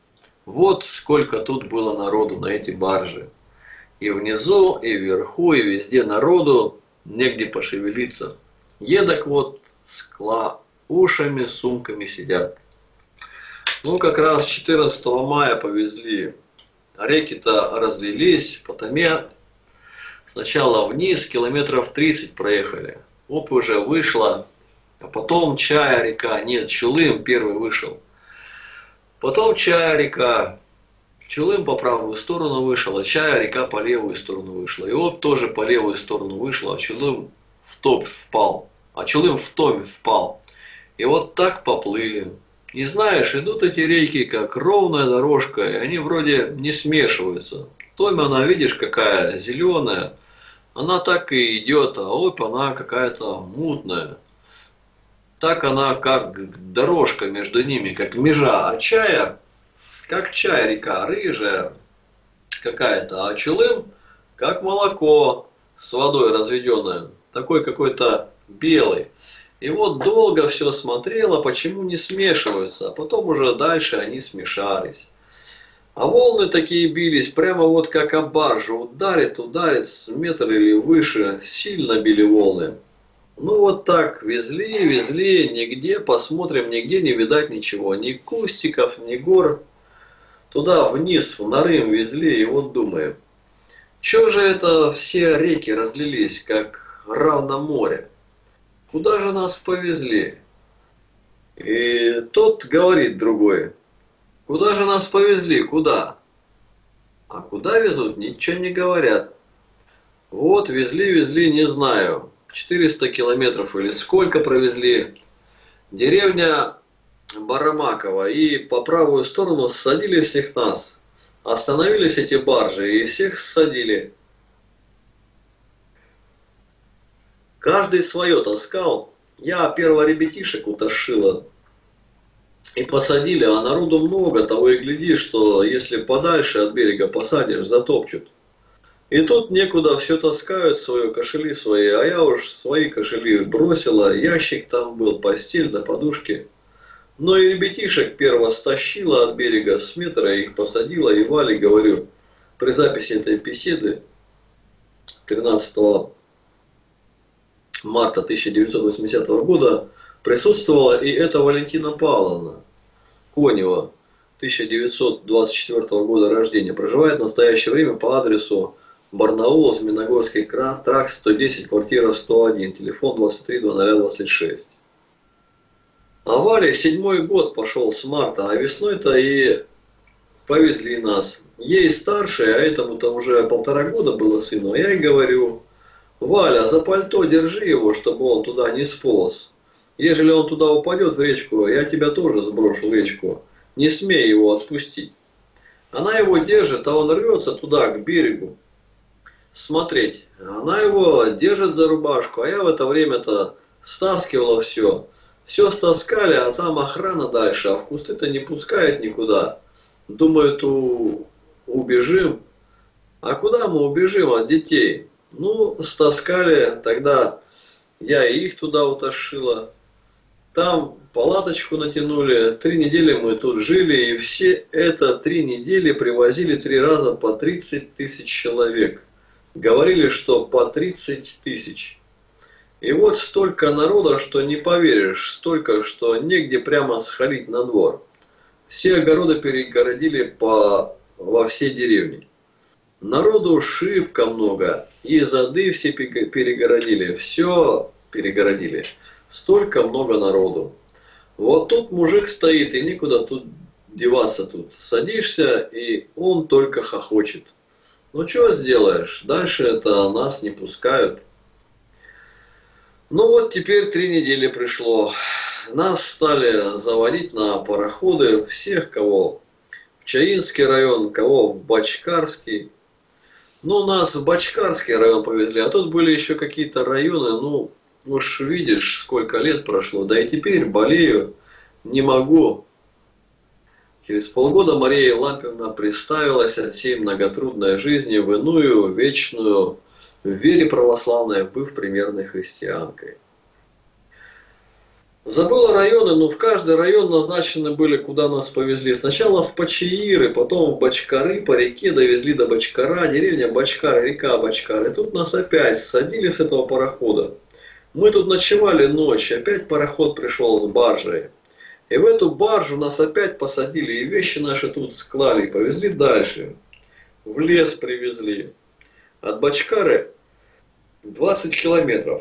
Вот сколько тут было народу на эти баржи. И внизу, и вверху, и везде народу, негде пошевелиться. Едок вот с клаушами, сумками сидят. Ну, как раз четырнадцатого мая повезли. Реки-то разлились, по Томе. Сначала вниз, километров тридцать проехали. Оп, уже вышла. А потом Чая река. Нет, Чулым первый вышел. Потом Чая река. Чулым по правую сторону вышел, а Чая река по левую сторону вышла. И Оп тоже по левую сторону вышла, а Чулым в Топь впал. А Чулым в Томь впал. И вот так поплыли. И знаешь, идут эти реки как ровная дорожка, и они вроде не смешиваются. Томь, она, видишь, какая зеленая, она так и идет, а Обь, она какая-то мутная. Так она как дорожка между ними, как межа. А Чая, как Чая река, рыжая какая-то, а Чулым как молоко с водой разведенное, такой какой-то белый. И вот долго все смотрела, почему не смешиваются, а потом уже дальше они смешались. А волны такие бились, прямо вот как о баржу, ударит, ударит, с метр или выше, сильно били волны. Ну вот так, везли, везли, нигде, посмотрим, нигде не видать ничего, ни кустиков, ни гор. Туда вниз, в Нарым везли, и вот думаем, что же это все реки разлились, как равно море? Куда же нас повезли? И тот говорит другой: куда же нас повезли, куда? А куда везут, ничего не говорят. Вот везли, везли, не знаю, четыреста километров или сколько провезли. Деревня Барамаково, и по правую сторону ссадили всех нас. Остановились эти баржи и всех ссадили. Каждый свое таскал. Я первого ребятишек утащила и посадили, а народу много, того и гляди, что если подальше от берега посадишь, затопчут. И тут некуда, все таскают свои кошели свои, а я уж свои кошели бросила, ящик там был, постель до подушки. Но и ребятишек первого стащила от берега с метра, их посадила, и Вале говорю, при записи этой беседы тринадцатого марта тысяча девятьсот восьмидесятого года присутствовала и эта Валентина Павловна Конева, тысяча девятьсот двадцать четвёртого года рождения, проживает в настоящее время по адресу Барнаул, Змеиногорский тракт сто десять, квартира сто один, телефон двадцать три двадцать двадцать шесть. А Вале седьмой год пошел с марта, а весной-то и повезли нас. Ей старшей, а этому-то уже полтора года было сыну, а я ей говорю, Валя, за пальто держи его, чтобы он туда не сполз. Ежели он туда упадет в речку, я тебя тоже сброшу в речку. Не смей его отпустить. Она его держит, а он рвется туда, к берегу. Смотреть. Она его держит за рубашку, а я в это время-то стаскивала все. Все стаскали, а там охрана дальше, а в кусты-то не пускают никуда. Думают, у... убежим. А куда мы убежим от детей? Ну, стаскали, тогда я и их туда утащила. Там палаточку натянули, три недели мы тут жили, и все это три недели привозили три раза по тридцать тысяч человек. Говорили, что по тридцать тысяч. И вот столько народа, что не поверишь, столько, что негде прямо сходить на двор. Все огороды перегородили по... во все деревни. Народу шибко много, и зады все перегородили, все перегородили. Столько много народу. Вот тут мужик стоит, и никуда тут деваться тут. Садишься, и он только хохочет. Ну что сделаешь, дальше это нас не пускают. Ну вот теперь три недели пришло. Нас стали заводить на пароходы всех, кого в Чаинский район, кого в Бочкарский. Ну, нас в Бочкарский район повезли, а тут были еще какие-то районы, ну, уж видишь, сколько лет прошло. Да и теперь болею, не могу. Через полгода Мария Лампевна приставилась от всей многотрудной жизни в иную, вечную, в вере православной, быв примерной христианкой. Забыла районы, но в каждый район назначены были, куда нас повезли. Сначала в Почаиры, потом в Бочкары, по реке довезли до Бочкара, деревня Бочкар, река Бочкар. И тут нас опять садили с этого парохода. Мы тут ночевали ночь, опять пароход пришел с баржей. И в эту баржу нас опять посадили, и вещи наши тут склали, и повезли дальше. В лес привезли. От Бочкары двадцать километров.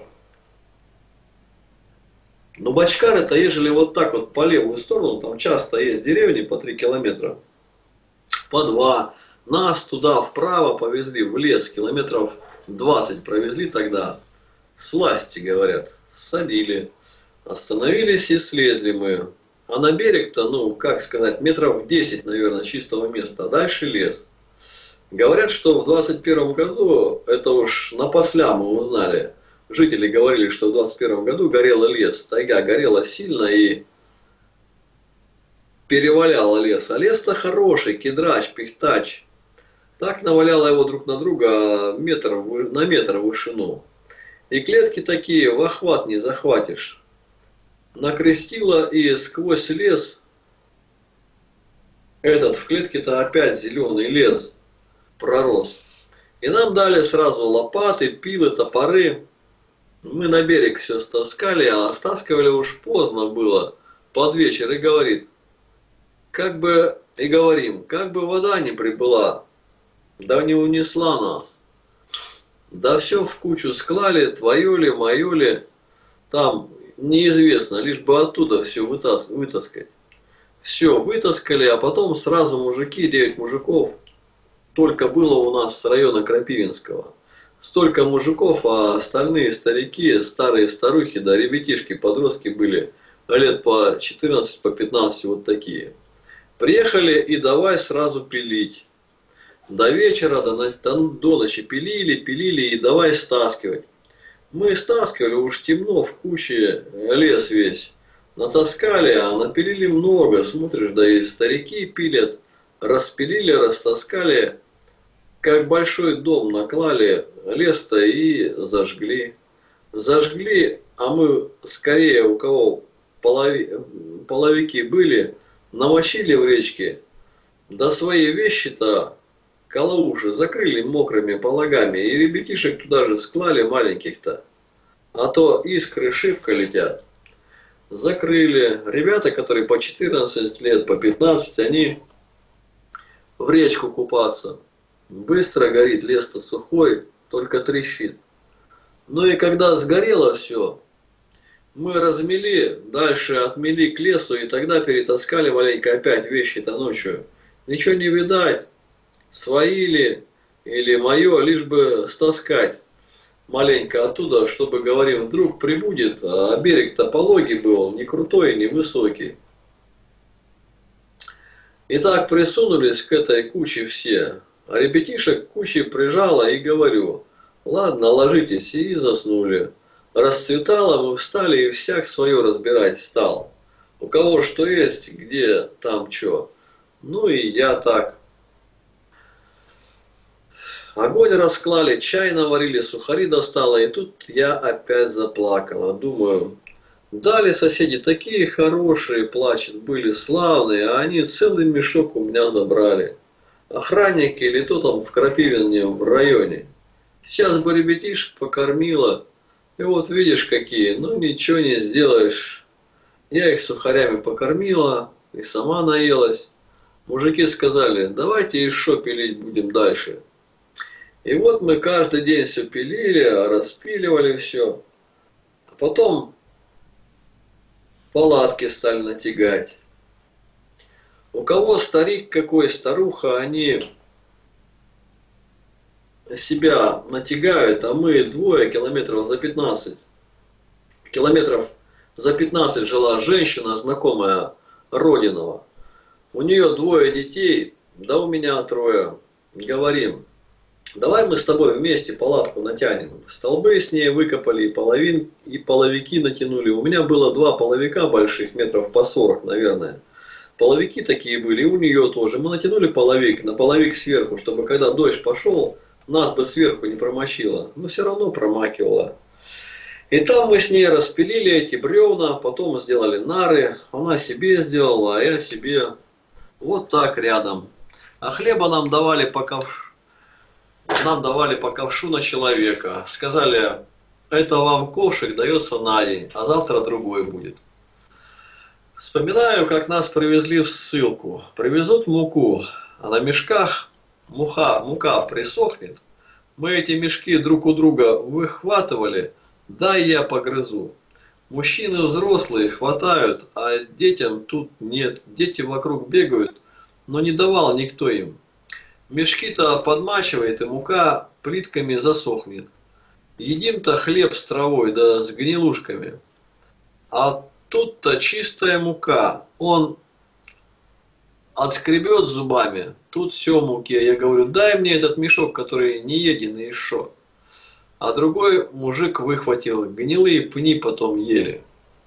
Но Бочкар это, ежели вот так вот по левую сторону, там часто есть деревни по три километра, по два. Нас туда вправо повезли, в лес, километров двадцать провезли тогда. Сласти, говорят, садили. Остановились и слезли мы. А на берег-то, ну, как сказать, метров десять, наверное, чистого места, а дальше лес. Говорят, что в двадцать первом году, это уж напосля мы узнали, жители говорили, что в двадцать первом году горел лес, тайга горела сильно и переваляла лес. А лес-то хороший, кедрач, пихтач. Так наваляло его друг на друга метр, на метр в вышину. И клетки такие в охват не захватишь. Накрестила и сквозь лес, этот в клетке-то опять зеленый лес пророс. И нам дали сразу лопаты, пилы, топоры. Мы на берег все стаскали, а стаскивали уж поздно было, под вечер, и говорит, как бы, и говорим, как бы вода не прибыла, да не унесла нас. Да все в кучу склали, твое ли, мое ли, там неизвестно, лишь бы оттуда все вытас вытаскать. Все вытаскали, а потом сразу мужики, девять мужиков, только было у нас с района Крапивинского. Столько мужиков, а остальные старики, старые старухи, да ребятишки, подростки были, лет по четырнадцать, по пятнадцать, вот такие. Приехали и давай сразу пилить. До вечера, до, до, до ночи пилили, пилили и давай стаскивать. Мы стаскивали, уж темно, в куче лес весь. Натаскали, а напилили много, смотришь, да и старики пилят. Распилили, растаскали. как большой дом наклали лес-то и зажгли. Зажгли, а мы скорее, у кого полови, половики были, намочили в речке, да свои вещи-то, калауши, закрыли мокрыми полагами, и ребятишек туда же склали маленьких-то, а то искры шибко летят. Закрыли. Ребята, которые по четырнадцать лет, по пятнадцать, они в речку купаться. Быстро горит, лес-то сухой, только трещит. Ну и когда сгорело все, мы размели, дальше отмели к лесу, и тогда перетаскали маленько опять вещи-то ночью. Ничего не видать, свои ли или мое, лишь бы стаскать маленько оттуда, чтобы, говорим, вдруг прибудет, а берег-то пологий был, не крутой, не высокий. И так присунулись к этой куче все, а ребятишек к куче прижало и говорю, ладно, ложитесь, и заснули. Расцветало, мы встали и всяк свое разбирать стал. У кого что есть, где там что. Ну и я так. Огонь расклали, чай наварили, сухари достала, и тут я опять заплакала. Думаю, дали соседи такие хорошие, плачут, были славные, а они целый мешок у меня забрали. Охранники или то там в Крапивине в районе. Сейчас бы ребятишек покормила, и вот видишь какие, ну ничего не сделаешь. Я их сухарями покормила, и сама наелась. Мужики сказали, давайте еще пилить будем дальше. И вот мы каждый день все пилили, распиливали все. А потом палатки стали натягать. У кого старик какой, старуха, они себя натягают, а мы двое километров за пятнадцать. Километров за пятнадцать жила женщина, знакомая Родинова. У нее двое детей, да у меня трое. Говорим, давай мы с тобой вместе палатку натянем. Столбы с ней выкопали, и, половин, и половики натянули. У меня было два половика больших, метров по сорок, наверное. Половики такие были, и у нее тоже. Мы натянули половик, на половик сверху, чтобы когда дождь пошел, нас бы сверху не промочило. Но все равно промакивало. И там мы с ней распилили эти бревна, потом сделали нары. Она себе сделала, а я себе вот так рядом. А хлеба нам давали по ковшу. Нам давали по ковшу на человека. Сказали, это вам ковшик дается на день, а завтра другой будет. Вспоминаю, как нас привезли в ссылку. Привезут муку, а на мешках муха, мука присохнет. Мы эти мешки друг у друга выхватывали, дай я погрызу. Мужчины взрослые хватают, а детям тут нет. Дети вокруг бегают, но не давал никто им. Мешки-то подмачивает, и мука плитками засохнет. Едим-то хлеб с травой, да с гнилушками. А тут-то чистая мука. Он отскребет зубами, тут все муки. Я говорю, дай мне этот мешок, который не единый еще. А другой мужик выхватил, гнилые пни потом ели.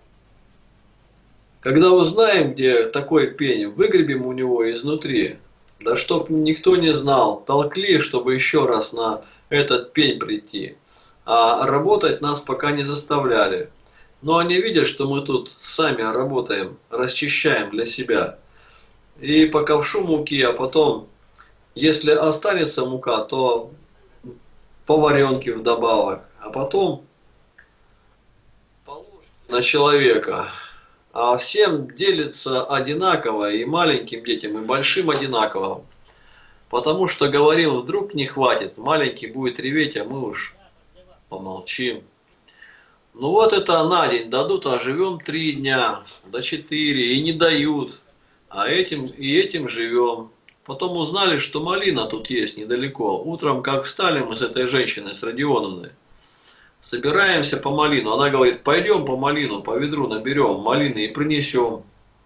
Когда узнаем, где такой пень, выгребем у него изнутри. Да чтоб никто не знал, толкли, чтобы еще раз на этот пень прийти. А работать нас пока не заставляли. Но они видят, что мы тут сами работаем, расчищаем для себя. И по ковшу муки, а потом, если останется мука, то по варенке вдобавок. А потом положим на человека. А всем делится одинаково, и маленьким детям, и большим одинаково. Потому что, говорим, вдруг не хватит, маленький будет реветь, а мы уж помолчим. Ну вот это на день дадут, а живем три дня, до четыре, и не дают. А этим и этим живем. Потом узнали, что малина тут есть недалеко. Утром, как встали мы с этой женщиной, с Родионовной, собираемся по малину. Она говорит, пойдем по малину, по ведру наберем малины и принесем.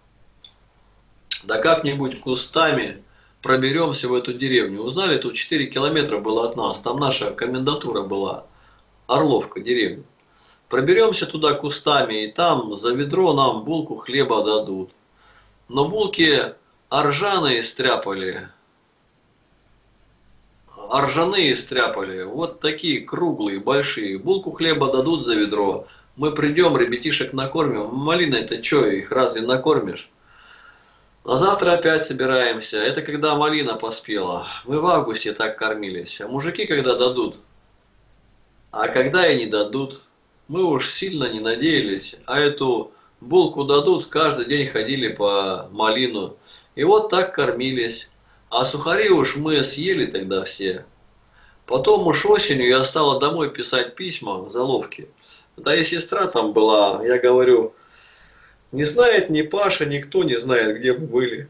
Да как-нибудь кустами проберемся в эту деревню. Узнали, тут четыре километра было от нас. Там наша комендатура была. Орловка, деревня. Проберемся туда кустами, и там за ведро нам булку хлеба дадут. Но булки ржаные стряпали. а ржаные стряпали, вот такие круглые, большие. Булку хлеба дадут за ведро. Мы придем, ребятишек накормим. Малиной-то что, их разве накормишь? А завтра опять собираемся. Это когда малина поспела. Мы в августе так кормились. А мужики когда дадут? А когда и не дадут. Мы уж сильно не надеялись. А эту булку дадут, каждый день ходили по малину. И вот так кормились. А сухари уж мы съели тогда все. Потом уж осенью я стала домой писать письма в заловке. Да и сестра там была, я говорю, не знает ни Паша, никто не знает, где мы были.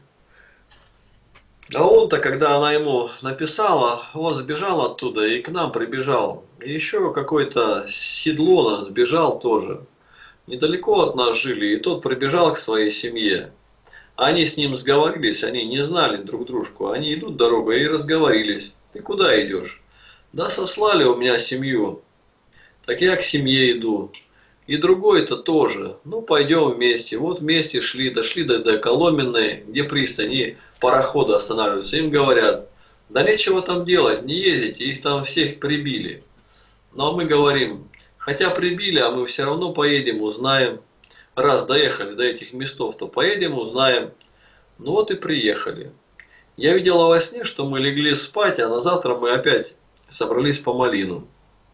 А он-то, когда она ему написала, он сбежал оттуда и к нам прибежал. И еще какой-то Седлона сбежал тоже. Недалеко от нас жили, и тот прибежал к своей семье. Они с ним сговорились, они не знали друг дружку. Они идут дорогой и разговорились. Ты куда идешь? Да сослали у меня семью. Так я к семье иду. И другой-то тоже. Ну, пойдем вместе. Вот вместе шли, дошли до, до Коломенной, где пристань, и пароходы останавливаются. Им говорят, да нечего там делать, не ездите, их там всех прибили. Но мы говорим, хотя прибили, а мы все равно поедем, узнаем. Раз доехали до этих местов, то поедем, узнаем. Ну вот и приехали. Я видела во сне, что мы легли спать, а на завтра мы опять собрались по малину.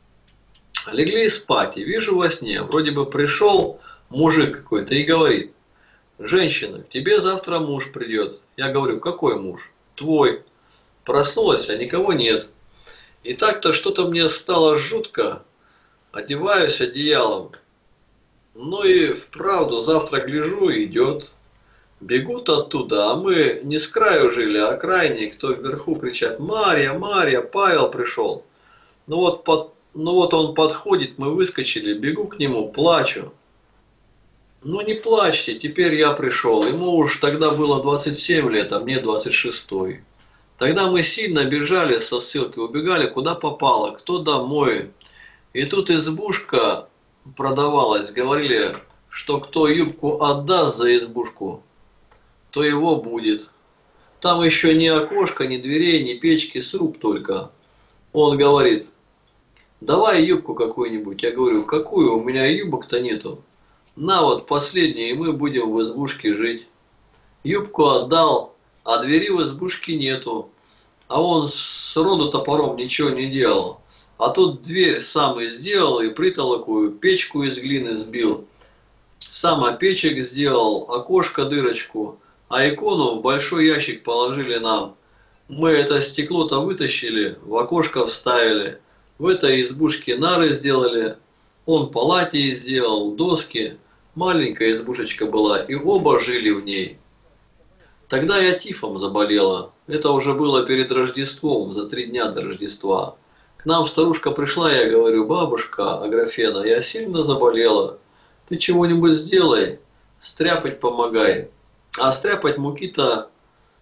Легли спать, и вижу во сне, вроде бы пришел мужик какой-то и говорит, женщина, к тебе завтра муж придет. Я говорю, какой муж? Твой. Проснулась, а никого нет. И так-то что-то мне стало жутко, одеваюсь одеялом. Ну и вправду завтра гляжу, идет. Бегут оттуда, а мы не с краю жили, а крайние, кто вверху кричат, Марья, Марья, Павел пришел. Ну вот под Ну вот он подходит, мы выскочили, бегу к нему, плачу. Ну не плачьте, теперь я пришел. Ему уж тогда было двадцать семь лет, а мне двадцать шесть. Тогда мы сильно бежали со ссылки, убегали куда попало, кто домой. И тут избушка продавалась, говорили, что кто юбку отдаст за избушку, то его будет. Там еще ни окошка, ни дверей, ни печки, сруб только. Он говорит, давай юбку какую-нибудь. Я говорю, какую? У меня юбок-то нету. На вот последнее, и мы будем в избушке жить. Юбку отдал, а двери в избушке нету. А он с роду топором ничего не делал. А тут дверь сам и сделал, и притолокую, печку из глины сбил. Сам опечек сделал, окошко дырочку, а икону в большой ящик положили нам. Мы это стекло-то вытащили, в окошко вставили. В этой избушке нары сделали, он палати сделал, доски, маленькая избушечка была, и оба жили в ней. Тогда я тифом заболела, это уже было перед Рождеством, за три дня до Рождества. К нам старушка пришла, я говорю, бабушка Аграфена, я сильно заболела, ты чего-нибудь сделай, стряпать помогай. А стряпать муки-то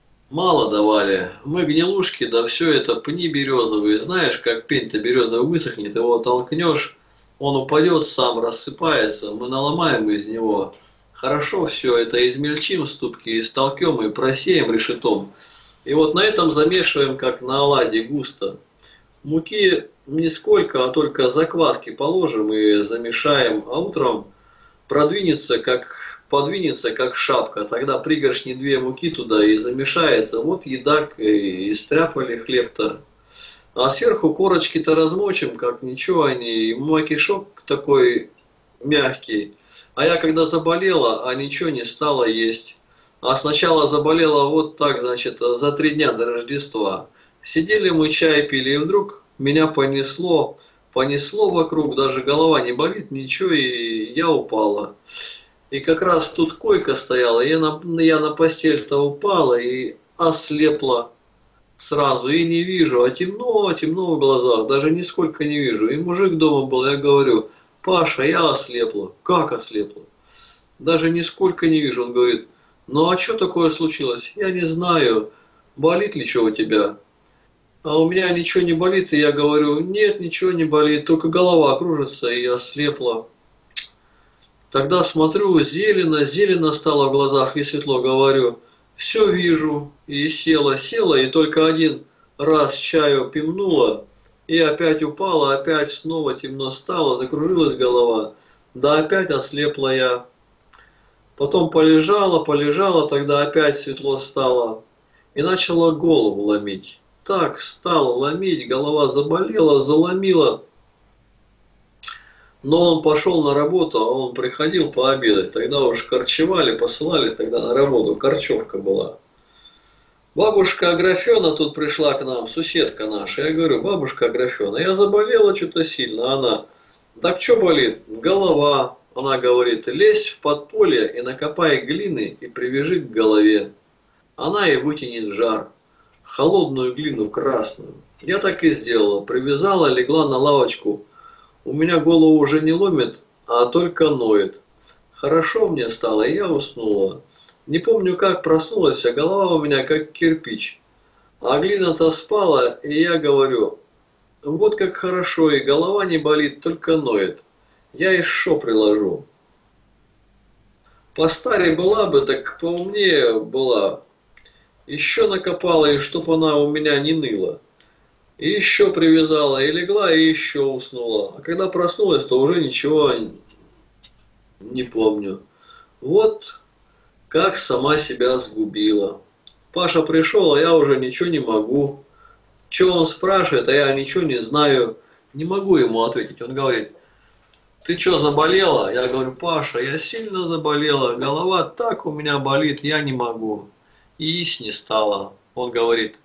мало давали. Мы гнилушки, да все это пни березовые. Знаешь, как пень-то березовый высохнет, его толкнешь, он упадет, сам рассыпается. Мы наломаем из него. Хорошо все это измельчим ступки, истолкем и просеем решетом. И вот на этом замешиваем, как на оладьи, густо. Муки нисколько, а только закваски положим и замешаем. А утром продвинется, как... подвинется как шапка, тогда пригоршни две муки туда и замешается, вот еда, и стряпали хлеб-то. А сверху корочки-то размочим, как ничего они, макишок такой мягкий. А я когда заболела, а ничего не стала есть. А сначала заболела вот так, значит, за три дня до Рождества. Сидели мы, чай пили, и вдруг меня понесло, понесло вокруг, даже голова не болит, ничего, и я упала. И как раз тут койка стояла, я на, я на постель-то упала и ослепла сразу, и не вижу, а темно, темно в глазах, даже нисколько не вижу. И мужик дома был, я говорю, Паша, я ослепла. Как ослепла? Даже нисколько не вижу. Он говорит, ну а что такое случилось? Я не знаю, болит ли что у тебя? А у меня ничего не болит, и я говорю, нет, ничего не болит, только голова кружится, и ослепла. Тогда смотрю, зелено, зелено стало в глазах и светло, говорю, все вижу, и села, села, и только один раз чаю пивнула, и опять упала, опять снова темно стало, закружилась голова, да опять ослепла я. Потом полежала, полежала, тогда опять светло стало, и начала голову ломить. Так стала ломить, голова заболела, заломила. Но он пошел на работу, а он приходил пообедать. Тогда уж корчевали, посылали тогда на работу, корчевка была. Бабушка Аграфена тут пришла к нам, соседка наша. Я говорю, бабушка Аграфена, я заболела что-то сильно. Она, так что болит? Голова. Она говорит, лезь в подполье и накопай глины и привяжи к голове. Она и вытянет жар. Холодную глину красную. Я так и сделала. Привязала, легла на лавочку. У меня голову уже не ломит, а только ноет. Хорошо мне стало, и я уснула. Не помню, как проснулась, а голова у меня как кирпич. А глина-то спала, и я говорю, вот как хорошо, и голова не болит, только ноет. Я еще приложу. Постарее была бы, так поумнее была. Еще накопала, и чтоб она у меня не ныла. И еще привязала, и легла, и еще уснула. А когда проснулась, то уже ничего не помню. Вот как сама себя сгубила. Паша пришел, а я уже ничего не могу. Что он спрашивает, а я ничего не знаю. Не могу ему ответить. Он говорит, ты что, заболела? Я говорю, Паша, я сильно заболела. Голова так у меня болит, я не могу. И есть не стало. Он говорит,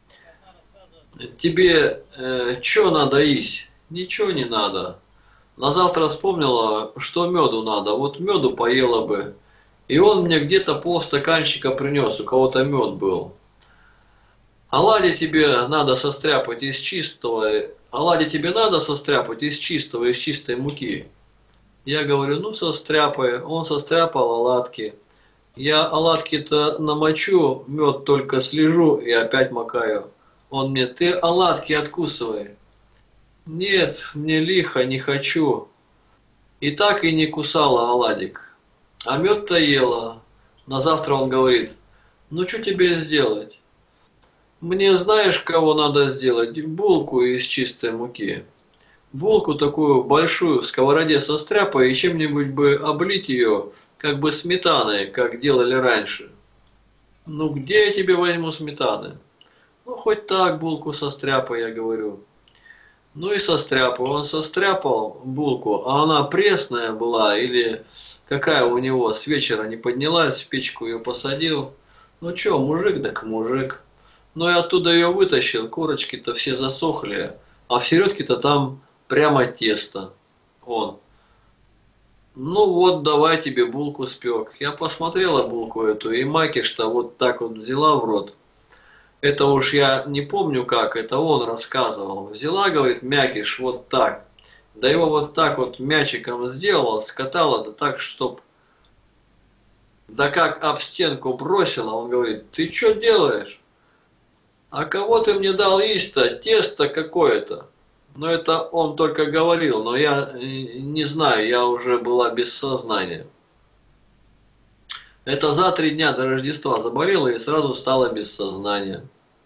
тебе э, что надо есть? Ничего не надо. На завтра вспомнила, что меду надо. Вот меду поела бы. И он мне где-то полстаканчика принес. У кого-то мед был. Оладьи тебе надо состряпать из чистого. Оладьи тебе надо состряпать из чистого, из чистой муки. Я говорю, ну состряпай. Он состряпал оладки. Я оладки-то намочу, мед только слежу и опять макаю. Он мне, ты оладки откусывай. Нет, мне лихо, не хочу. И так и не кусала оладик. А мед-то ела. На завтра он говорит, ну что тебе сделать? Мне знаешь, кого надо сделать? Булку из чистой муки. Булку такую большую в сковороде состряпай и чем-нибудь бы облить ее, как бы сметаной, как делали раньше. Ну где я тебе возьму сметаны? Ну хоть так булку состряпай, я говорю. Ну и состряпал. Он состряпал булку, а она пресная была или какая у него с вечера не поднялась, в печку ее посадил. Ну что, мужик, так мужик. Но я оттуда ее вытащил, корочки-то все засохли, а в середке-то там прямо тесто. Он. Ну вот, давай тебе булку спек. Я посмотрела булку эту, и макиш-то вот так вот взяла в рот. Это уж я не помню как, это он рассказывал. Взяла, говорит, мякиш вот так. Да его вот так вот мячиком сделала, скатала, да так, чтоб... Да как об стенку бросила, он говорит, ты что делаешь? А кого ты мне дал есть-то? Тесто какое-то. Но это он только говорил, но я не знаю, я уже была без сознания. Это за три дня до Рождества заболела и сразу стала без сознания.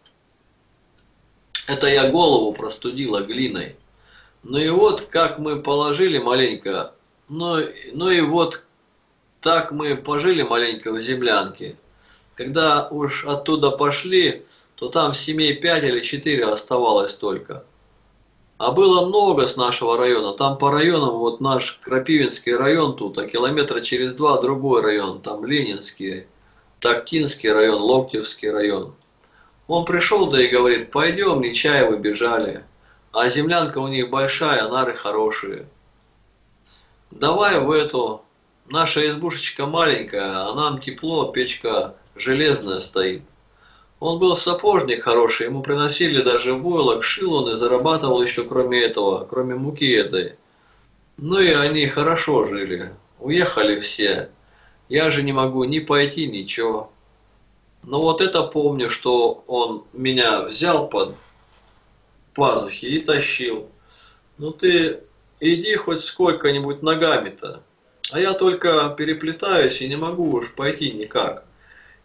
Это я голову простудила глиной. Ну и вот как мы положили маленько, ну, ну и вот так мы пожили маленько в землянке. Когда уж оттуда пошли, то там семей пять или четыре оставалось только. А было много с нашего района. Там по районам, вот наш Крапивинский район тут, а километра через два другой район. Там Ленинский, Тактинский район, Локтевский район. Он пришел, да и говорит, пойдем, Нечаевы бежали. А землянка у них большая, нары хорошие. Давай в эту, наша избушечка маленькая, а нам тепло, печка железная стоит. Он был сапожник хороший, ему приносили даже войлок, шил он и зарабатывал еще кроме этого, кроме муки этой. Ну и они хорошо жили, уехали все. Я же не могу ни пойти, ничего. Но вот это помню, что он меня взял под пазухи и тащил. Ну ты иди хоть сколько-нибудь ногами-то. А я только переплетаюсь и не могу уж пойти никак.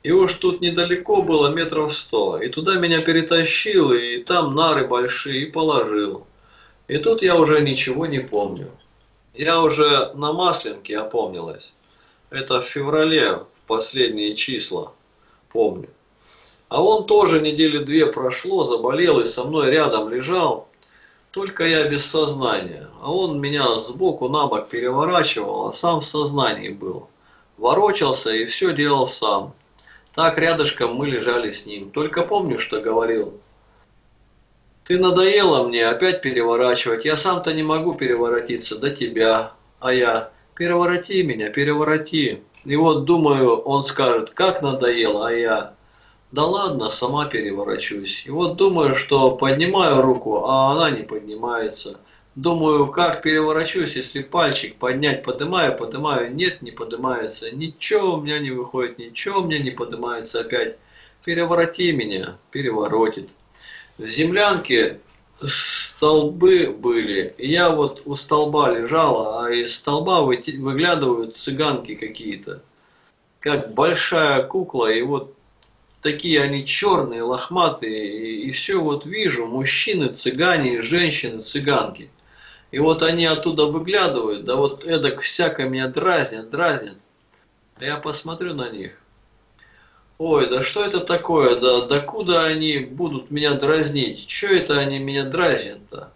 И уж тут недалеко было метров сто. И туда меня перетащил, и там нары большие, и положил. И тут я уже ничего не помню. Я уже на Масленке опомнилась. Это в феврале, в последние числа, помню. А он тоже недели две прошло, заболел и со мной рядом лежал. Только я без сознания. А он меня сбоку на бок переворачивал, а сам в сознании был. Ворочался и все делал сам. Так рядышком мы лежали с ним. Только помню, что говорил. Ты надоела мне опять переворачивать. Я сам-то не могу переворотиться до тебя. А я, перевороти меня, перевороти. И вот думаю, он скажет, как надоело, а я, да ладно, сама переворачусь. И вот думаю, что поднимаю руку, а она не поднимается. Думаю, как переворачусь, если пальчик поднять, поднимаю, поднимаю, нет, не поднимается. Ничего у меня не выходит, ничего у меня не поднимается опять. Перевороти меня, переворотит. В землянке столбы были, и я вот у столба лежала, а из столба выглядывают цыганки какие-то. Как большая кукла, и вот такие они черные, лохматые, и, и все вот вижу, мужчины, цыгане, женщины, цыганки. И вот они оттуда выглядывают, да вот эдак всяко меня дразнят, дразнят. А я посмотрю на них. Ой, да что это такое, да докуда они будут меня дразнить? Че это они меня дразнят-то?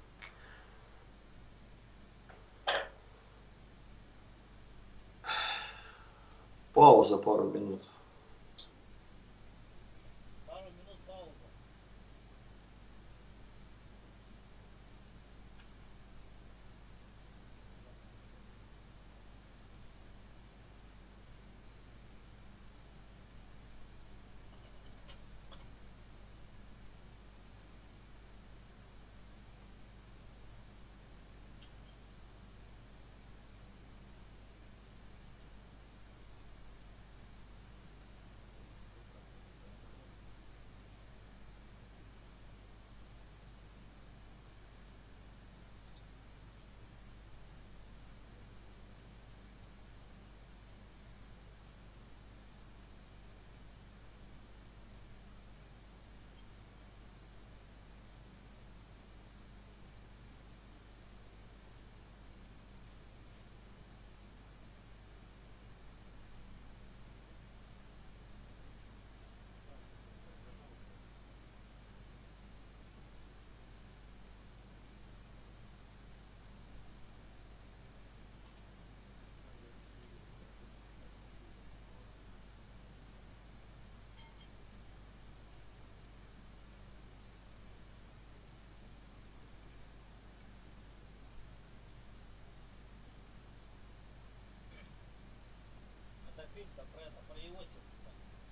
Пауза пару минут. Пару минут пауза. Это фильм про это, про Иосифа.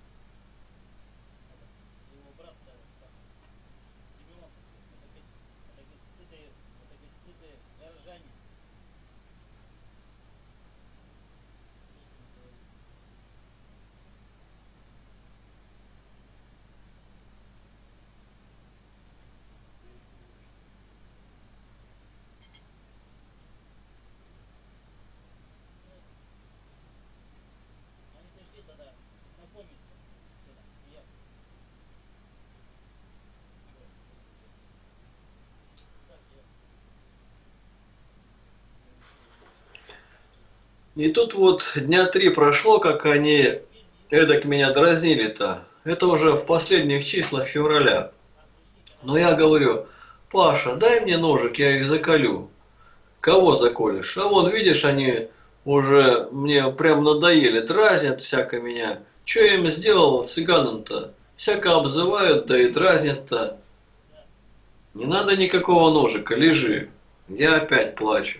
Его брат, да, Симеон. Это ведь, это ведь сытые, это ведь сытые горожане. Они пришли тогда знакомиться. Это, и я. Так, я. И тут вот дня три прошло, как они эдак меня дразнили-то. Это уже в последних числах февраля. Но я говорю, Паша, дай мне ножик, я их заколю. Кого заколешь? А вон, видишь, они уже мне прям надоели, дразнят всяко меня. Че я им сделал цыганам-то? Всяко обзывают, да и дразнят-то. Не надо никакого ножика, лежи. Я опять плачу.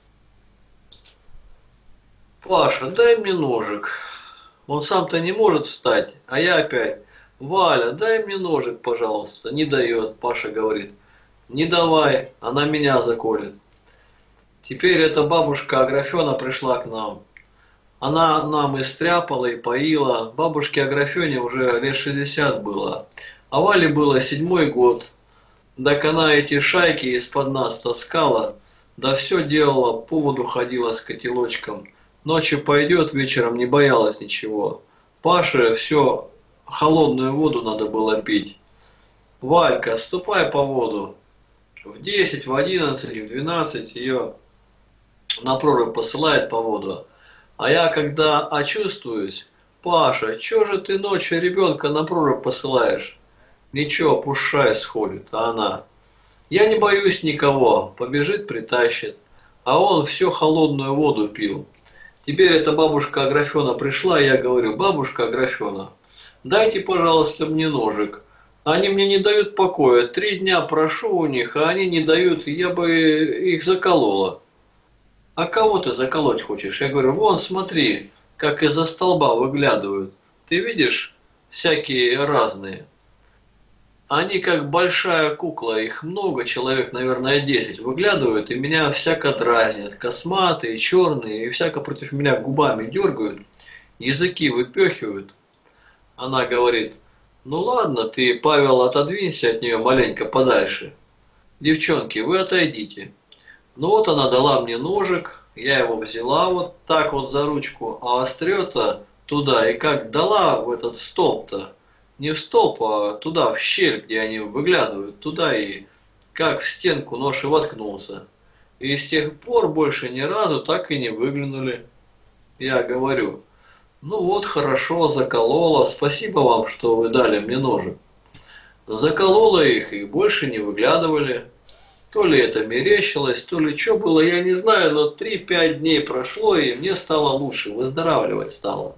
Паша, дай мне ножик. Он сам-то не может встать, а я опять. Валя, дай мне ножик, пожалуйста. Не дает, Паша говорит. Не давай, она меня заколет. Теперь эта бабушка Аграфена пришла к нам. Она нам и стряпала, и поила. Бабушке Аграфене уже лет шестьдесят было. А Вале было седьмой год. Так она эти шайки из-под нас таскала. Да все делала, по воду ходила с котелочком. Ночью пойдет, вечером не боялась ничего. Паше все холодную воду надо было пить. Валька, ступай по воду. В десять, в одиннадцать, в двенадцать ее на прорубь посылает по воду. А я когда очувствуюсь, Паша, чё же ты ночью ребенка на прорубь посылаешь? Ничего, пушай сходит, а она. Я не боюсь никого, побежит, притащит. А он всю холодную воду пил. Теперь эта бабушка Аграфена пришла, и я говорю, бабушка Аграфена, дайте, пожалуйста, мне ножик. Они мне не дают покоя. Три дня прошу у них, а они не дают, я бы их заколола. А кого ты заколоть хочешь? Я говорю, вон смотри, как из-за столба выглядывают. Ты видишь, всякие разные. Они как большая кукла, их много, человек, наверное, десять, выглядывают и меня всяко дразнят. Косматые, черные, и всяко против меня губами дергают, языки выпехивают. Она говорит, ну ладно, ты, Павел, отодвинься от нее маленько подальше. Девчонки, вы отойдите. Ну вот она дала мне ножик, я его взяла вот так вот за ручку, а острё-то туда, и как дала в этот столб-то, не в столб, а туда, в щель, где они выглядывают, туда и как в стенку нож и воткнулся. И с тех пор больше ни разу так и не выглянули. Я говорю, ну вот хорошо, заколола, спасибо вам, что вы дали мне ножик. Заколола их и больше не выглядывали. То ли это мерещилось, то ли что было, я не знаю, но три-пять дней прошло, и мне стало лучше, выздоравливать стало.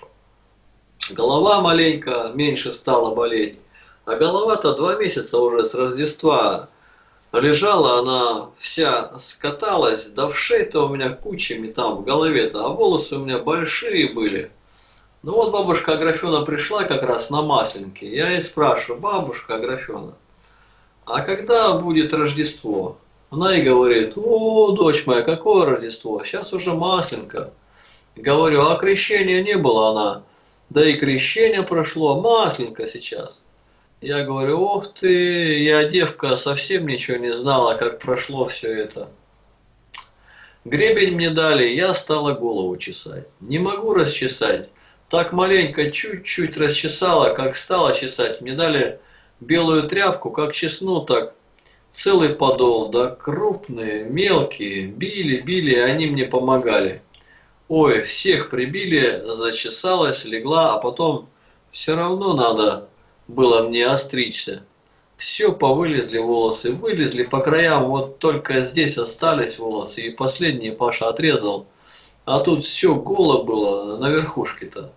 Голова маленько меньше стала болеть, а голова-то два месяца уже с Рождества лежала, она вся скаталась, да в шее-то у меня кучами там в голове-то, а волосы у меня большие были. Ну вот бабушка Аграфена пришла как раз на Масленке, я ей спрашиваю, бабушка Аграфена, а когда будет Рождество? Она и говорит, о, дочь моя, какое Рождество, сейчас уже Масленка. Говорю, а крещения не было, она, да и крещение прошло, Масленка сейчас. Я говорю, ох ты, я девка совсем ничего не знала, как прошло все это. Гребень мне дали, я стала голову чесать. Не могу расчесать. Так маленько чуть-чуть расчесала, как стала чесать. Мне дали белую тряпку, как чесну, так целый подол, да крупные, мелкие, били, били, и они мне помогали. Ой, всех прибили, зачесалась, легла, а потом все равно надо было мне остричься. Все повылезли волосы, вылезли по краям, вот только здесь остались волосы, и последний Паша отрезал, а тут все голо было на верхушке-то.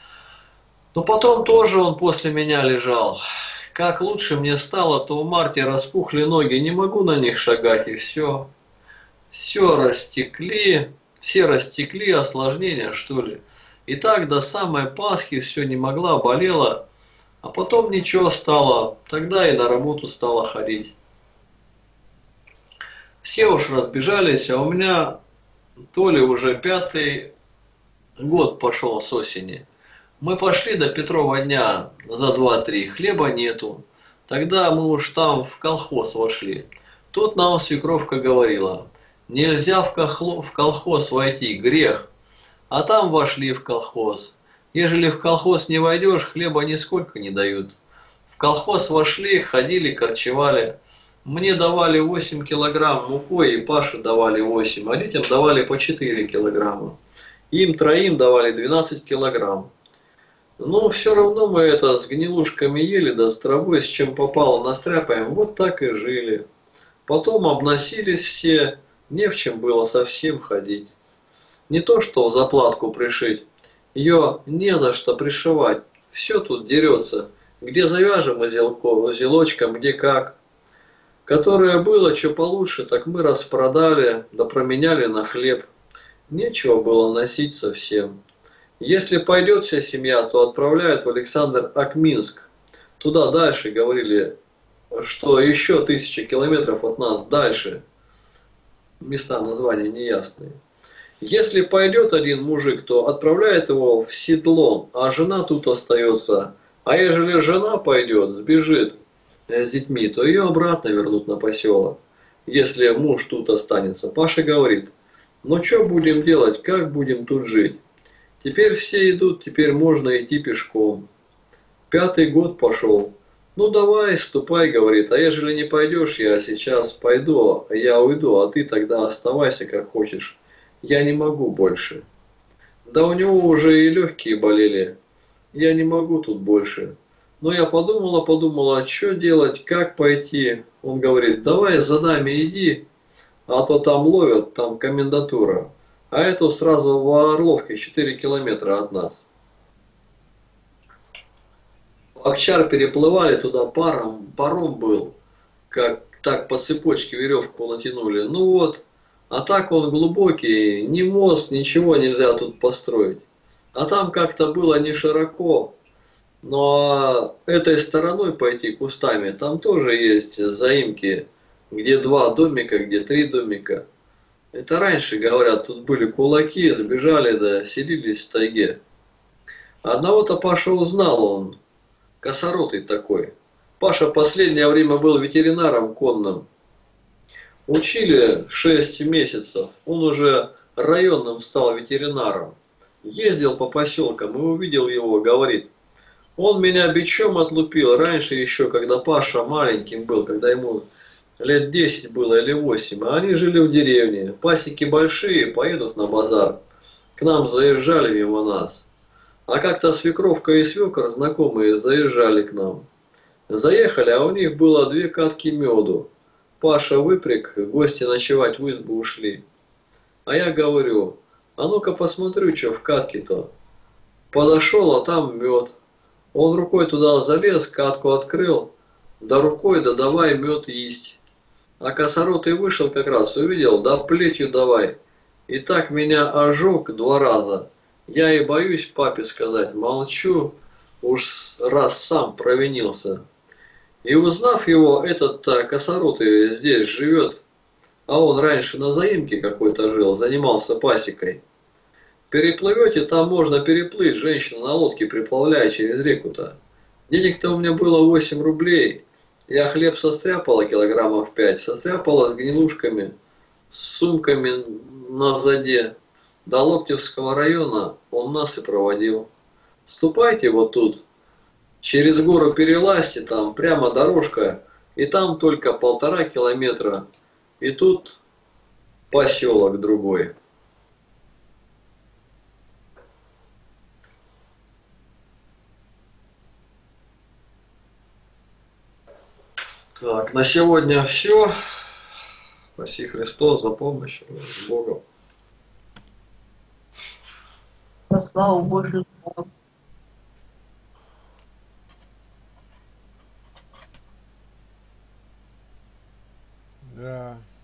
Но потом тоже он после меня лежал. Как лучше мне стало, то в марте распухли ноги, не могу на них шагать, и все. Все растекли, все растекли, осложнения, что ли. И так до самой Пасхи все не могла, болела. А потом ничего стало, тогда и на работу стала ходить. Все уж разбежались, а у меня то ли уже пятый год пошел с осени. Мы пошли до Петрова дня за два-три, хлеба нету. Тогда мы уж там в колхоз вошли. Тут нам свекровка говорила, нельзя в, кохло, в колхоз войти, грех. А там вошли в колхоз. Ежели в колхоз не войдешь, хлеба нисколько не дают. В колхоз вошли, ходили, корчевали. Мне давали восемь килограмм мукой, и Паше давали восемь, а детям давали по четыре килограмма. Им троим давали двенадцать килограмм. Но все равно мы это с гнилушками ели, да с травой, с чем попало, настряпаем, вот так и жили. Потом обносились все, не в чем было совсем ходить. Не то что заплатку пришить. Ее не за что пришивать, все тут дерется, где завяжем узелочком, где как. Которое было, что получше, так мы распродали, да променяли на хлеб. Нечего было носить совсем. Если пойдет вся семья, то отправляют в Александр Акминск. Туда дальше, говорили, что еще тысячи километров от нас дальше. Места названия неясные. Если пойдет один мужик, то отправляет его в Седлон, а жена тут остается. А ежели жена пойдет, сбежит с детьми, то ее обратно вернут на поселок. Если муж тут останется. Паша говорит, ну что будем делать, как будем тут жить? Теперь все идут, теперь можно идти пешком. Пятый год пошел. Ну давай, ступай, говорит, а ежели не пойдешь, я сейчас пойду, я уйду, а ты тогда оставайся как хочешь. Я не могу больше. Да у него уже и легкие болели. Я не могу тут больше. Но я подумала, подумала, что делать, как пойти. Он говорит, давай за нами иди, а то там ловят, там комендатура. А это сразу в Орловке, четыре километра от нас. Акчар переплывали туда паром, паром был, как так по цепочке веревку натянули. Ну вот, а так он глубокий, ни мост, ничего нельзя тут построить. А там как-то было не широко, но этой стороной пойти кустами, там тоже есть заимки, где два домика, где три домика. Это раньше, говорят, тут были кулаки, сбежали, да, селились в тайге. Одного-то Паша узнал он, косоротый такой. Паша последнее время был ветеринаром конным. Учили шесть месяцев, он уже районным стал ветеринаром. Ездил по поселкам и увидел его, говорит, он меня бичом отлупил раньше еще, когда Паша маленьким был, когда ему лет десять было или восемь, а они жили в деревне, пасеки большие, поедут на базар, к нам заезжали мимо нас. А как-то свекровка и свекор знакомые заезжали к нам. Заехали, а у них было две катки меду. Паша выпряг, гости ночевать в избу ушли. А я говорю, а ну-ка посмотрю, что в катке-то. Подошел, а там мед. Он рукой туда залез, катку открыл, да рукой, да давай мед есть. А косоротый вышел как раз, увидел, да плетью давай. И так меня ожег два раза. Я и боюсь папе сказать, молчу, уж раз сам провинился. И узнав его, этот косоротый здесь живет, а он раньше на заимке какой-то жил, занимался пасекой. Переплывете, там можно переплыть, женщина на лодке приплавляя через реку-то. Денег-то у меня было восемь рублей. Я хлеб состряпала килограммов пять, состряпала с гнилушками, с сумками на заде. До Локтевского района он нас и проводил. Ступайте вот тут, через гору перелазьте, там прямо дорожка, и там только полтора километра, и тут поселок другой. Так, на сегодня все. Спаси Христос за помощь. С Богом. Во славу Божию. Да.